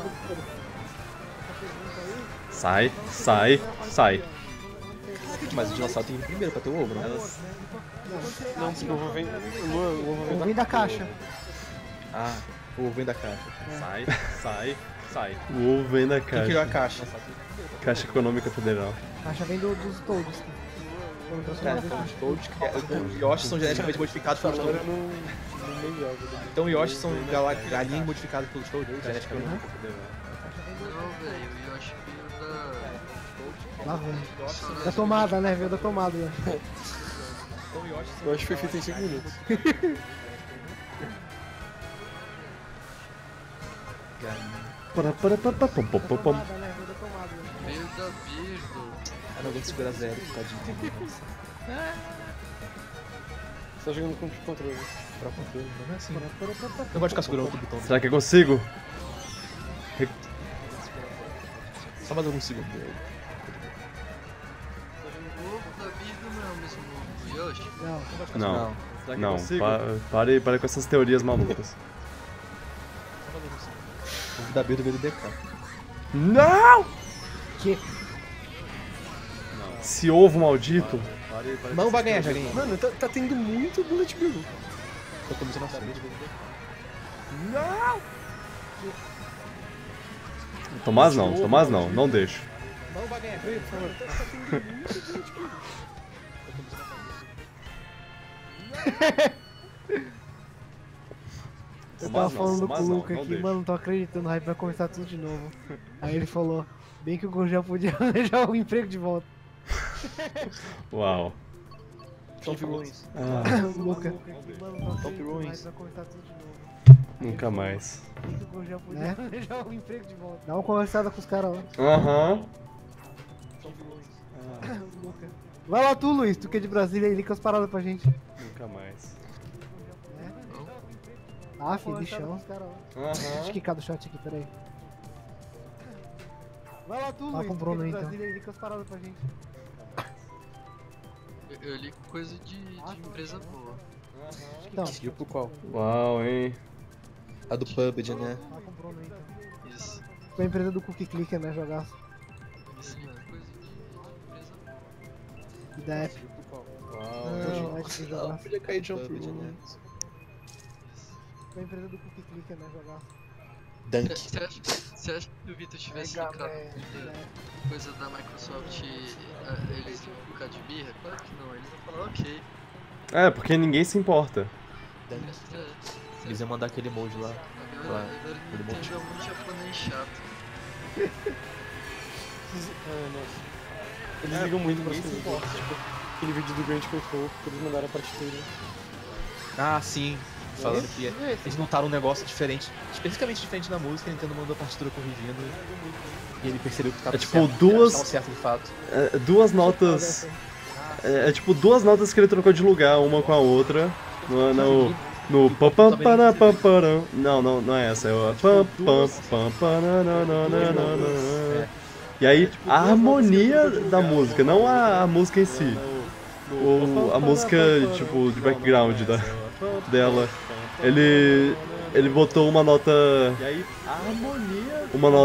Sai, sai, sai. Mas o dinossauro tem que ir primeiro pra ter o ovo, não? Não, porque o ovo vem. O ovo Vem da caixa. Ah, o ovo vem da caixa. Sai, sai, sai. O ovo vem da Quem criou a caixa. caixa? Caixa Econômica Federal. A caixa vem dos Toads. Os Toads, os Yoshi são geneticamente modificados pelos Toads. Agora não me joga. Então os Yoshi são galinhas modificadas pelos Toads, geneticamente. Não, velho, o Yoshi veio da. Lá vem. Da tomada, né? Veio da tomada. Né? Eu acho que foi feito em 5 minutos. Para, pam, pam, pam, pam. Veio da Virgo. Ah, não aguento segurar zero, tadinho. Você tá jogando com controle. Pra controle, não é assim. Eu gosto de ficar segurando o botão. Será que eu consigo? Só mais alguns segundos. O ovo da Virgo não é o mesmo ovo do Yoshi? Não. Não, pare com essas teorias malucas. O da B do DK. Não! Que? Esse ovo maldito. Não vai ganhar, já ganhei. Mano, tá tendo muito Bullet Bill. Eu tô começando a saber. Não! Tomás não deixo. Não vai ganhar, por favor. Eu tava falando com o Luca aqui, mano, não tô acreditando, o hype vai começar tudo de novo. Aí ele falou, bem que o Gojão podia arranjar o emprego de volta. Uau. Top Ruins. Luca. Top Ruins. Vai começar tudo de novo. Nunca mais. Bem que o Gojão podia arranjar o emprego de volta. Dá uma conversada com os caras lá. Aham. Luca. Vai lá tu, Luiz, tu que é de Brasília e liga as paradas pra gente. Nunca mais. Ah, filho, bichão. Deixa eu Aham. quicar do chat aqui, peraí. Vai lá tu, Luiz, Fala com o Bruno aí, então. Brasília e liga as paradas pra gente. Eu li coisa de empresa boa. Então, Tipo qual? Uau, hein? A do PUBG, né? fala com o Bruno aí, então. Isso. Foi a empresa do Cookie Clicker, né, jogaço. Isso li coisa de empresa boa. E da Epic. Uau. Não, vai te jogar. Podia cair Jump Room. Foi a empresa do Cookie Clicker, né, jogaço. Dunk. Você acha que o Vitor tivesse ficado com coisa da Microsoft, eles iam ficar de birra? Claro que não, eles iam falar ok. É, porque ninguém se importa. Eles iam mandar aquele emoji lá. Agora ele entendeu muito japonês chato. Eles ligam muito pra essas coisas. Tipo, aquele vídeo do Grand Control que eles mandaram a partitura. Ah, sim. Falando que eles montaram um negócio diferente, especificamente diferente da música, a Nintendo mandou a partitura corrigindo e ele percebeu que tava É tipo certo, duas- tava certo de fato. Duas notas. É tipo duas notas que ele trocou de lugar, uma com a outra. No pam pam para pam param. Não é essa, é o pam pam pam parananana. E aí a harmonia da música, não a música em si. A música tipo de background dela. Ele botou uma nota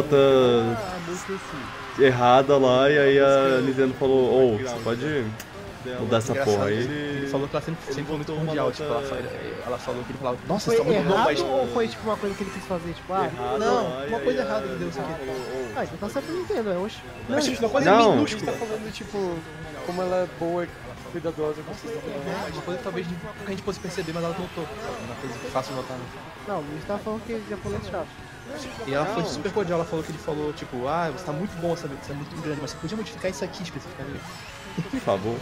errada lá e aí a Nintendo falou, você pode Mudar essa porra aí. Ele falou que ela sempre foi muito mundial, tipo, ela falou que ele falava, nossa, Foi você tá muito bom, errado mas... ou foi tipo uma coisa que ele quis fazer? Tipo, ah, Não, uma coisa errada que deu isso aqui. ah, então tá certo, eu não entendo, é hoje. Não, Mas, gente, tipo, uma coisa não. A gente minúscula. tá falando, tipo, como ela é boa e cuidadosa com vocês. Uma coisa que talvez que a gente fosse perceber, mas ela notou. Uma coisa fácil de notar, né? Não, o Luiz tava falando que é japonês chato. E ela foi super cordial, ela falou que ele falou, tipo, ah, você tá muito bom, sabe? Você é muito grande, mas você podia modificar isso aqui especificamente. Por favor.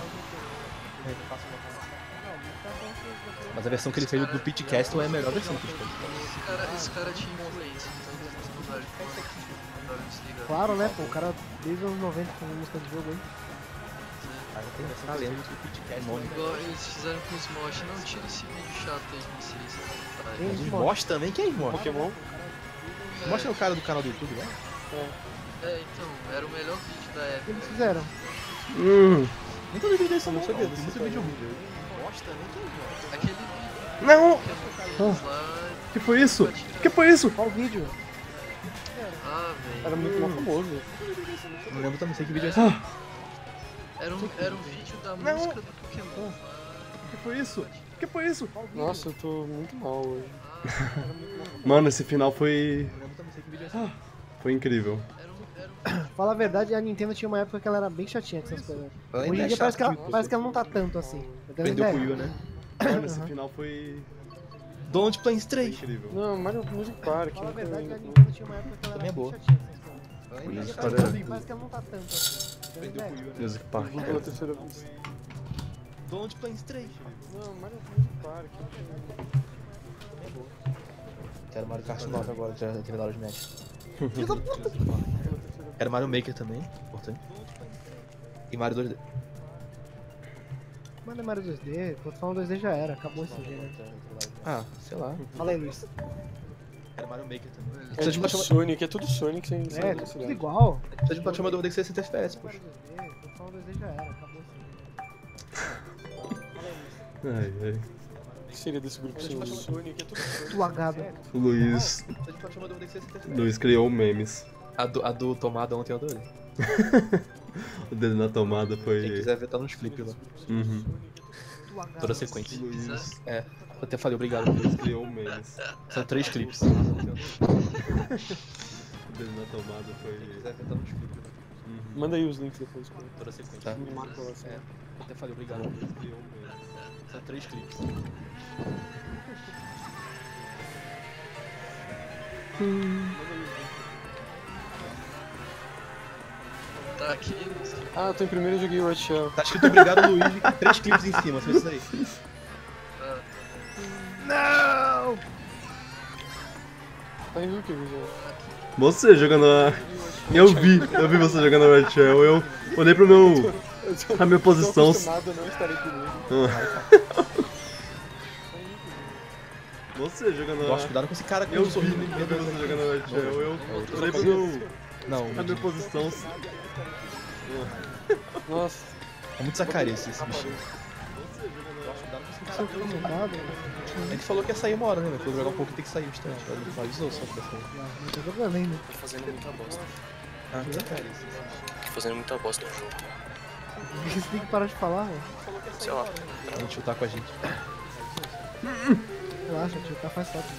Mas a versão que ele fez do Pete Castle é a melhor versão que ele fez. Esse cara tinha influência, então eles mudaram de mandaram desligar. Claro, né, pô, o cara desde os anos 90 fazendo música de jogo aí. Tem essa lenda do Pete Castle. Igual eles fizeram com o Smosh, não tira esse vídeo chato aí de vocês. Tem Os Mosh também? Quem é Mosh? Pokémon? Mosh é o cara do canal do YouTube, né? Então, era o melhor vídeo da O que época. eles fizeram? Nem todo vídeo desse eu não sabia, tem muito vídeo ruim. Mosh também, quem é Mosh? Aquele vídeo Não! que eu lá. Que foi isso? Que foi isso? Qual o vídeo? Ah, velho. Era muito mais famoso. Não lembro também, sei que vídeo é esse. Era um vídeo da música do Pokémon. Que foi isso? Que foi isso? Nossa, eu tô muito mal hoje. Mano, esse final foi... Não lembro também, sei que vídeo é esse. Foi incrível. Fala a verdade, a Nintendo tinha uma época que ela era bem chatinha com essas coisas. Ela ainda Hoje em é dia parece que, chata, parece que ela não tá tanto assim. Perdeu o Wii U, né? Mano, esse final foi... Don't Planes foi 3. incrível. Não, Mario Music Park. Fala a não verdade, a tem- Nintendo tinha uma época que ela Também era é bem boa. chatinha com essas coisas. Hoje em dia Music parece Park. parece que ela não tá tanto assim. Perdeu o Wii U, né? Music Park. Vou pela terceira vez. Don't Planes 3. Não, Mario Music Park. Quero Mario Kart 9 agora, que já revelaram os matches. Quero Mario Maker também, importante. E Mario 2D. Mano, é Mario 2D, tô falando 2D já era, acabou esse gênero. Ah, sei lá. Fala aí, Luiz. Quero Mario Maker também. É Precisa de tudo plataforma, Sonic, é tudo Sonic sem É, tá tudo igual. precisa de plataforma do 60 FPS, poxa. 2D, tô falando 2D já era, acabou esse gênero. Ai, ai. O que seria desse grupo sem o Sonic? É tudo Sonic. Tu lagado. O Luiz... Precisa de plataforma do 60 FPS. Luiz criou memes. A do tomada ontem eu adorei. O dedo na tomada Quem foi... quiser ver, tá nos clipes lá. Uhum. Tu lagado. Toda a sequência. Luiz É, eu até falei obrigado, Luiz. criou memes. São 3 clipes. O dedo na tomada foi... Quem quiser ver, tá nos clipes lá. Uhum. Manda aí os links depois. Toda a sequência. Tá? Me marca lá, assim. É, eu até falei obrigado, Luiz. Criou memes. São 3 clipes. Tá aqui, Ah, eu tô em primeiro e joguei o Red Shell. Tá escrito obrigado, Luiz, com 3 clipes em cima, foi isso aí. Tá em Hulk, já. Você jogando a... Eu vi você jogando a Red Shell. Eu olhei pro meu... A minha posição... Tô acostumado a não estar aqui mesmo. Você jogando a... Nossa, cuidado com esse cara que Eu eu vi sou você jogando a Red Shell. Eu olhei pro meu... Não, A minha posição... Nossa, é muito sacarece esse bichinho. Você ficou mudado? A gente falou que ia sair uma hora, né? Falou jogar um pouco e tem que sair bastante. Ele avisou só pra sair. Não tô jogando ainda. Tô fazendo muita bosta. Ah, que sacarece. Tô fazendo muita bosta no jogo. Por que você tem que parar de falar, velho? Sei lá. Pra gente chutar com a gente. Relaxa, tio, tá faz foto.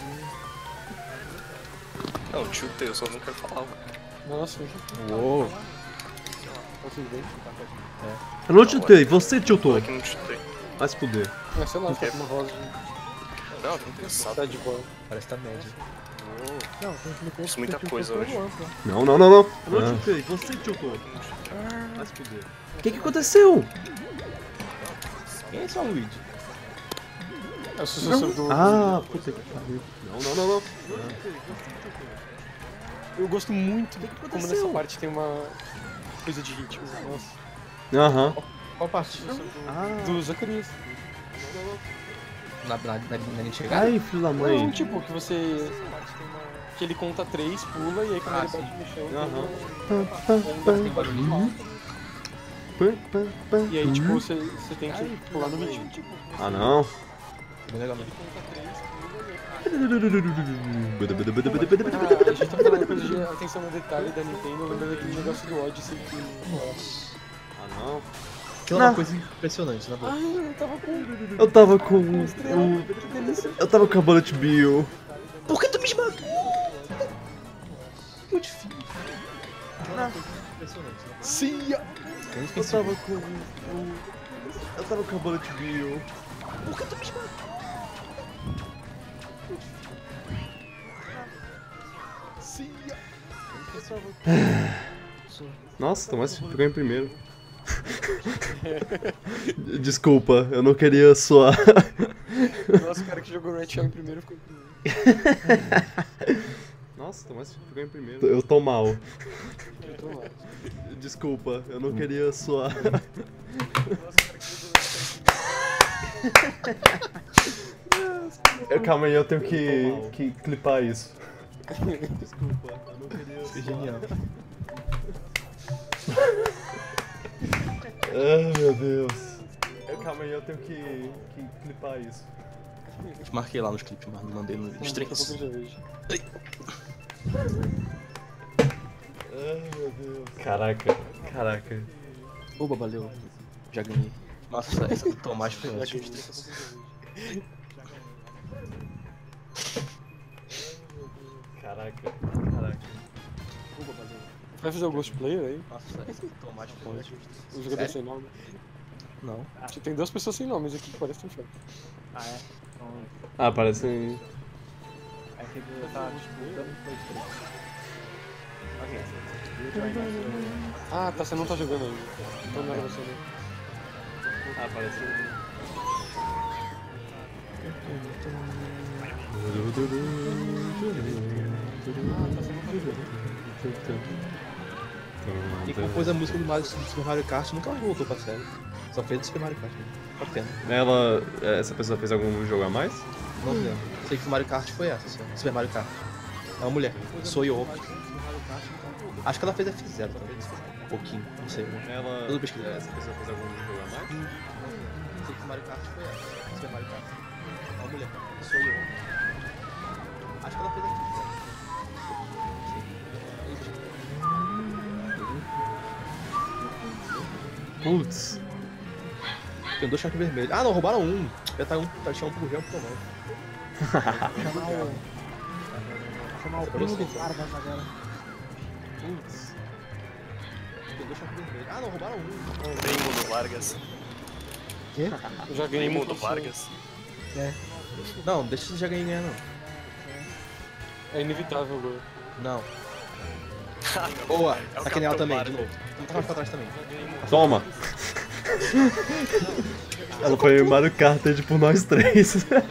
Não, tio teu, eu só não quero falar, mano. nossa. Uou! Tá tudo bem? Eu não tiltei, você tiltou. Como é que não chutei? Vai se fuder. Ah, sei lá, tá com uma rosa. Não, tô interessado. Tá de boa. Parece que tá médio. Não, você explicou Fiz muita que o coisa tio hoje. foi amplo. Não. Eu não tiltei, você tiltou. Vai se fuder. O que aconteceu? Quem é esse Luigi? É o sucessor do... Ah, puta que pariu. Não. Eu gosto muito como aconteceu? nessa parte tem uma coisa de ritmo. Nossa. Aham. Qual parte? Do Zacarias. Na linha de chegada? Ai, filho da Não, mãe. tipo, que você... Que ele conta 3, pula e aí quando ele bate no chão... Tem barulhinho. E aí, tipo, você tem que pular no ritmo. Ah, não. Bem legal mesmo. A gente tá falando coisa de atenção no detalhe da Nintendo, lembrando aquele negócio do Odyssey que... Ah, não. Aquilo é uma coisa impressionante, na boa. Eu tava com a Bullet Bill. Por que tu me esmagou? Muito difícil. Impressionante, né? Sim! Eu tava com a Bullet Bill. Por que tu me esmagou? Sim! Nossa, Tomás ficou em primeiro. Desculpa, eu não queria suar. Nossa, o cara que jogou Red Shell em primeiro ficou em primeiro. Nossa, Tomás ficou em primeiro. Eu tô mal. Eu tô mal. Desculpa, eu não queria suar. Nossa, o cara que jogou Red Shell Calma aí, eu tenho que clipar isso. Desculpa, eu não queria suar. Genial. Ai, meu Deus. Calma aí, eu tenho que clipar isso. Marquei lá nos clipes, mas não mandei nos três. Ai, meu Deus. Caraca. Oba, valeu. Já ganhei. Nossa, esse do Tomás foi ótimo. Caraca. Oba, valeu. Vai fazer o Ghost Player aí? Nossa, esse do Tomás foi ótimo. O jogador sem nome? Não. Tem duas pessoas sem nomes aqui que parecem chato. Ah, é? Ah, parece... É que eu tava disputando foi Ah, tá, você não tá jogando ainda. Então não era você não. Ah, parece... Quem compôs a música do Super Mario Kart nunca mais voltou pra série. Só fez o Super Mario Kart. Tá pena. Essa pessoa fez algum jogo a mais? Não lembro. Sei que o Mario Kart foi essa, só. Super Mario Kart. É uma mulher. Sou eu. Acho que ela fez F0 também. Um pouquinho, não sei. Eu não pesquisei. Essa pessoa fez algum jogo a mais? Sei que o Mario Kart foi essa. Super Mario Kart. É uma mulher. Sou eu. Acho que ela fez F0. Putz. Tem dois charques vermelhos. Ah, não, roubaram um. Apertaram um, deixar um pro réu pro tomar. chamar o primo do Vargas agora. Putz. Tem dois charques vermelhos. Ah, não, roubaram um. Primo do Vargas. Quê? Eu já ganhei Primo muito do Vargas. É. Não, deixa você já ganhar, não. É inevitável agora. Não. Boa! É o Sacanear Capitão também, de Marvel. novo. Não tá mais pra trás também. Toma! Ela foi Mario Kart por nós três. Boa!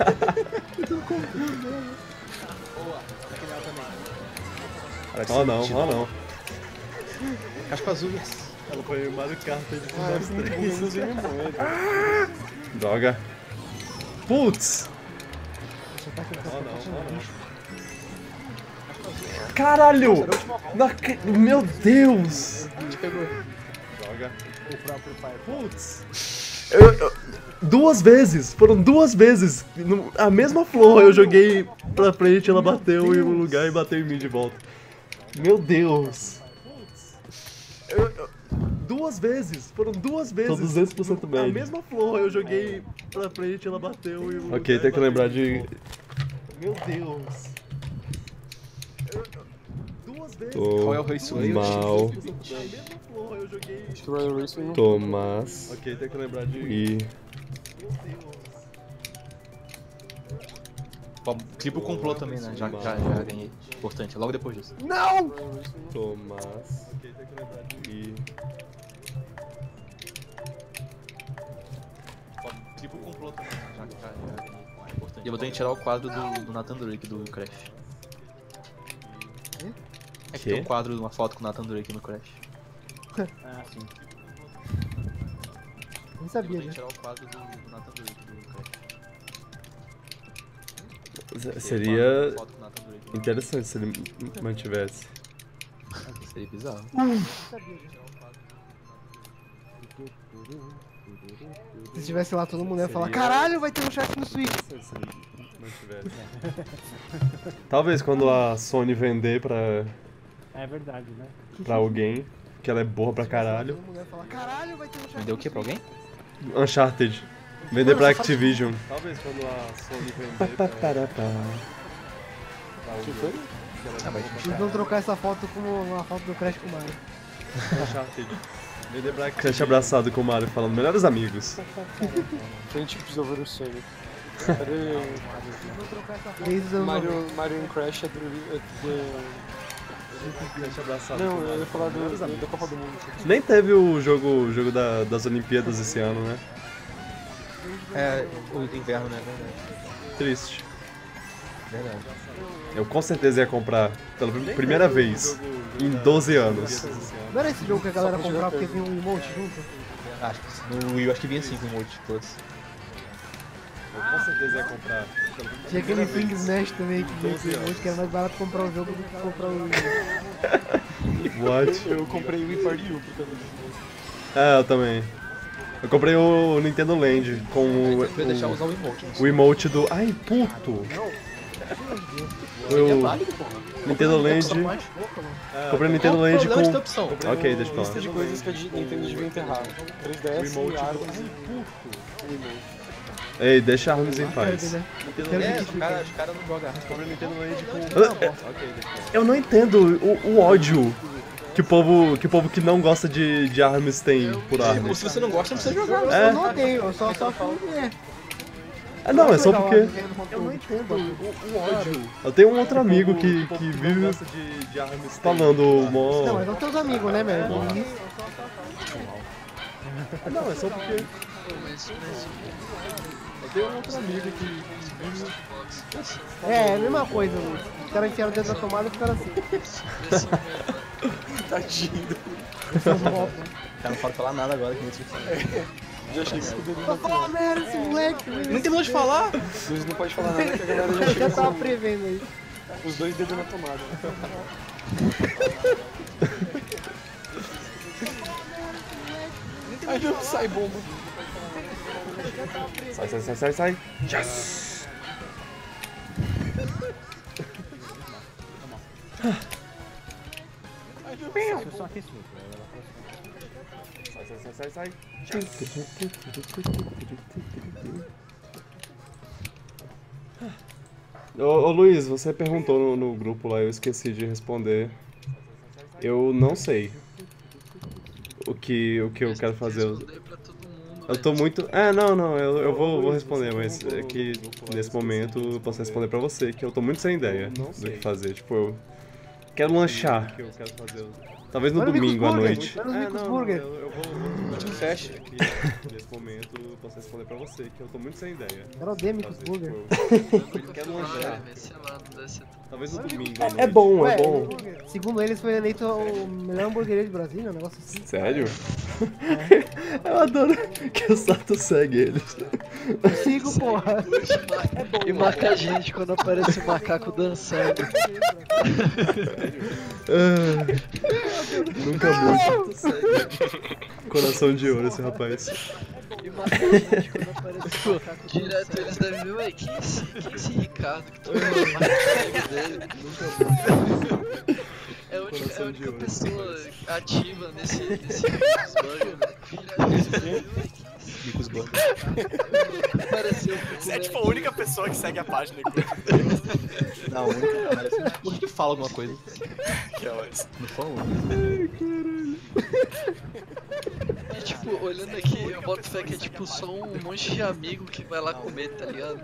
Sacanear também. Oh não. Casco azul. Ela foi Mario Kart por nós Menos três. em moeda. Droga. Putz! Você tá com Caralho! Meu Deus! A gente pegou. Droga. o próprio pai. Putz! Duas vezes! Foram duas vezes! A mesma flor eu joguei pra frente, ela bateu em um lugar e bateu em mim de volta. Meu Deus! Duas vezes! Foram duas vezes! Tô 200% médio. A mesma flor eu joguei pra frente, ela bateu em um lugar. Ok, tem que lembrar de... Meu Deus! Duas vezes! Qual é o Rei Sway? Mal. Acho que o Royal Racing não. Tomás. Ok, tem que lembrar de. E... Clipa o complô também, né? Já ganhei. Importante, logo depois disso. Não! Tomás. E... Clipa o complô também, né? Já ganhei. Importante. E eu vou ter que tirar o quadro do Nathan Drake do Crash. É que tem um quadro de uma foto com o Nathan Drake no Crash. Ah, sim. Nem sabia, Eu vou ter que né? tirar o quadro do Nathan Drake do Crash. Seria interessante se ele mantivesse. Seria bizarro. Se estivesse lá, todo mundo ia falar: caralho, vai ter um chat no Switch. Se ele mantivesse. Talvez quando a Sony vender pra É verdade, né? alguém. que ela é burra pra caralho. A mulher fala, caralho, vai ter um Vendeu o que pra alguém? Uncharted. Vender pra Activision. Talvez quando a Sony Pá, vender pá, pra pará, pá. Que foi? Eles vão trocar essa foto como uma foto do Crash com o Mario. Uncharted. Vender pra Crash abraçado com o Mario, falando melhores amigos. A gente precisa ver o Sonic. Cadê Desde os anos 90. Mario and Crash é do... Crash abraçado Não, com o eu Mario, ia falar falando melhores da amigos. Copa do Mundo. Nem teve o jogo das Olimpíadas esse ano, né? É, o do inverno, né? Triste. Verdade. Eu com certeza ia comprar pela primeira vez em 12 anos. Não era esse jogo que a galera comprava porque vinha um emote junto? Acho que no Wii eu acho que vinha assim com um monte de todos. Eu com certeza ia comprar. Tinha aquele Swing Smash também que vinha com emote, que era mais barato comprar o jogo do que comprar o... What? Eu comprei o Wii Party U por causa disso. É, eu também. Eu comprei o Nintendo Land com Eu ia deixar usar o emote. o emote do... Ai, puto! Ele é O válido, porra. Nintendo Land... Comprei o Nintendo Qual o Land problema de ter com... opção? Ok, deixa pra lá. Lista de coisas que a Nintendo devia enterrar. 3DS e Arms e Ei, deixa a Arms em paz. né? É, os caras não jogam. Comprei o Nintendo Land com... Eu não entendo o ódio que o povo que não gosta de Arms tem por Arms. Se você não gosta, não precisa jogar. Eu não odeio, eu só falo que é. É, não, é só legal, porque... né? Eu não entendo o ódio. Eu tenho um outro amigo que vive falando mó... Não, mas são teus amigos, né, meu? Não, é só porque... Mas Eu tenho um outro amigo que vive... É a mesma coisa, Luiz. Os caras enfiaram o dedo na tomada e ficaram assim. Tadinho. O cara não pode falar nada agora que a gente Já achei que escudei Só fala merda esse moleque, não terminou de falar. Luiz não pode falar nada que a galera já Eu chega já tava com prevendo aí. os 2 dedos na tomada. Ai, não, sai bomba. Sai. Yes! Sai. Ô Luiz, você perguntou no grupo lá, eu esqueci de responder. Eu não sei o que eu quero fazer. Eu tô muito... eu vou responder, mas é que nesse momento eu posso responder pra você, que eu tô muito sem ideia do que fazer. Tipo, eu quero lanchar. Talvez no domingo à noite. Eu vou Fecha. nesse momento eu posso responder pra você, que eu tô muito sem ideia. Era o Demico Burger. Eu quero lanchar. Talvez no domingo à noite. É bom. Segundo eles, foi eleito o melhor hamburgueria de Brasília, um negócio assim. Sério? Eu adoro que o Sato segue eles. Eu sigo, porra. E marca a gente quando aparece o macaco dançando. Nunca muito. Coração de ouro esse rapaz. E marca a gente quando aparece o macaco dançando. Direto eles devem ver, ué, quem é esse Ricardo que tu marca dele? É a única pessoa ativa nesse Micos Burger. Pareceu Você é tipo a única pessoa que segue a página. Não, a única. Parece que fala alguma coisa. Que é ótimo. Não fala. E tipo, olhando aqui, eu boto fé que é tipo só um monte de amigo que vai lá comer, tá ligado?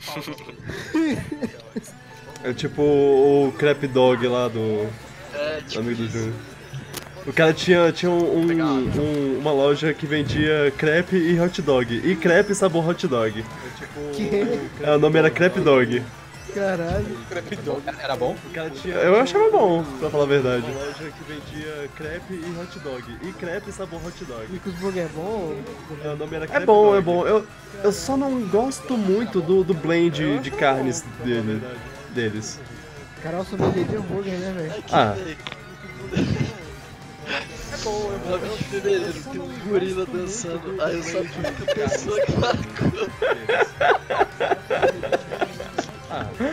É tipo o Crepe Dog lá do Tipo amigo do Júnior. O cara tinha uma loja que vendia crepe e hot dog. E crepe sabor hot dog. O nome era Crepe Dog. Caralho. Era bom? O cara tinha... Eu achava bom, pra falar a verdade. Uma loja que vendia crepe e hot dog. E crepe sabor hot dog. Micos Burger é bom? O nome era Crepe Dog. É bom. Eu só não gosto muito do blend de carnes deles. Carol sommelier de hambúrguer, né, velho? Ah. É bom, 9 de fevereiro, tem um gorila dançando. Aí eu sou a única pessoa que marcou.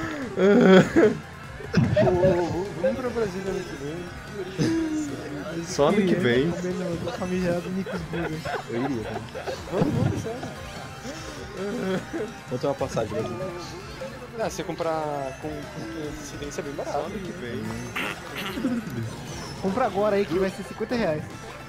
Vamos pra Brasília ano que vem. Só ano que vem. Do famigerado Nicos Burger. Eu iria, cara. Vamos, sério. Vou ter uma passagem aqui. Ah, se você comprar com incidência é bem barato. Só ano que vem. Compra agora aí que vai ser R$50.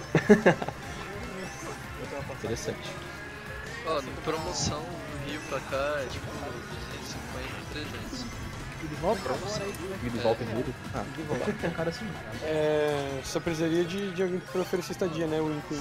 Interessante. Ó, na promoção do Rio pra cá é tipo 250, 300. De volta? E de volta em Rio? Ah, de volta. É um cara assim. Só precisaria de alguém pra oferecer estadia, né? O Wink.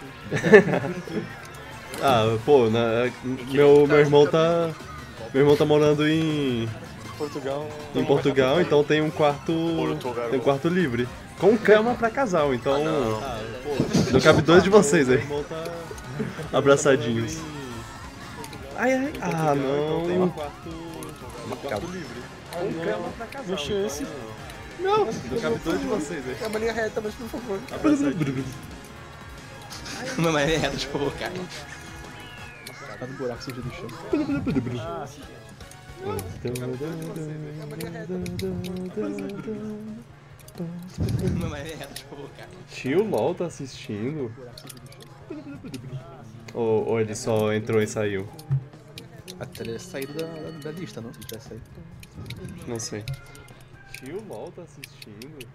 Ah, pô, meu irmão tá. Meu irmão tá morando em Portugal, então tem um quarto. Tem um quarto livre. Com cama pra casal, então. Não cabe 2 de vocês aí. Abraçadinhos. Ai. Ah, não. Tem um quarto livre. Com cama pra casal. Meu chance. Não cabe 2 de vocês aí. É uma linha reta, mas por favor. Abraçadinhos. Não, mas é reto, tipo, cara. Cada buraco surge do chão. Não, mas é reto, tipo, cara. Tio LOL tá assistindo? Ou ele só entrou e saiu? Até ele sair da lista, não? Se ele tivesse saído. Não sei. Tio LOL tá assistindo?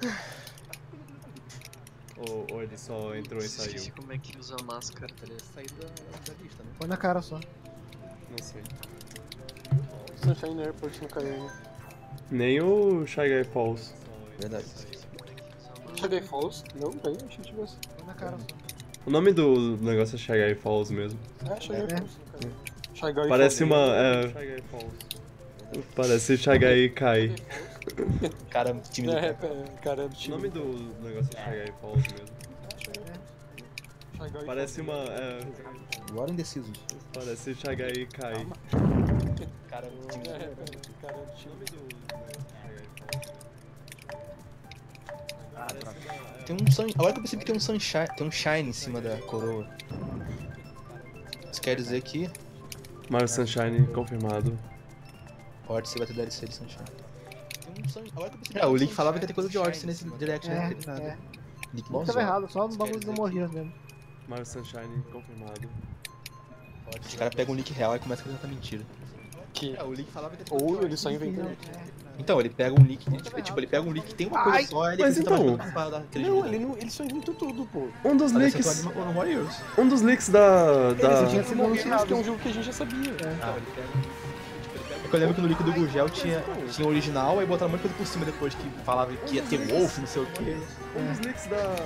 Ou ele só entrou e saiu? Esqueci como é que usa a máscara. Até ele sair da lista, não? Põe na cara só. Não sei. Sunshine Airport não caiu, né? Nem o Shy Guy Falls. Verdade. Cheguei Falls? Não, bem, achei que tivesse. Põe na cara só. O nome do negócio é Shy Guy Falls mesmo. Cheguei Falls. Shy Guy Parece Falls. uma. Parece Shy Guy Kai. Cara, time do cara, O nome do negócio é Shy Guy Falls mesmo. Parece uma. Agora indeciso. Parece Shy Guy Kai. Cara, time do Tem um sun... Agora que eu percebi que tem um sunshine, tem um shine em cima da coroa. Isso quer dizer que Mario Sunshine confirmado. Odyssey vai ter DLC de Sunshine. Tem um sun... Agora que eu percebi o Link falava que ia ter coisa de Odyssey nesse direct, né? Não teve nada. Link Não tava errado, só no bagulho do Morrias mesmo. Mario Sunshine confirmado. Os caras pegam um link real e começam a acreditar mentira. Que... o Link falava que ia ter Ou ele só inventou. Então, ele pega um link, ele pega um link que tem uma coisa só, ele mas então... Não, ele só inventou tudo, pô. Um dos leaks da... Que é um jogo que a gente já sabia. Eu lembro que no link do Gurgel tinha o original, aí botaram um monte de coisa por cima depois que falava que ia ter Wolf, não sei o que. Um dos leaks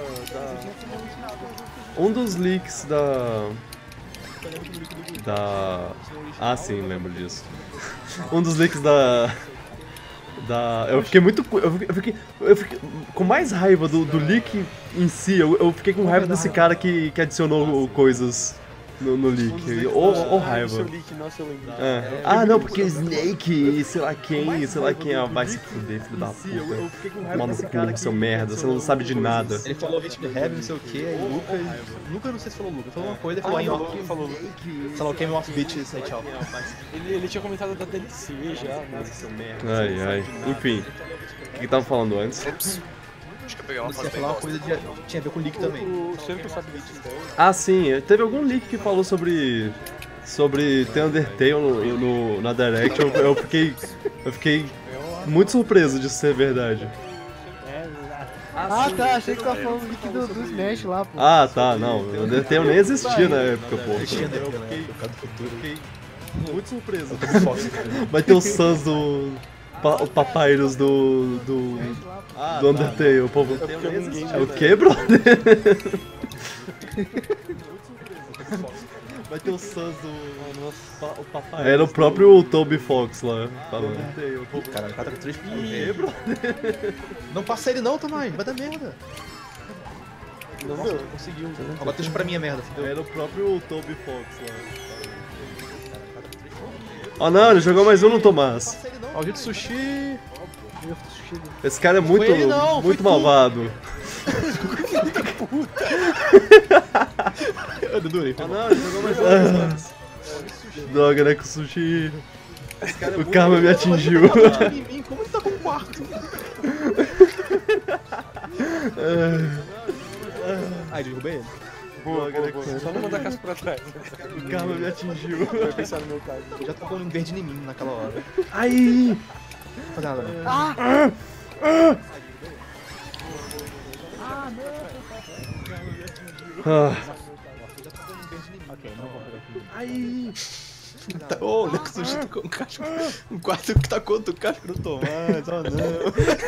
Um dos leaks Ah, sim, lembro disso. Um dos leaks eu fiquei muito... Eu fiquei com mais raiva do leak em si. Eu fiquei com raiva desse cara que adicionou coisas no leak. Ou raiva. Ah, não, porque Snake, sei lá quem vai se fuder, filho da puta. Mano, cu, seu merda, você não sabe de nada. Ele falou Hit Heavy, não sei o que, aí Lucas, não sei se falou Lucas, falou uma coisa, ele falou em falou Game of Beach, sei tchau. Ele tinha comentado da DLC já, né? Seu merda. Ai. Enfim, o que tava falando antes? Acho que eu peguei uma Você ia falar uma coisa que tinha a ver com o leak também. O Centro sabe disso. Ah, sim, teve algum leak que falou sobre ter Undertale na Direct. Eu fiquei muito surpreso disso ser verdade. Ah, tá, achei que tava falando do leak do Smash lá, pô. Ah, tá, não, Undertale nem existia na época, pô. Eu fiquei muito surpreso. Vai ter os Sans do... O Papyrus do Undertale, o povo. É o que, brother? Vai ter o Sans do Papyrus. Era o próprio Toby Fox lá. Caralho, o cara tá com 3 brother. Não passa ele não, Tomás, vai dar merda. Não deu, conseguiu. Agora deixa pra mim a merda, fudeu. Era o próprio Toby Fox lá. Oh não, ele jogou mais um no Tomás. Maldito sushi. Esse cara é muito malvado. Oh não, ele jogou mais um. Droga, né, com o sushi. O karma me atingiu. Como ele tá com um quarto? Ai, derrubei ele. Boa. Só não mandar a caixa pra trás. O karma me atingiu. Vai pensar no meu caso. Eu já tô com um verde em mim naquela hora. Ai! Não fazer nada, não. Ai! Ô, o Nexus tacou um casco. Um quarto que tacou do casco no Tomás, oh não.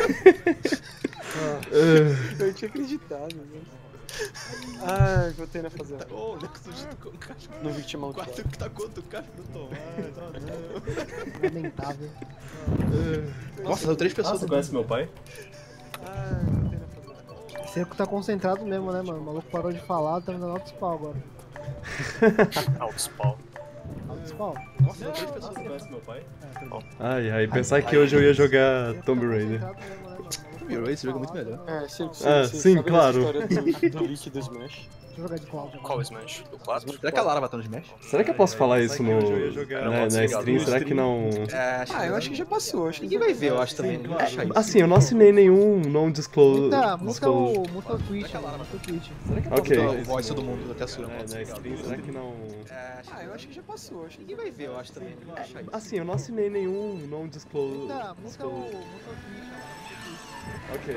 Eu tinha acreditado, né? Ah, voltei na fazenda. Ô, o Nexus tacou um casco. No Victimal Um quarto que tacou do casco no Tomás, oh não. Lamentável. Nossa, deu 3 pessoas. Você conhece meu pai? Ah, voltei na fazenda. Cerco tá concentrado mesmo, né, mano? O maluco parou de falar, tá me dando alto spawn agora. Alto spawn. Alto spawn. Nossa, deu 3 pessoas. Você conhece meu pai? Ai, pensar que hoje eu ia jogar Tomb Raider. Tomb Raider, esse jogo é muito melhor. É, sim, sim, sabe claro. a história do leak do Smash? Deixa eu jogar de Cloud agora. Qual Smash? Do 4? Será que a Lara vai estar no Smash? Será que eu posso falar isso no, na posso ligar stream? no Será que não... Ah, eu acho que já passou. Acho que Ninguém vai ver, eu acho também. Ninguém vai achar isso. Assim, eu não assinei nenhum non-disclose... Muta o Twitch, mano. Muta o Twitch. Será que eu posso Ok. O voice todo mundo, até a sua. Na stream, será que não... Ah, eu acho que já passou. Acho que Ninguém vai ver, eu acho também. Ninguém vai achar isso. Assim, eu não assinei nenhum non-disclose... Muta o Twitch, mano. Ok.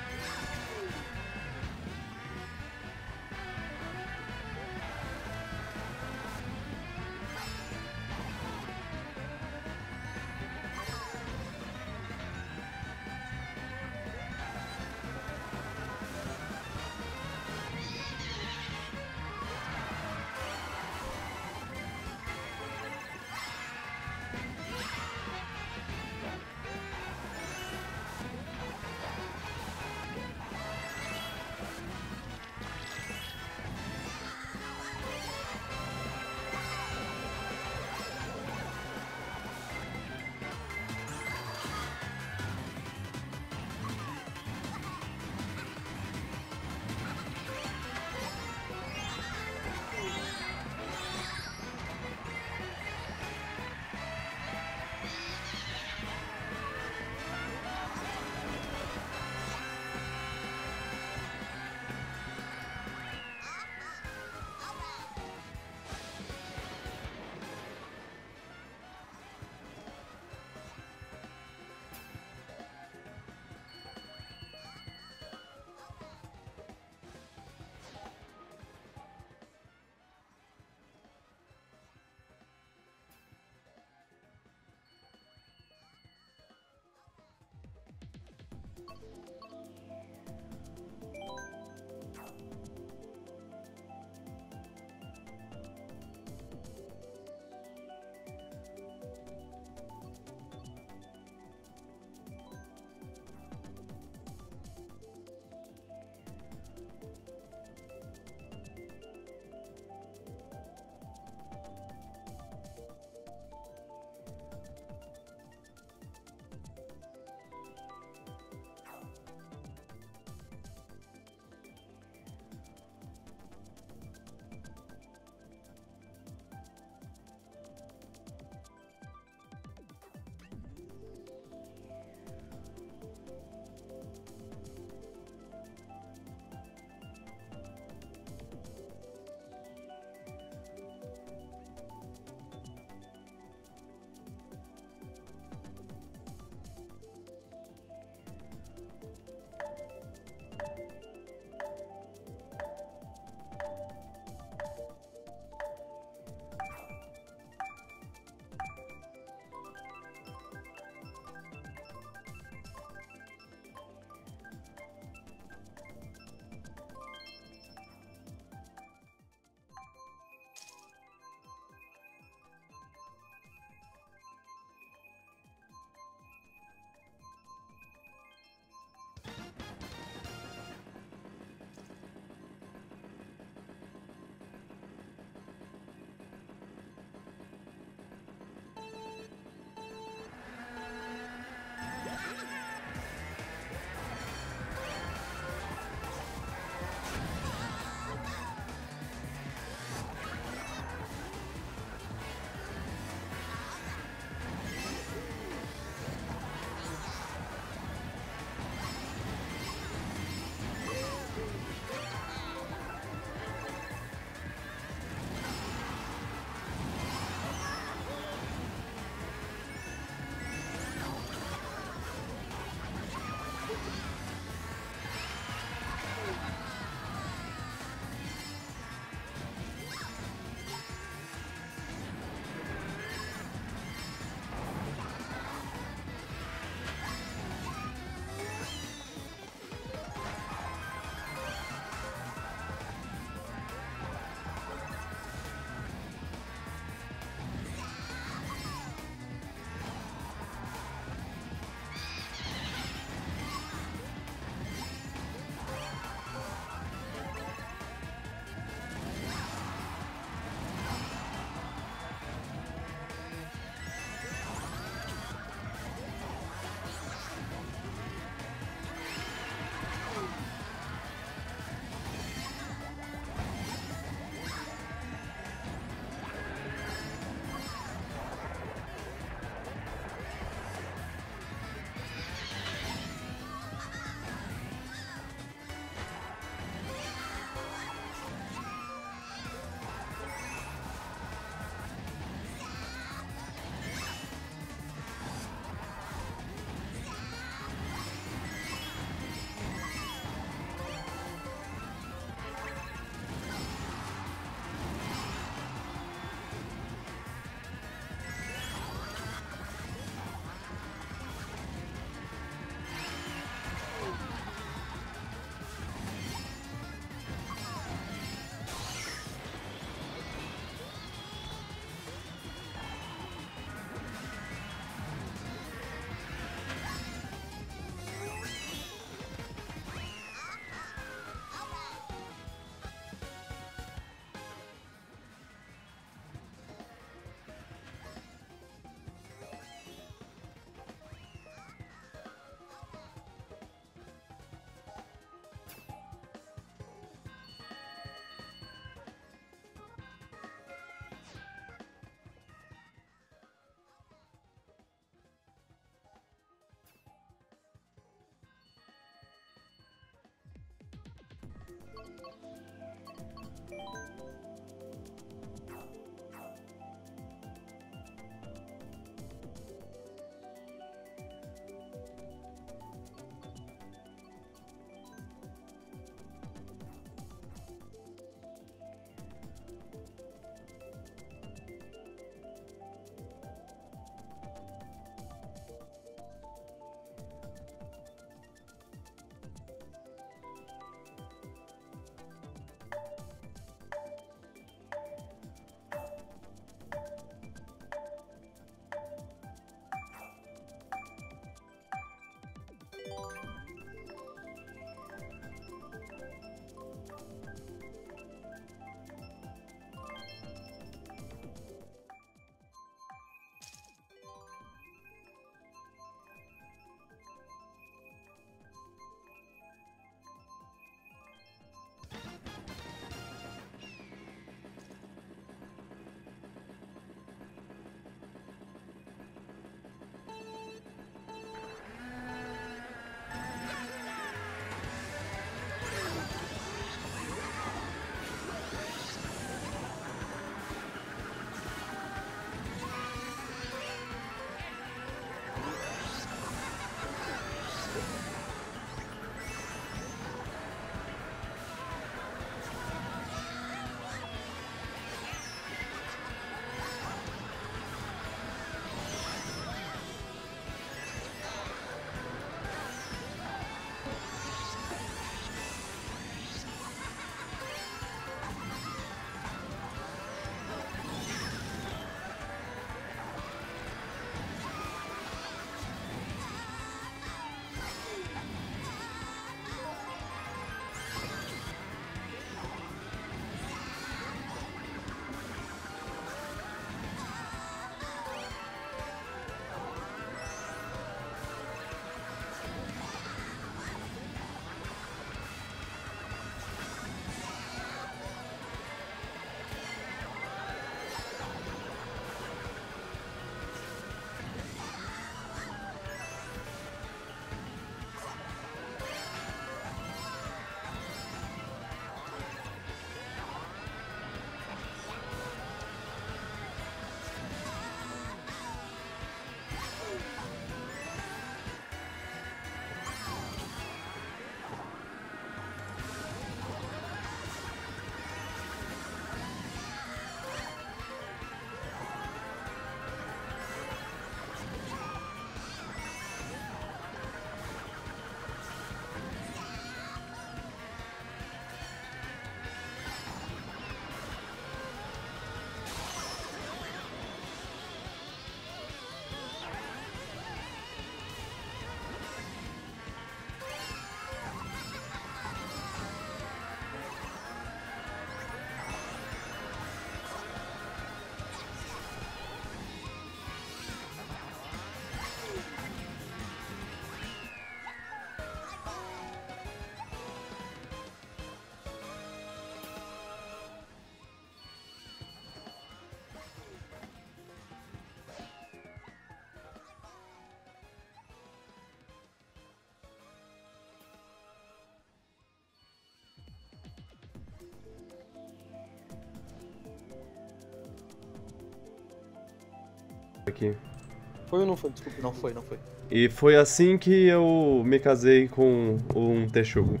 Aqui. Foi ou não foi? Desculpa. Não foi, não foi. E foi assim que eu me casei com um texugo.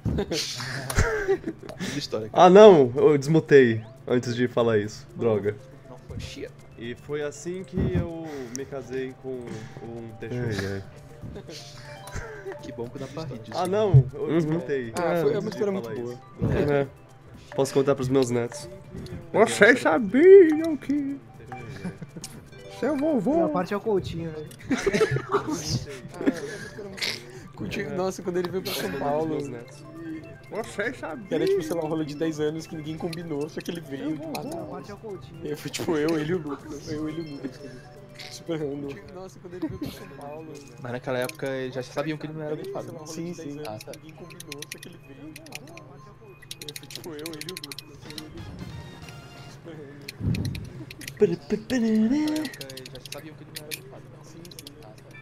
História. Ah não, eu desmutei antes de falar isso. Droga. Não foi. Chia. E foi assim que eu me casei com um texugo. Que bom que dá pra rir disso. Ah não, eu desmutei. É uma história muito boa. É. Posso contar pros meus netos. Vocês sabiam que... Seu vovô... A parte é o Coutinho, velho. Nossa, quando ele veio pra São Paulo... Vocês sabiam... Era tipo, sei lá, um rolê de 10 anos que ninguém combinou, só que ele veio. A parte é o Coutinho. E foi tipo eu, ele e o Lucas. Eu, ele e o Lucas. Super random. Nossa, quando ele veio pra São Paulo... Mas naquela época eles já sabiam que ele não era culpado. Sim, sim. Ah, tá. Ninguém combinou, só que ele veio. E foi tipo eu, ele e o Lucas. Super random. Eles já sabiam que ele não era culpado. Sim, sim. Ah, tá.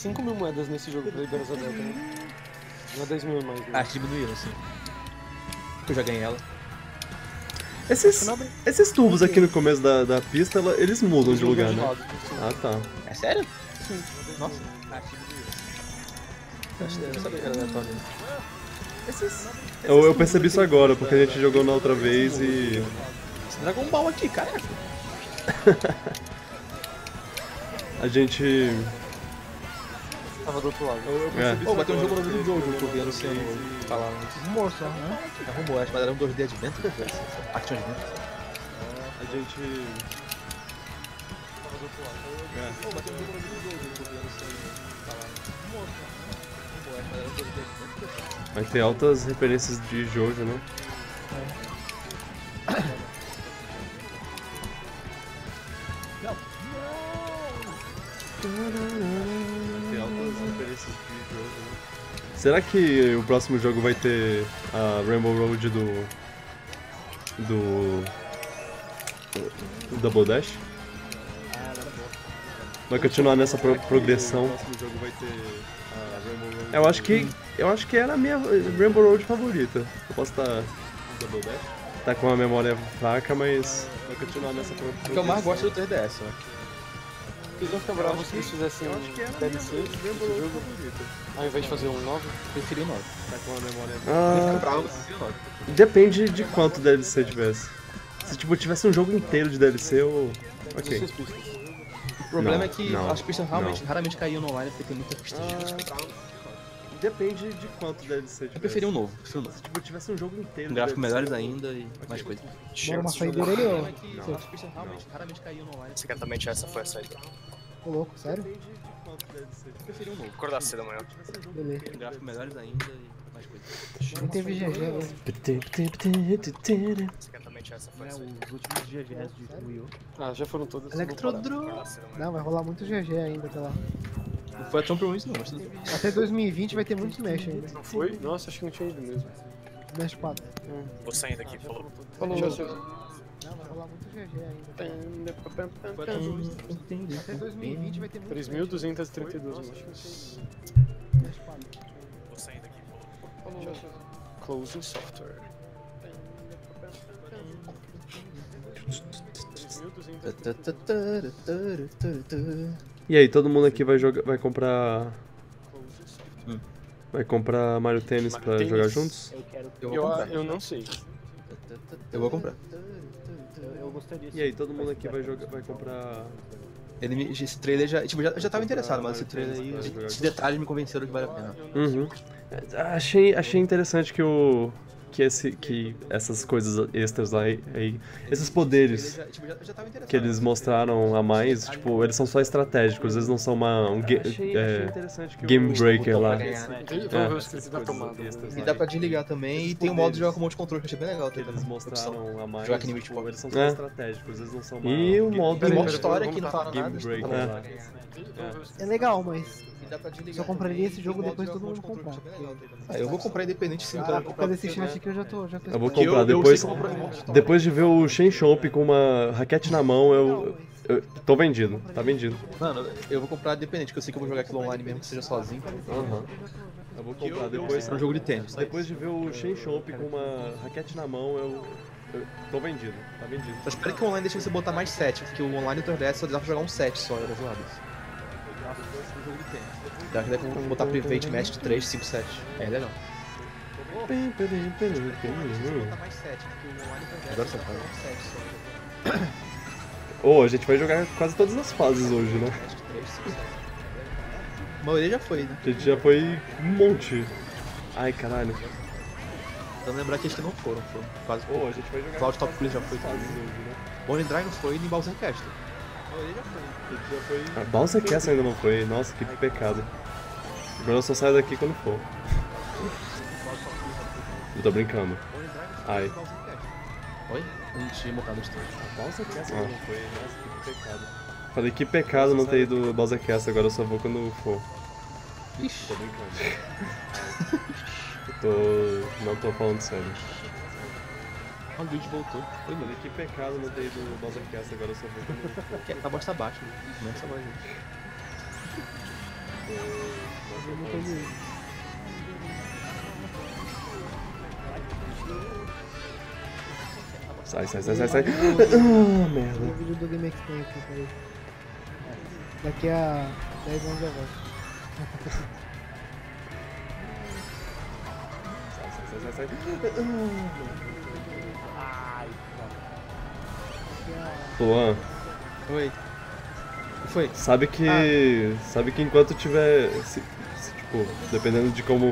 5.000 moedas nesse jogo pra liberar essa delta, né? Não é 10 mil mais. Né? Ah, diminuíram, assim. Eu já ganhei ela. Esses tubos aqui no começo da pista, eles mudam de lugar, né? Ah, tá. É sério? Sim. Nossa. Eu sabia que era aleatório. Eu percebi isso agora, porque a gente jogou na outra vez e... Esse Dragon Ball aqui, caraca. A gente... Tava do outro lado. Pô, vai ter um jogo novo do Jojo que eu vi anunciando falar antes. Rumor só, né? Arrumou, acho que era um 2D Adventure. Action Adventure. A gente... Pô, vai ter um jogo novo do Jojo que eu vi anunciando falar antes. Arrumou, acho que era um 2D Adventure. Vai ter altas referências de Jojo, né? Será que o próximo jogo vai ter a Rainbow Road do Double Dash? Vai continuar nessa progressão? Eu acho que era a minha Rainbow Road favorita. Eu posso estar tá com a memória fraca, mas vai continuar nessa progressão. O que eu mais gosto é do 3DS, ó. Vocês vão ficar bravos se eles fizessem DLC desse jogo, ao invés de fazer um novo? Preferi o 9. Tá com a memória Depende de quanto DLC tivesse. Se tipo, tivesse um jogo inteiro de DLC, eu... Ok. O problema é que as pistas raramente caíam no online porque tem muita pista de Depende de quanto DLC tivesse. Eu preferi um novo. Se tipo, tivesse um jogo inteiro com gráficos melhores ainda e mais coisas. Bora uma saideira ali, ó. As pistas raramente caíam no online. Secretamente essa foi a saída. Ô louco, sério? Eu preferi um novo. Acordar cedo amanhã. Beleza. Com gráficos melhores ainda e mais coisas. Nem teve GG, né? Secretamente essa foi a Os saída. últimos GGs de Wii U. Ah, já foram todos. Electrodru. Não, vai rolar muito GG ainda até lá. Não foi a Tomb Raider não, mas tudo bem. Até 2020 vai ter muito Smash ainda. Não foi? Nossa, acho que não tinha ido mesmo. Smash 4. Vou saindo aqui, falou. Falou. Não, vai rolar muito GG ainda. Até 2020 vai ter muito 3.232 marchas. Smash 4. Vou saindo aqui, Falou. Closing software. E aí, todo mundo aqui vai comprar... Vai comprar Mario Tennis pra jogar juntos? Eu não sei. Eu vou comprar. E aí, todo mundo aqui vai comprar... Esse trailer já, tipo, já tava interessado, mas esse trailer aí, esses detalhes me convenceram que vale a pena. Uhum. Achei interessante que essas coisas extras lá, esses poderes que eles mostraram a mais, tipo, eles são só estratégicos, eles não são um game breaker lá. E dá pra desligar também, e tem o modo de jogar com monte de controle, que eu achei bem legal. Que eles mostraram a mais, jogar que nem tipo, eles são só estratégicos, eles não são e o modo história que não fala game nada. breaker lá. É legal, mas só compraria esse jogo depois de todo mundo comprar. Eu vou comprar independente sim. Ah, por causa desse chat aqui eu já tô. Eu vou comprar depois de ver o Shen Chomp com uma raquete na mão, eu tô vendido, tá vendido. Mano, eu vou comprar independente, porque eu sei que eu vou jogar aquilo online mesmo que seja sozinho. Eu vou comprar depois pra um jogo de tênis. Depois de ver o Shen Chomp com uma raquete na mão, eu tô vendido, tá vendido. Só espero que o online deixe você botar mais 7, porque o online do 3DS só dá pra jogar um 7 só, era zoado isso. Dá que botar Private Match de 3, 5, 7. É legal. Agora só fala. A gente vai jogar quase todas as fases hoje, né? A maioria já foi, né? A gente já foi um monte. Ai, caralho. Então lembrar que acho que não foram quase. A gente vai jogar Cloud Top Quiz já foi fases hoje, né? Bonnie Dry não foi, nem Bowser Castle. A maioria já foi. Bowser Castle ainda não foi, nossa, que pecado. Agora eu só saio daqui quando for. Eu tô brincando. Ai. Oi? Não tinha montado os três. Bowser Castle ainda não foi, nossa, que pecado. Falei que pecado não ter ido Bowser Castle, agora eu só vou quando for. Ixi. Tô brincando. Não tô falando sério. O Luigi voltou. Oi, mano, que pecado não ter ido Bowser Castle, agora eu só vou quando for. A voz tá baixa, né? Começa a voz. Eu não entendi isso. Sai. Merda. O vídeo do Game Explain aqui, peraí. Daqui a 10 anos eu volto. Sai. Luan. Oi. O que foi? Sabe que enquanto tiver, tipo, dependendo de como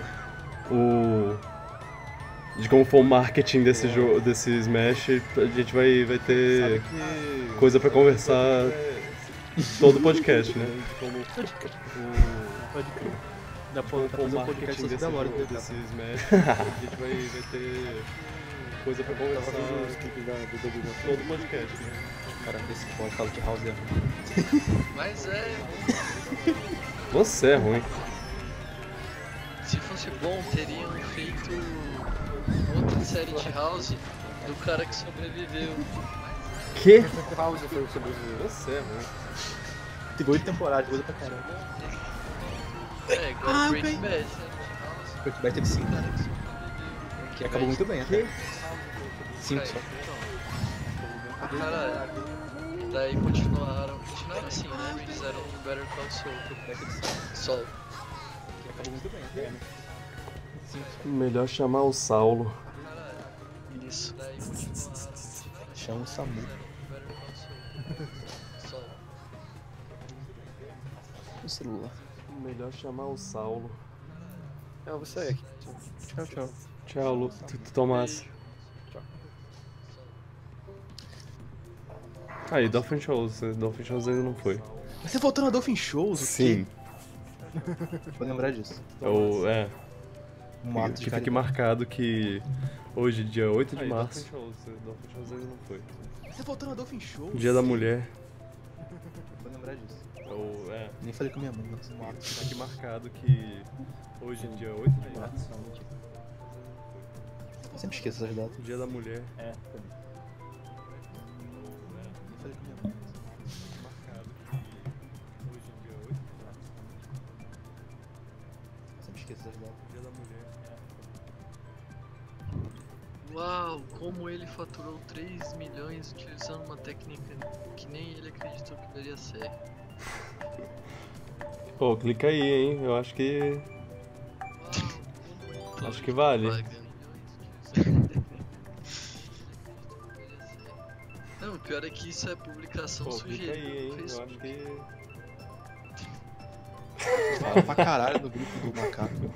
for o marketing desse jogo, desse Smash, a gente vai ter coisa pra conversar todo o podcast, né? Pode crer. Dá pra fazer um podcast da hora desse Smash, a gente vai ter coisa pra conversar todo o podcast, né? Caramba, esse Call of House é ruim. Mas é. Você é ruim. Se fosse bom, teriam feito outra série de House do cara que sobreviveu. Que? House foi o sobreviveu. Você é ruim. Tem 8 temporadas, coisa pra caramba. É, igual Breaking Bad, né? Breaking Bad teve 5, que acabou muito bem até. 5 só. Caralho. Daí continuaram assim, né? E fizeram o Better Call Saul. Que acabou muito bem até. Melhor chamar o Saulo. Isso. Daí continuaram. Chama o Samu. O celular. Melhor chamar o Saulo. Eu vou sair aqui. Tchau. Tchau, Lu. Tomás. Aí, Dolphin Shows. Dolphin Shows ainda não foi. Você voltou na Dolphin Shows? Sim. Vou lembrar disso. Que fique marcado que hoje, dia 8 de março. Dolphin Shows ainda não foi. Você voltou na Dolphin Shows? Dia da Mulher. Vou lembrar disso. Nem falei com minha mãe. Fique marcado que hoje, dia 8 de março. Eu sempre esqueço essas datas. Dia da Mulher. Nem falei com minha mãe. Marcado que hoje, dia 8 de março. Eu sempre esqueço essas datas. Dia da Mulher. Uau, como ele faturou 3 milhões utilizando uma técnica que nem ele acreditou que daria certo. Pô, clica aí, hein? Eu acho que... Acho que vale. Não, o pior é que isso é publicação sujeita. Clica aí, hein? Eu acho que... Fala pra caralho no grupo do macaco.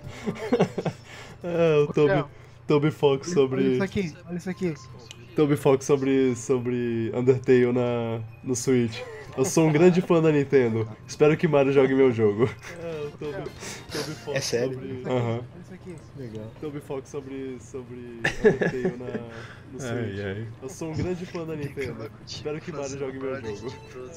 O Toby Fox sobre... Olha isso aqui. Toby Fox sobre Undertale no Switch. Eu sou um grande fã da Nintendo. Espero que Mario jogue meu jogo. O Toby Fox é sério? sobre... Olha isso aqui. Legal. Toby Fox sobre Undertale no Switch. Eu sou um grande fã da Nintendo. Espero que Mario jogue meu jogo.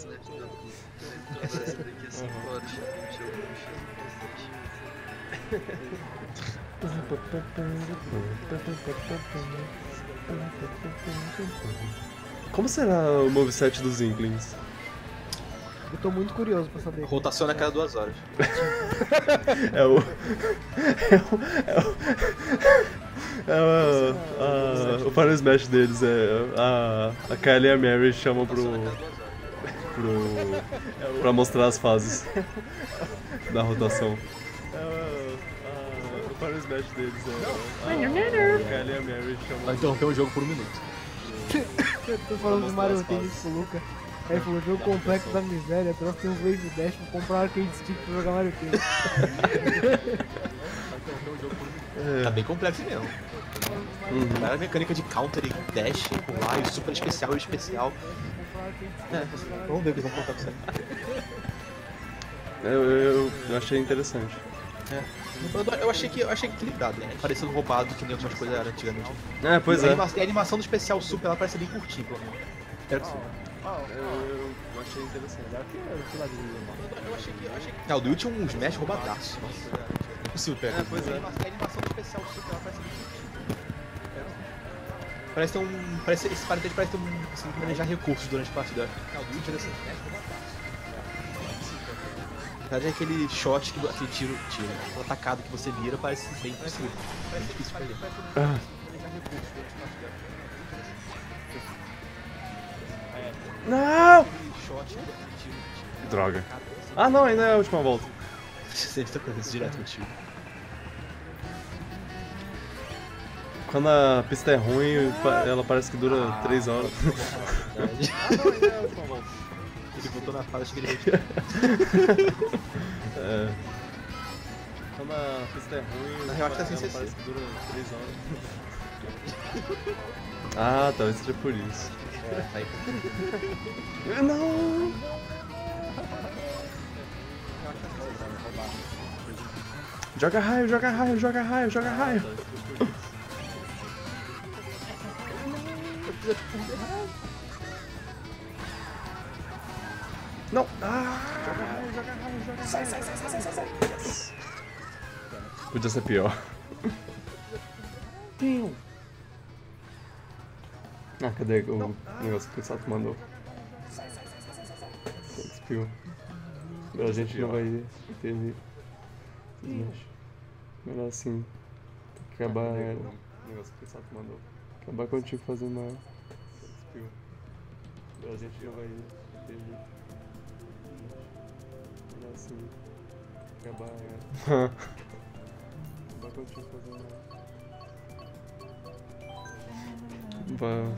Como será o moveset dos Inklings? Eu tô muito curioso pra saber. Rotaciona a cada 2 horas. O Final Smash deles a Kylie e a Mary chamam pra mostrar as fases da rotação. O Final Smash deles a Kylie e a Mary chamam... Vai interromper o jogo por 1 minuto. Eu tô falando de Mario Tennis com o Luca. Aí ele falou, jogo complexo da miséria, troca tem um Wave Dash pra comprar um arcade stick pra jogar Mario Tennis. Tá bem complexo mesmo. A mecânica de counter e dash, pular, e super especial e especial. Vamos ver o que eles vão contar pra você. Eu achei interessante. Eu achei que equilibrado, né? Parecendo roubado que nem algumas coisas eram antigamente. Pois é. A animação do especial super ela parece bem curtinha, pelo menos. Espero que sim. Eu achei interessante. Eu achei que... o do Will tinha um Smash roubadaço. Nossa, é impossível pegar. Pois é. A animação do especial super ela parece bem curtinha. Parece ter esse parente parece ter assim, manejar recursos durante a partida. O do Will tinha esse Smash roubadaço. verdade é aquele shot, aquele tiro, o atacado que você vira parece bem impossível. É difícil de perder. Não! Droga. Ah não, ainda é a última volta. Você está fazendo isso direto contigo. Quando a pista é ruim, ela parece que dura 3 horas. Ah, não, ainda é a última volta. Ele voltou na fase que ele É. Quando a pista é ruim, na real acho que tá sem ela parece que dura 3 horas. Ah, talvez seja por isso. É, tá aí. Não! Joga raio, joga raio, joga raio, joga raio! Não! Ah! Joga raio, joga raio, joga raio! Sai, sai, sai, sai, sai, sai! Yes. Podia ser pior. Ah, cadê o negócio que o Sato mandou? Sai, sai, sai, sai, sai, sai! Despiu. A gente não vai ter. Melhor assim. Tem que acabar. O negócio que o Sato mandou. Acabar contigo fazendo uma. Despiu. A gente não vai ter. Melhor assim. Acabar. Acabar contigo fazendo uma.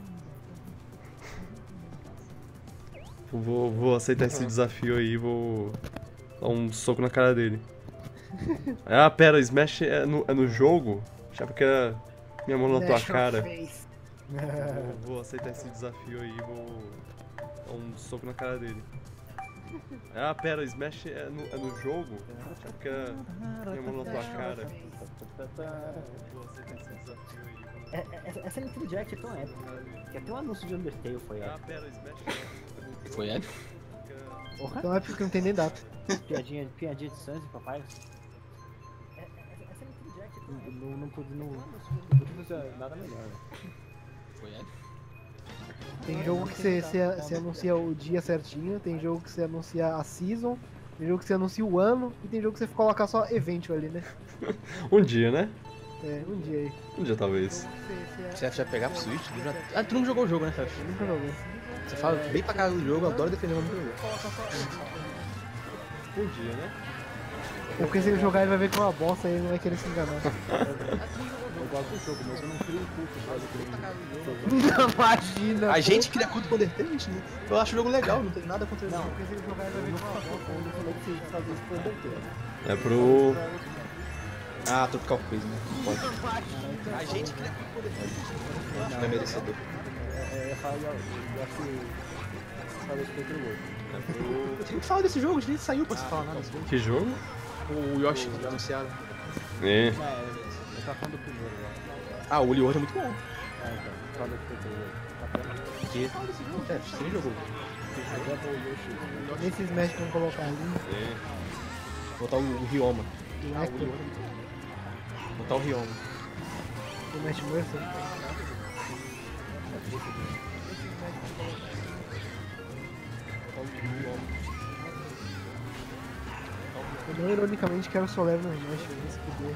Vou aceitar esse desafio aí e vou dar um soco na cara dele. Ah, pera, Smash é no jogo? Já porque era minha mão na tua cara. Vou aceitar esse desafio aí e vou dar um soco na cara dele. Ah, pera, Smash é no jogo? Já porque era minha mão na tua cara. Vou aceitar esse desafio aí. Essa Nintendo Direct é tão épica. Que até o anúncio de Undertale foi épico. Ah, pera, Smash foi épico? Tão épico que não tem nem data. Piadinha de Sans e papai. Essa Nintendo Direct não pude fazer nada melhor. Foi épico? Tem jogo que você anuncia o dia certinho, tem jogo que você anuncia a season, tem jogo que você anuncia o ano, e tem jogo que você coloca só evento ali, né? Um dia, né? É, um dia aí. Um dia talvez. Você vai pegar pro Switch? Ah, tu não jogou o jogo, né, Fef? Nunca joguei. Você fala bem pra cara do jogo, eu adoro defender o nome do jogo. Um dia, né? É porque se ele jogar ele vai ver que é uma bosta e ele não vai querer se enganar. Eu gosto do jogo, mas eu não crio um culto Não, imagina! A gente cria culto com Undertale, né? Eu acho o jogo legal, não tem nada contra ele. Não, porque se ele jogar ele vai ver que é uma bosta. Eu não falei que você fazia isso pro Undertale. É pro... Ah, Tropical Freeze, né? Não pode. A gente cria culto com Undertale. Não é merecedor. Eu acho que falei isso pro outro jogo. Você nem fala desse jogo, a gente saiu pra você falar nada desse jogo. Que jogo? O Yoshi, que anunciaram. É. Eu tava falando do primeiro lá. Ah, o Woolly World é muito bom. Então, fala do primeiro. Que? Fala desse jogo, Fef, você nem jogou. Nesse Smash que vão colocar ali. Botar o Ryoma. Electro, Botar o Ryoma. o Smash Mercy. Eu não ironicamente quero o Soler no Smash, mas se puder.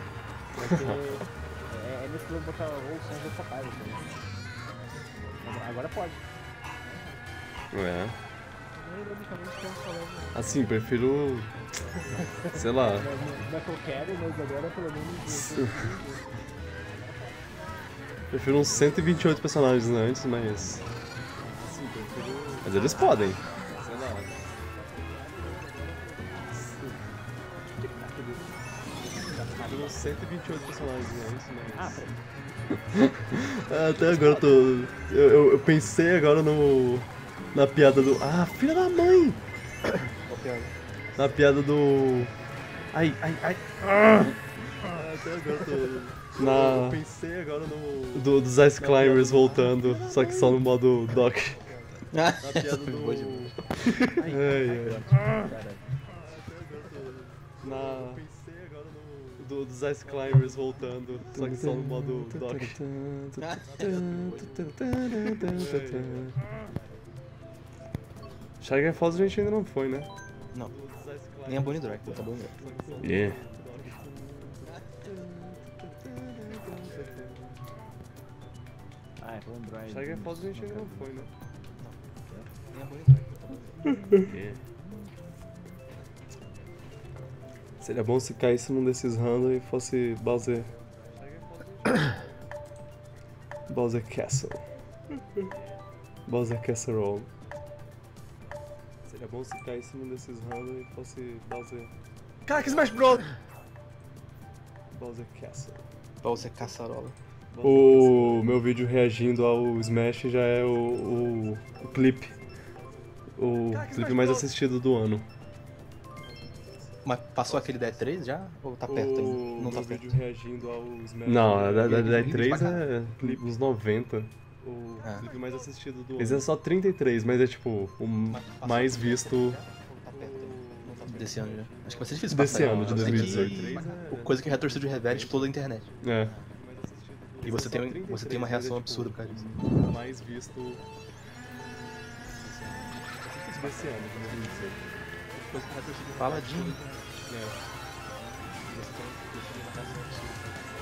É nesse que eu vou botar ou o Sans ou o papai. Agora pode. É. Eu não ironicamente quero o Soler no Smash. Assim, prefiro... Sei lá. Não é que eu quero, mas agora pelo menos... Prefiro uns 128 personagens antes, mas... Assim, prefiro... Mas eles podem. Sei lá. Prefiro uns 128 personagens antes, mas... Até agora eu pensei agora na piada do... Ah, filha da mãe! Na piada do... Ai. Até agora eu pensei agora dos Ice Climbers voltando, só que só no modo dock. Na piada do... Pensei agora dos Ice Climbers voltando, só que só no modo dock. Shining Falls a gente ainda não foi, né? Não. Dos Nem a Bonnie Drake, tá bom. Yeah. Ah, é Home Drive. Tiger Falls a gente ainda não foi, né? Nem a Bonnie Drake. Yeah. Seria bom se caísse num desses random e fosse Bowser. Bowser Castle. Bowser Casserole. Seria bom se caísse num desses random e fosse Bowser. Caraca, Smash Bros! Bowser Castle. Bowser Caçarola. O meu vídeo reagindo ao Smash já é o clipe. O clipe mais assistido do ano. Mas passou aquele da E3 já? Ou tá perto ainda? Não tá perto. Vídeo reagindo ao Smash. Não, a da E3 é clipe dos 90. O clipe mais assistido do ano. Esse é só 33, mas é tipo o mais visto desse ano já. Acho que vai ser difícil desse passar. ano, de 2018. Coisa que Retro Studio Reverb explodiu a internet. É. E você tem uma reação absurda por causa disso. O mais visto desse ano, de 2018. Coisa que Retro Studio Paladino. É. Você tem uma reação absurda.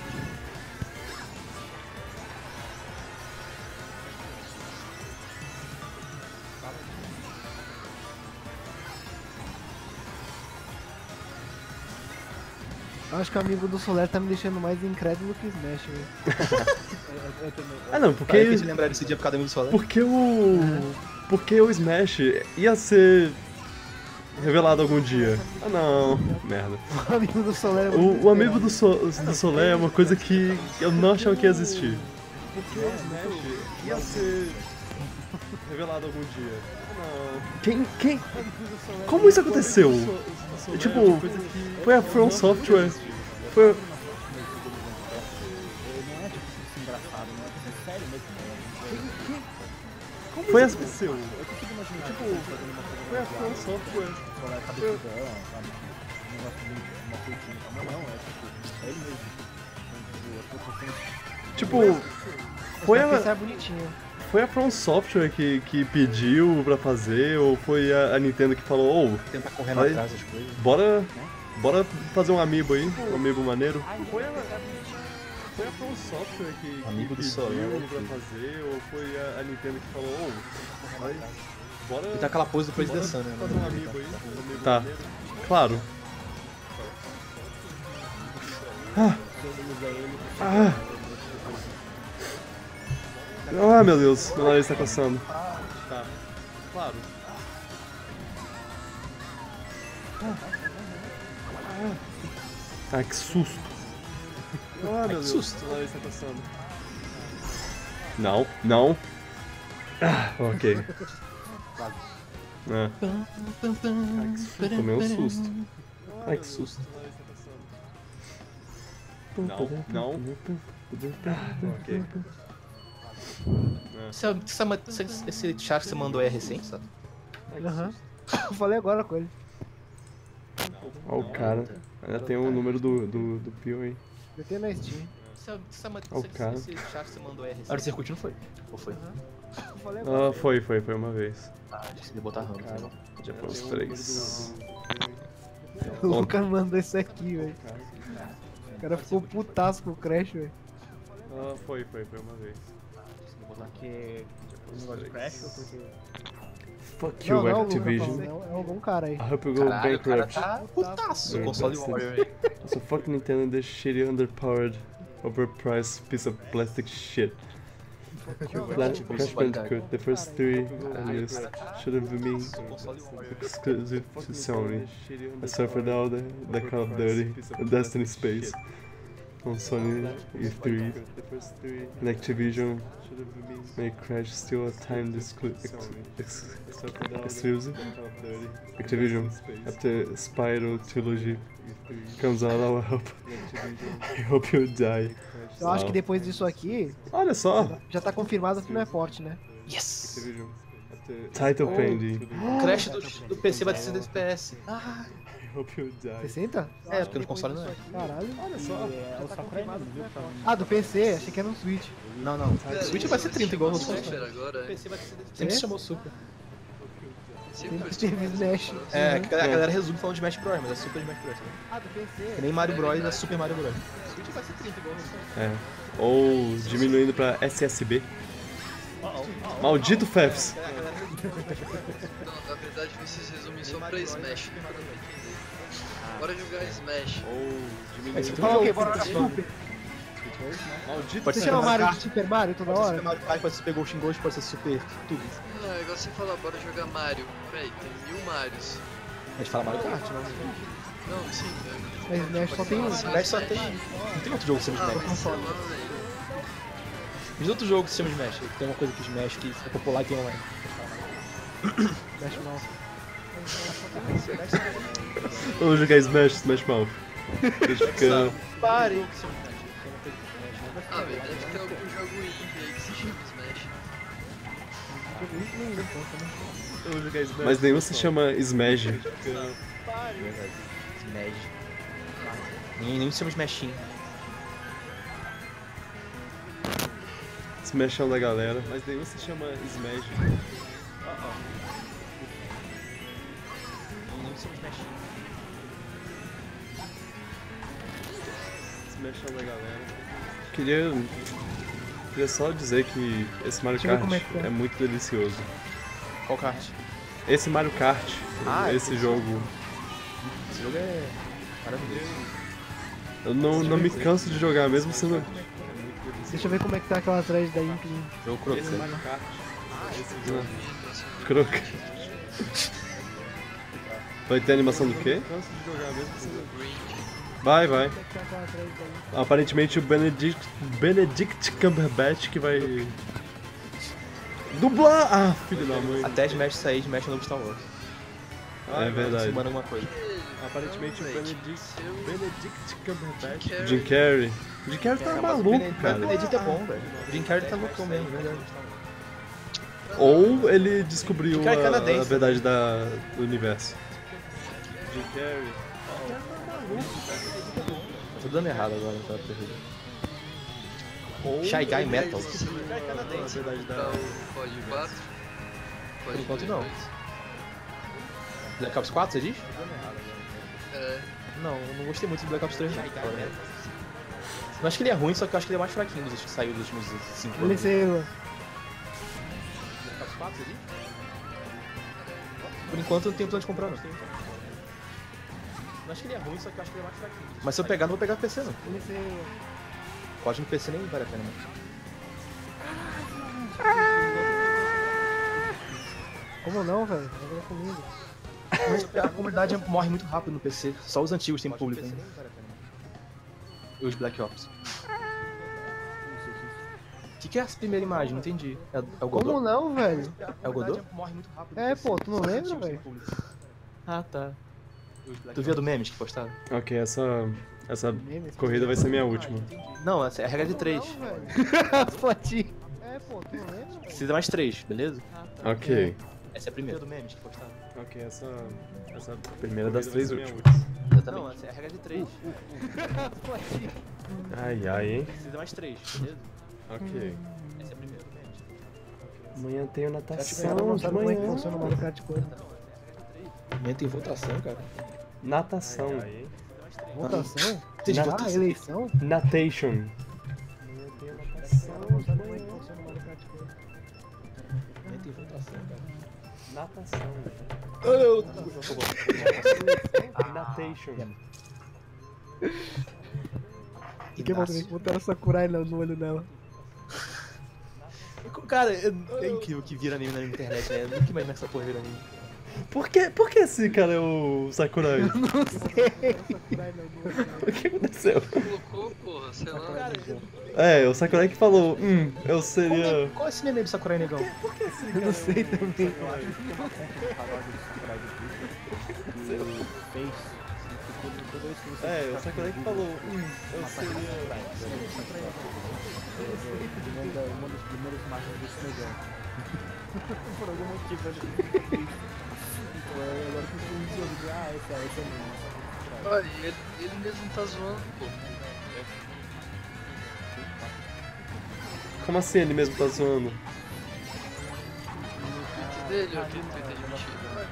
Acho que o amigo do Soler tá me deixando mais incrédulo que Smash, velho. Eu também. Ah não, porque... Eu quis lembrar desse dia por causa do amigo do Soler. Porque o Smash ia ser revelado algum dia. Ah não, merda. O amigo do Soler é O amigo do Soler é uma coisa que eu não achava que ia existir. Porque o Smash ia ser revelado algum dia. Quem? Como isso aconteceu? Tipo, foi a From Software. Foi. Não é tipo isso engraçado, não é tipo sério mesmo. Como foi isso aconteceu? Tipo, foi a From Software. Tipo, foi a From Software que pediu pra fazer, ou foi a Nintendo que falou, tentar correr atrás das coisas. Bora fazer um amiibo aí, um amiibo maneiro. Foi a From Software que amigo do pediu Soler, pra fazer, ou foi a Nintendo que falou, bora... E tá aquela pose do Praise the Sun, né? Fazer um amiibo aí, um amiibo tá, maneiro. Claro. Ah, meu Deus, meu nariz tá coçando. Tá, claro. Ah, que susto. Ah, meu Deus, susto. meu nariz tá coçando. Não. Ah, ok. Ah. Tomei um susto. Ai, que susto. Não. Ok. Esse chat que você mandou é recente, sabe? Aham. Eu falei agora com ele. Ó, o cara. Ainda tem o número do Pio aí. Eu tenho na Steam. Ó, o cara. Esse chat que você mandou é recente. Ah, o Circuit não foi? Ou foi? Eu falei agora. Foi uma vez. Ah, decidi botar RAM. Já foi uns 3. O Lucas mandou isso aqui, velho. O cara ficou putaço com o Crash, velho. Foi uma vez. Porque o negócio de Crash ou porque... Fuck you, Activision. É algum cara aí. I hope you go bankrupt. Tá putaço o console Warrior aí. So fuck Nintendo, this shitty, underpowered, overpriced piece of plastic shit. Crash Bandicoot, the first 3 I used should have been exclusive to Sony. I suffered all the Call of Duty, the Destiny Space on Sony E3, and Activision made Crash still a timed exclusive. Activision, after Spyro Trilogy comes out, I hope you die. Eu acho que depois disso aqui... Olha só! Já tá confirmado que não é forte, né? Yes! Title pending. O Crash do PC vai ter 60 FPS. Ah! 60? É, porque no console não é. Caralho. Olha só. Ah, do PC? Achei que era no Switch. Não. O Switch vai ser 30 igual no console. Agora, Sempre se chamou Super. Sempre Teve Smash. É, a galera resume falando de Smash Bros, mas é Super Smash Bros. Ah, do PC. Que nem Mario Bros, é Super Mario Bros. Switch vai ser 30 igual É. Ou diminuindo pra SSB. Maldito Fefs. Não, na verdade vocês resumem só pra Smash. Bora jogar Smash. Ou Aí você diminuindo Fala o quê? Bora jogar Super. Maldito Pode Você ser chama Mario Mario de Super Mario toda Pode ser hora? Super Mario Kart, pode ser Super Ghost Ghost, pode ser Super tudo. Não, é igual você falar, bora jogar Mario. Véi, tem 1000 Marios. A gente fala Mario Kart, não? Não, sim, Mas Smash só tem um. Smash só tem. Não tem outro jogo que se chama Ah, Smash. mas sei lá, velho. Diz outro jogo que se chama Smash. Que tem uma coisa que Smash que é popular e tem online. Smash não. Vamos jogar Smash Mouth. Deixa ficar... Pare! Ah, velho, deve ter algum jogo indie aí que se chama Smash. Vamos jogar Smash. Mas nenhum se chama Smash. Smash. Nem se chama Smashinho. Smashão da galera. Mas nenhum se chama Smash. Nem se chama Smashinho. Smashão da galera. Queria só dizer que esse Mario Deixa eu ver Kart como é que tá. é muito delicioso. Qual kart? Esse Mario Kart, esse jogo, Esse jogo é maravilhoso. eu não me canso de jogar, mesmo sendo... Deixa eu ver como é que tá aquela thread da Inkling. Jogo croco. Esse Mario Kart, esse jogo... Croca. Vai ter animação do quê? Vai. Como é que tá aquela thread da Inkling? Aparentemente o Benedict Cumberbatch que vai... Dublar! Ah, filho da mãe. Até Smash sair, Smash é novo Star Wars. É verdade. Semana alguma coisa. Aparentemente o Benedict Cumberbatch... Carrey. Jim Carrey. Jim Carrey tá maluco, Mas cara. o Benedict é bom, velho. O Jim Carrey tá loucão mesmo, é verdade. Ou ele descobriu Jim Carrey a canadense. verdade do universo. Jim Carrey. Tá tudo dando errado agora, tá terrível. Ou Shy Guy ele Metal. descobriu a verdade Tá da... o Código 4. Por enquanto não. Black Ops 4, você diz? É, Não, eu não gostei muito do Black Ops 3. Não acho que ele é ruim, só que eu acho que ele é mais fraquinho dos que saiu dos últimos 5 anos. Beleza. Black Ops 4, você diz? Por enquanto eu não tenho plano de comprar, não. Não acho que ele é ruim, só que eu acho que ele é mais fraquinho. Mas se eu pegar, não vou pegar no PC, não. Beleza. Pode no PC nem vale a pena, Como não, velho? Joga comigo. Mas a comunidade morre muito rápido no PC. Só os antigos têm público, né? E os Black Ops. O que é essa primeira imagem? Não entendi. É o Godot? Como não, velho? É o Godot? É, pô, tu não lembra, velho? Ah, tá. Tu viu a do memes que postaram? Ok, essa corrida vai ser minha última. Não, essa é a regra de 3. As fotinhas. É, pô, tu não lembra, velho? Precisa mais 3, beleza? Ok. Essa é a primeira do memes que postaram. Ok, essa primeira das 3 últimas. Não, essa é a regra de 3. As fotinhas. Ai, hein? Precisa mais 3, beleza? Ok. Essa é a primeira do memes. Amanhã tenho Ela natação não de sabe como é que manhã. funciona o Mario Kart coisa. Amanhã tem votação, cara. Natação. Votação? Tem Ah, votação? eleição? Natation. Ela não sabe como é que funciona o Mario Kart coisa. Amanhã tem votação, cara. Natação. Natation. E que botaram a Sakurai no olho dela. Cara, é incrível que vira anime na internet, né? Eu nunca imaginei que essa porra vira anime. Por que esse cara é o Sakurai? Não sei. O que aconteceu? colocou, porra, sei lá. É, o Sakurai que falou, eu seria... Qual é esse meme do Sakurai Negão? Eu não sei também. É, o Sakurai que falou, eu seria... Uma das primeiras marcas desse negócio. Por algum motivo ele agora que eu esse é mesmo. Olha, ele mesmo tá zoando, pô. Como assim ele mesmo tá zoando? No tweet dele, eu vi no Twitter de mentira.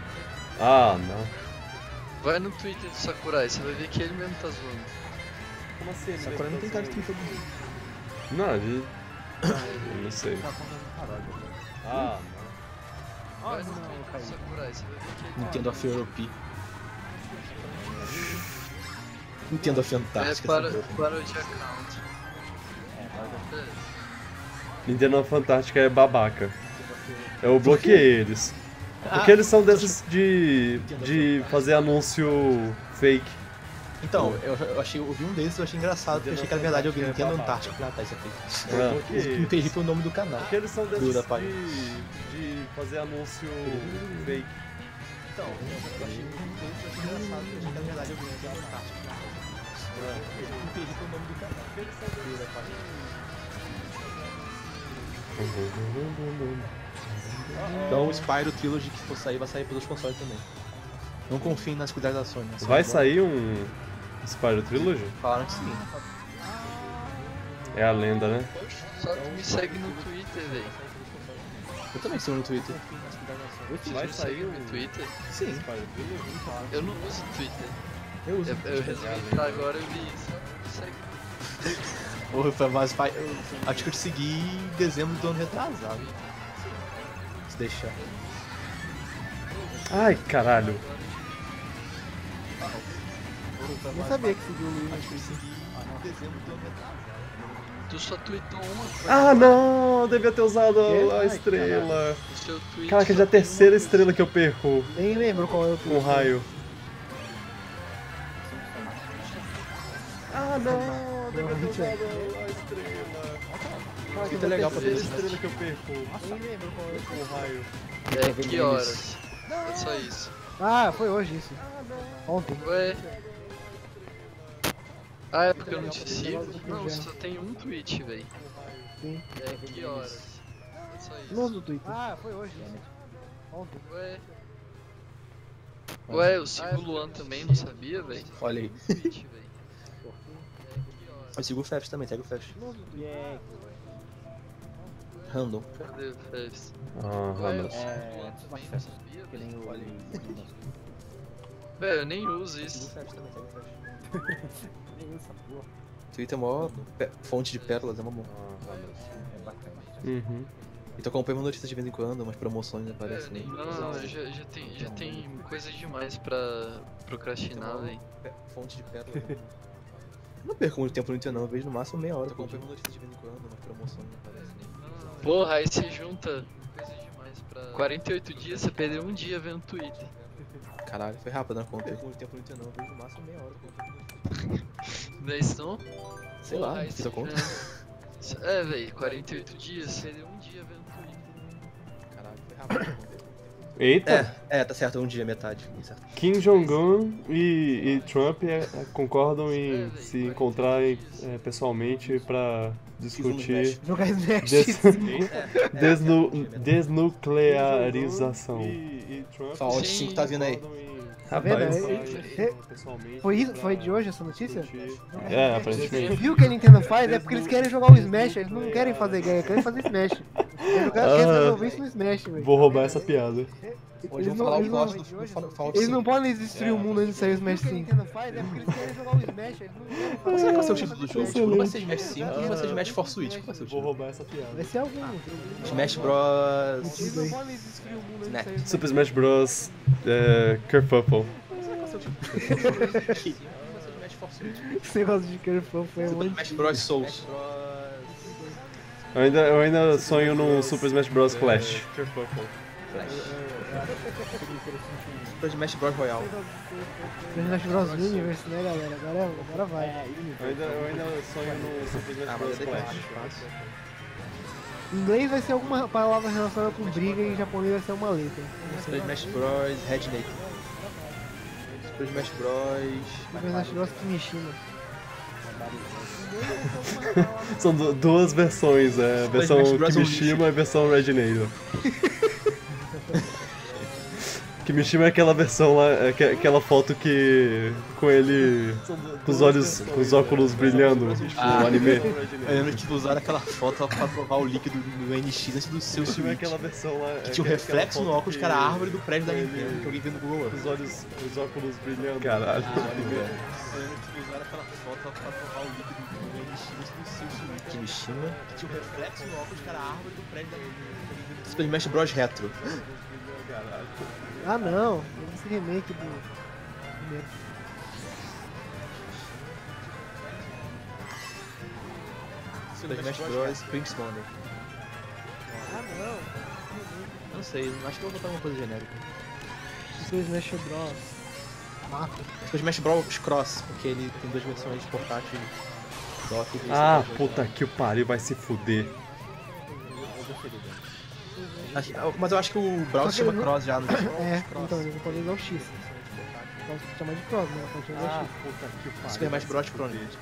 Ah, não. Vai no Twitter do Sakurai, você vai ver que ele mesmo tá zoando. Como assim? Ele Sakurai não tem cara de Twitter. Não, ele... Eu não sei. Ah, não. Vai no Twitter do Sakurai, você vai ver que ele... Nintendo of Europe. Nintendo of Fantástica. para o de account. Nintendo Fantástica é babaca. Eu bloqueei eles. Porque eles são desses de fazer anúncio fake. Então, eu vi um desses, eu achei engraçado, porque eu achei que era verdade, eu vi Nintendo Antártica. Ah, tá, isso aqui. Eu entendi pelo nome do canal. Porque eles são desses de fazer anúncio fake. Então, eu achei um desses, eu achei engraçado, porque eu achei que era verdade, eu vi Nintendo Antártica. Eu entendi pelo nome do canal. Porque eles são desses da página. Então o Spyro Trilogy que for sair, vai sair pelos consoles também. Não confiem nas cuidados da Sony. Vai sair um Spyro Trilogy? Falaram que sim. É a lenda, né? Só tu me segue no Twitter, velho. Eu também sigo no Twitter. Vai sair no Twitter? Sim. Eu não uso Twitter. Eu uso. Eu resolvi entrar agora, eu vi isso. Me segue. Porra, mas acho que eu te segui em dezembro do ano retrasado. Se deixar. Ai, caralho. Eu nem sabia que seguiu o Luiz. Acho que eu segui em dezembro do ano retrasado. Tu só tweetou uma coisa. Ah, não! Eu devia ter usado a estrela. Caraca, já é a terceira estrela que eu perco. Nem lembro qual é o tweet. Um raio. Ah, não! Eu devia ter usado a estrela. Caraca, Isso é legal pra ver. Estrela que eu perco. Nem lembro qual é o Um raio. É, que horas? É só isso. Ah, foi hoje isso. Ontem. Ué. Ah, é porque eu não te sigo? Não, só tem um tweet, velho. Sim. É, que horas? É só isso. No Twitter. Ah, foi hoje. Ontem. Ué. Ué, eu sigo o Luan também, não sabia, velho? Olha aí. Tweet, velho. Eu sigo o Fefs também, segue o Fefs. Random. Cadê o Fefs? Ah, Ué, eu Ramos. sigo o Luan também, não sabia, Que nem velho? o... Olha aí. Velho, eu nem uso Sigo o isso. Fefs também, segue o Fefs. Nem essa porra. Twitter é mó fonte de pérolas, é uma bom. É bacana. Uhum. E tô acompanhando notícias de vez em quando, umas promoções aparecem. Não, já tem coisa demais pra procrastinar, velho. Fonte de pérolas. Não perco muito tempo no Twitter não, eu vejo no máximo meia hora. Tô acompanhando notícias de vez em quando, umas promoções aparecem. Porra, aí você junta coisa demais pra 48 dias, você perdeu um dia vendo Twitter. Caralho, foi rápido na conta. Não perco muito tempo no Twitter não, eu vejo no máximo meia hora. Não é isso não? Sei lá, Porra, aí não fiz a conta. É, velho, 48 dias, você perdeu um dia vendo Twitter. Caralho, foi rápido na conta. Eita! Tá certo, um dia, metade. Certo. Kim Jong-un e Trump concordam em se encontrarem pessoalmente pra discutir Jogar Smash. desnuclearização. Fallout 5 tá vindo aí. Rapaz, Foi isso? Foi de hoje essa notícia? é, aparentemente. Viu o que a Nintendo faz? É porque eles querem jogar o Smash, eles não querem fazer guerra, querem fazer Smash. Eles querem resolver isso no Smash, velho. Vou roubar essa piada. Hoje vamos falar o plot do Fallout 5. Eles não podem destruir o mundo antes de sair o Smash 5. É porque eles querem jogar o Smash, eles não querem Qual será que vai ser o título do jogo? Tipo, não vai ser Smash 5, não vai ser Smash for Switch. Qual vai ser o Vou título? roubar essa piada. Vai ser algum. Smash Bros. Eles não podem destruir o mundo antes de sair o Smash. Super Smash Bros. Kerfuffle. Esse negócio de Kerfuffle foi Super muito... Smash Bros Souls. Eu ainda sonho num Super Smash Bros. Clash. Super Smash Bros Royal. Smash Bros Universe, né, galera? Agora vai. Eu ainda sonho num Super Smash Bros. Clash. Em inglês vai ser alguma palavra relacionada com briga e em japonês vai ser uma letra. Super Smash Bros Red Naked. Super Smash Bros. Super Smash Bros Kimishima. São duas versões, a versão Smash Bros. Kimishima e a versão Reginado. Que Mishima é aquela versão lá, aquela foto que... com ele... com os olhos, com os óculos brilhando, tipo, no anime. Eu lembro que usaram aquela foto pra provar o líquido do NX antes do seu Mishima é Switch. aquela versão lá... Que tinha o reflexo no óculos, que era a árvore do prédio da Nintendo, que alguém viu no Google. Com os olhos, os óculos brilhando. Caralho. Eu lembro que usaram aquela foto pra provar o líquido do NX antes do seu Switch. Que Mishima, que tinha o reflexo no óculos, que era a árvore do prédio da Nintendo. Super Smash Bros Retro. Caralho. Ah não, esse remake do primeiro. Super Smash Bros Prince Wonder. Ah não, Não sei, acho que eu vou botar uma coisa genérica. Super Smash Bros. Mata. Super Smash Bros Cross, porque ele tem duas versões portátil. Dock e Ah, puta que o pariu, vai se fuder. Mas eu acho que o Brawl se chama Cross já no É, então ele não pode usar o X. Pode chamar de Cross, né? Pode usar o X. Puta que pariu. Super Smash Bros Chronicles.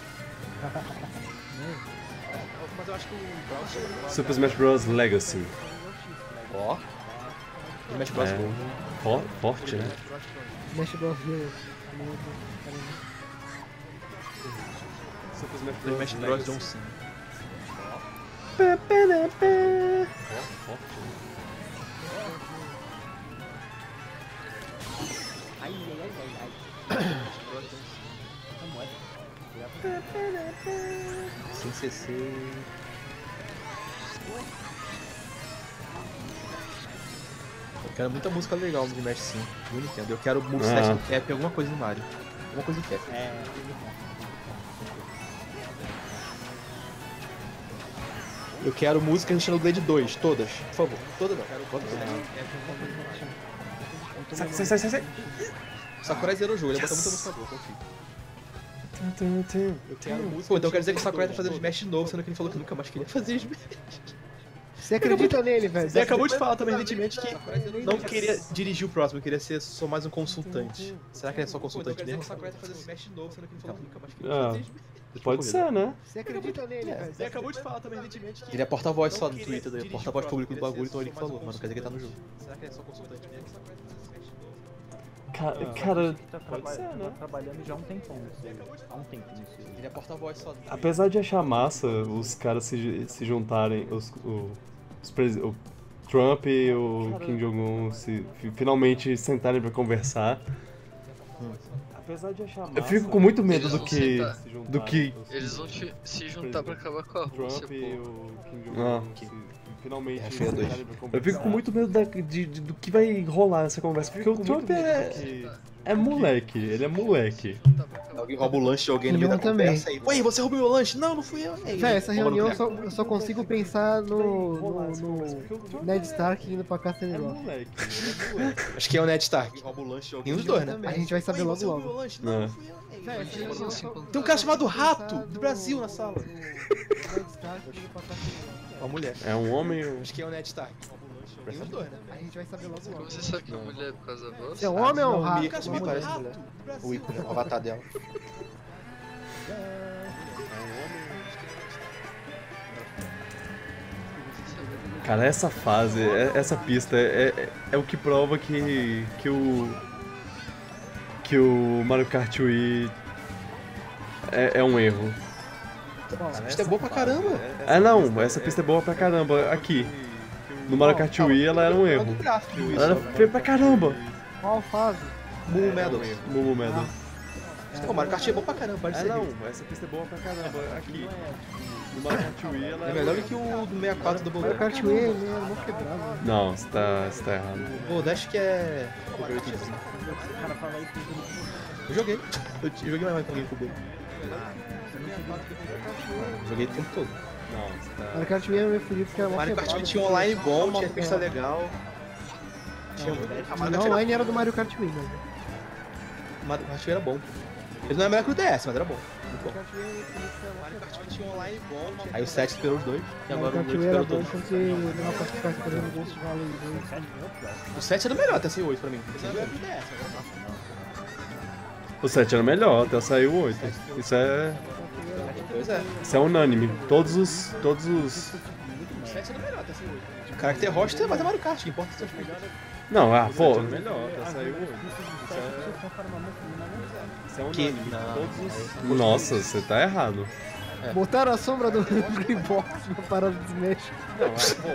Mas eu acho que o Brawl se chama Cross. Super Smash Bros Legacy. Ó. Smash Bros Gold. Forte, né? Smash Bros. Super Smash Bros John Cena. Forte, né? Ai, ai, ai, ai. Sem CC. Eu quero muita música legal no Smash 5 do Nintendo. Eu quero Moveset no Cap, alguma coisa no Mario. Alguma coisa no Cap. É, Eu quero música no Xenoblade 2, todas, por favor. Todas não. Sai. Sakurai zerou o jogo, ele botou muita música boa, confio. Eu quero música. Pô, então quer dizer que o Sakurai tá fazendo Smash novo, sendo que ele falou que nunca mais queria fazer Smash. Você acredita nele, velho? Você acabou de falar também recentemente que não queria dirigir o próximo, queria ser só mais um consultante. Será que ele é só consultante mesmo? O Sakurai tá fazendo Smash novo, sendo que ele falou que nunca mais queria fazer Smash. Pode ser, né? Você acredita nele, velho? Você acabou de falar também recentemente que ele é porta-voz só no Twitter, daí porta-voz público do bagulho, então ele que falou, mas não quer dizer que ele tá no jogo. Será que ele é só consultante mesmo? Cara, tá pode ser, né? trabalhando já há um tempão nisso. Há um tempo nisso. Ele é porta-voz só no Twitter. Apesar de achar massa os caras se juntarem, o Trump e o Kim Jong-un finalmente sentarem pra conversar. Apesar de achar massa, eu fico com muito medo do que Eles vão se juntar pra acabar com a Rússia, Trump e pô. o Kim Jong-un finalmente É, sentarem pra conversar. Eu fico com muito medo do que vai rolar nessa conversa, porque o Trump é moleque, ele é moleque. Alguém rouba o lanche de alguém no meio da conversa aí. Ué, você roubou meu lanche? Não, não fui eu. Velho, essa reunião eu só consigo pensar no Ned Stark indo pra Castle Rock. Moleque. Acho que é o Ned Stark. Rouba o lanche de alguém. Os dois, né? A gente vai saber logo logo. Não, não fui eu. Tem um cara chamado Rato, do Brasil, na sala. Ned Stark indo pra Castle Rock. Uma mulher. É um homem ou... Acho que é o Ned Stark. Tem os dois, né? A gente vai saber logo Como logo. você sabe que a mulher é por causa da voz? Você é um homem ou um rato? O Mika me parece mulher. O Ico, né? O avatar dela. Cara, essa fase, essa pista é o que prova que o Mario Kart Wii é um erro. Essa pista é boa pra caramba. Não, essa pista é boa pra caramba. Aqui, no Mario Kart Wii ela era um erro. Ela era feia pra caramba. Qual fase? Mumu Medal. Mumu Medal. O Mario Kart é bom pra caramba, pode ser. Não, essa pista é boa pra caramba. Aqui, no Mario Kart Wii ela É melhor do que o do 64 do Mario Bogart. Kart Wii ele é mó quebrado. Não, você tá errado. Pô, o Dash que é... O cara fala isso Eu joguei. Eu joguei mais com alguém com o dele. Joguei o tempo todo. Não, você tá... Mario Kart Wii é meu preferido porque é mó Mario Kart quebrado. tinha online bom, tinha pista legal. Não, online era do Mario Kart Wii, né? Mario Kart era bom. Ele não é melhor que o DS, mas era bom. Muito bom. Mario Kart tinha online bom. Aí o 7 esperou os dois. E agora Mario o Kart 8 Wii era esperou bom todos. porque dava pra ficar esperando o Ghost Valley 2. O 7 era o melhor até ser o 8 pra mim. Esse é melhor que o DS, O 7 era melhor, até saiu o 8. Isso Pois é. é unânime. Todos os... O 7 era melhor até ser o 8. O Character Roster, mas é Mario Kart, que importa é seus Não, pô, melhor, saiu Isso é um Que nome. não. Nossa, você tá errado. Botaram a sombra do Greenbox na parada de Smash. Não, pô.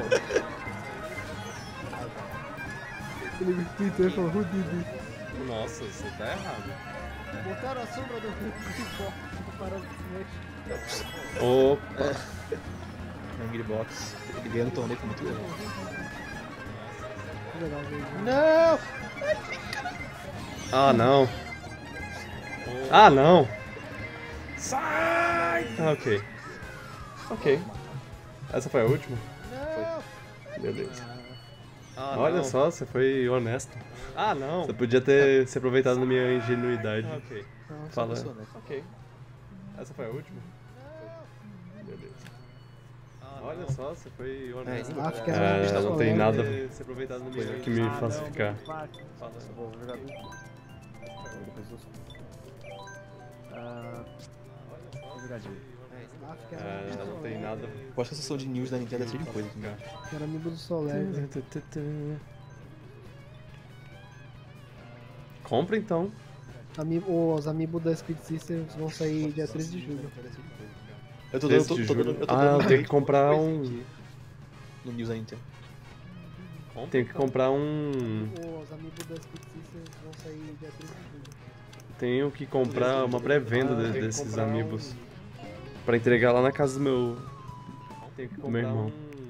Ele tweetou e falou, who did it? Nossa, você tá errado. Botaram a sombra do Greenbox na parada de Smash. Opa. Angry Box. Ele ganhou no torneio, foi muito legal. Não! Ah, não. Ah, não. Sai! Ok. Ok. Essa foi a última? Beleza. Olha só, você foi honesto. Ah, não. Você podia ter se aproveitado da minha ingenuidade. Ok. Fala. Ok. Essa foi a última? Beleza. Olha só, você foi honesto. Não tem nada que me faça ficar. Não tem nada. Eu acho que a sessão de news da Nintendo é cheia de coisa. Que era amigo do Soler. Compra então. Os amigos da Speed Sisters vão sair dia 13 de julho. Eu tô dando. Eu tenho que comprar um. No news da Nintendo. Tenho que comprar um. Os amigos da Speed Sisters vão sair dia 13 de julho. Tenho que comprar uma pré-venda desses amigos. Pra entregar lá na casa do meu irmão.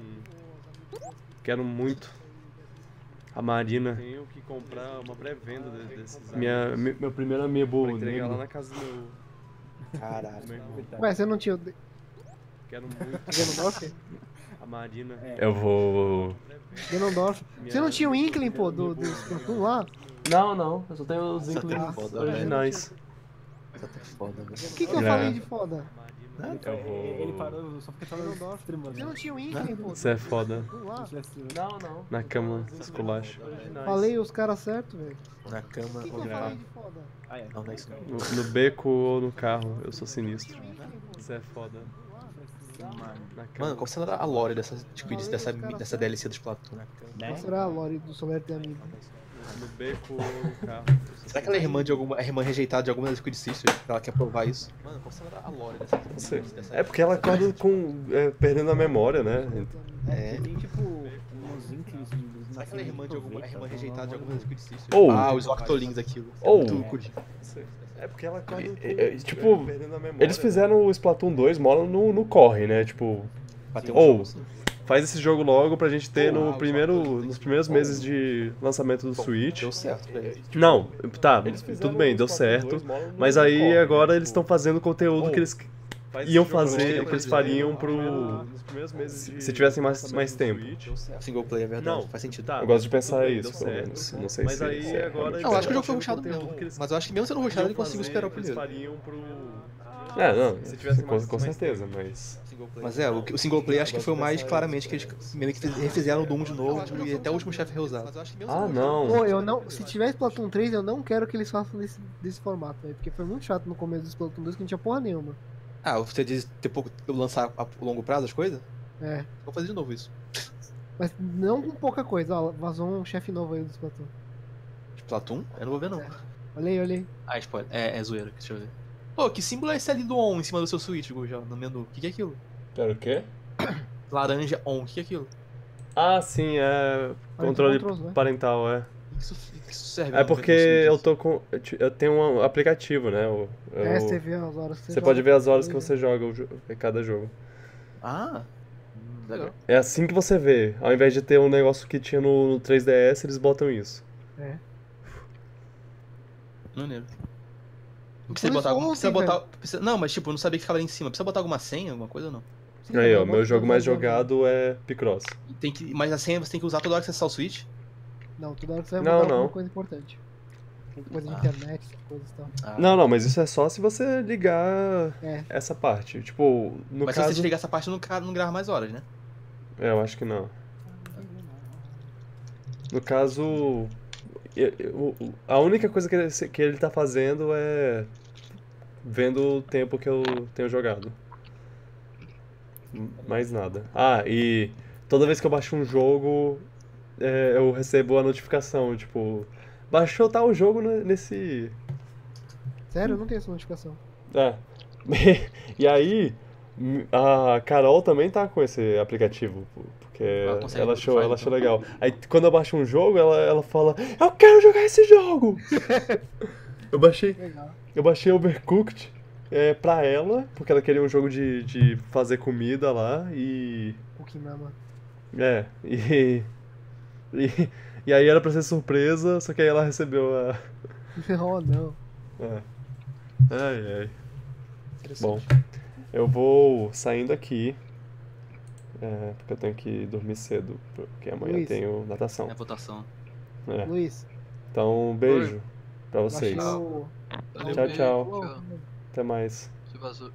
Quero muito. A Marina. Tenho que comprar uma pré-venda desses amigos. Meu primeiro amiibo. Pra entregar lá na casa do meu. Caralho. Ué, você não tinha. Quero muito. Ganondorf? A Marina. Eu vou. Ganondorf. Você não tinha o Inkling, pô, do Splatoon lá? Não. Eu só tenho os Inklings originais. Isso tá foda, velho. O que eu falei de foda? Ele parou só porque tava streamando. Você não tinha o Inkling, pô? Você é foda. Lá. Não. Na cama, esculacho. Falei os caras certos, velho. Na cama O que eu ou falei de foda? Não, não é isso não. No beco ou no carro, eu sou sinistro. Você é foda. Mano, qual será a lore dessa DLC do Splatoon? Qual será a lore do Soler ter amigo? No beco ou no carro. Será que ela é irmã rejeitada de alguma das Squid Sisters? Ela quer provar isso? Mano, qual será a lore dessa É porque ela acorda com. Perdendo a memória, né? Tem tipo uns Inklings de. Será que ela é irmã rejeitada de alguma das Squid Sisters? Ou- Os Octolings aquilo. Ou- Muito curioso. É porque ela acorda com. Tipo, eles fizeram o Splatoon 2 mola no corre, né? Tipo. Ou faz esse jogo logo pra gente ter nos primeiros meses de lançamento do Switch. Deu certo, velho. Não, tá, tudo bem, deu certo. Mas aí agora eles estão fazendo conteúdo que eles iam fazer, que eles fariam pro. Se tivessem mais tempo. Single player, é verdade. Não, faz sentido. Eu gosto de pensar isso, pelo menos. Não sei se. Não, eu acho que o jogo foi rushado mesmo. Mas eu acho que mesmo sendo rushado ele conseguiu esperar o primeiro. Com certeza, mas. Mas o single player acho que foi o mais claramente que eles meio que refizeram o Doom de novo e até o último chefe reusado. Ah, não. Pô, eu não. Se tiver Splatoon 3, eu não quero que eles façam desse formato, velho. Porque foi muito chato no começo do Splatoon 2 que não tinha porra nenhuma. Ah, você diz lançar a longo prazo as coisas? É. Vou fazer de novo isso. Mas não com pouca coisa, ó. Vazou um chefe novo aí do Splatoon. Splatoon? Eu não vou ver não. Olha aí. Ah, spoiler. É zoeira, deixa eu ver. Pô, que símbolo é esse ali do ON em cima do seu Switch, já no menu? O que é aquilo? Pera, o quê? Laranja ON, o que é aquilo? Ah, sim, é. Controle parental, é. O que isso serve? É porque eu tô com. Eu tenho um aplicativo, né? Você vê as horas que você pode ver as horas que você joga cada jogo. Ah, legal. É assim que você vê. Ao invés de ter um negócio que tinha no 3DS, eles botam isso. É. Maneiro. Não precisa botar alguma. Não, mas tipo, eu não sabia que ficava ali em cima. Precisa botar alguma senha, alguma coisa ou não? Sim, aí, ó, meu jogo mais jogado é Picross. Mas a senha você tem que usar toda hora que você acessar o Switch? Não, toda hora que você vai mudar alguma coisa importante. Coisa de internet, coisas e tal. Não, mas isso é só se você ligar essa parte. Tipo, no mas caso... se você desligar essa parte, não grava mais horas, né? Eu acho que não. No caso... A única coisa que ele tá fazendo é vendo o tempo que eu tenho jogado. Mais nada. Ah, e toda vez que eu baixo um jogo, eu recebo a notificação, tipo, baixou tal jogo nesse... Sério? Eu não tenho essa notificação. É. E aí, a Carol também tá com esse aplicativo, porque ela achou legal. Aí quando eu baixo um jogo, ela fala, eu quero jogar esse jogo! Eu baixei Overcooked pra ela, porque ela queria um jogo de fazer comida lá e... Cookie Mama. E aí era pra ser surpresa, só que aí ela recebeu a... Oh, não. Ai. Bom, eu vou saindo aqui, porque eu tenho que dormir cedo, porque amanhã eu tenho natação. É votação. Luiz. Então, um beijo pra vocês. Tchau. Tchau. Até mais.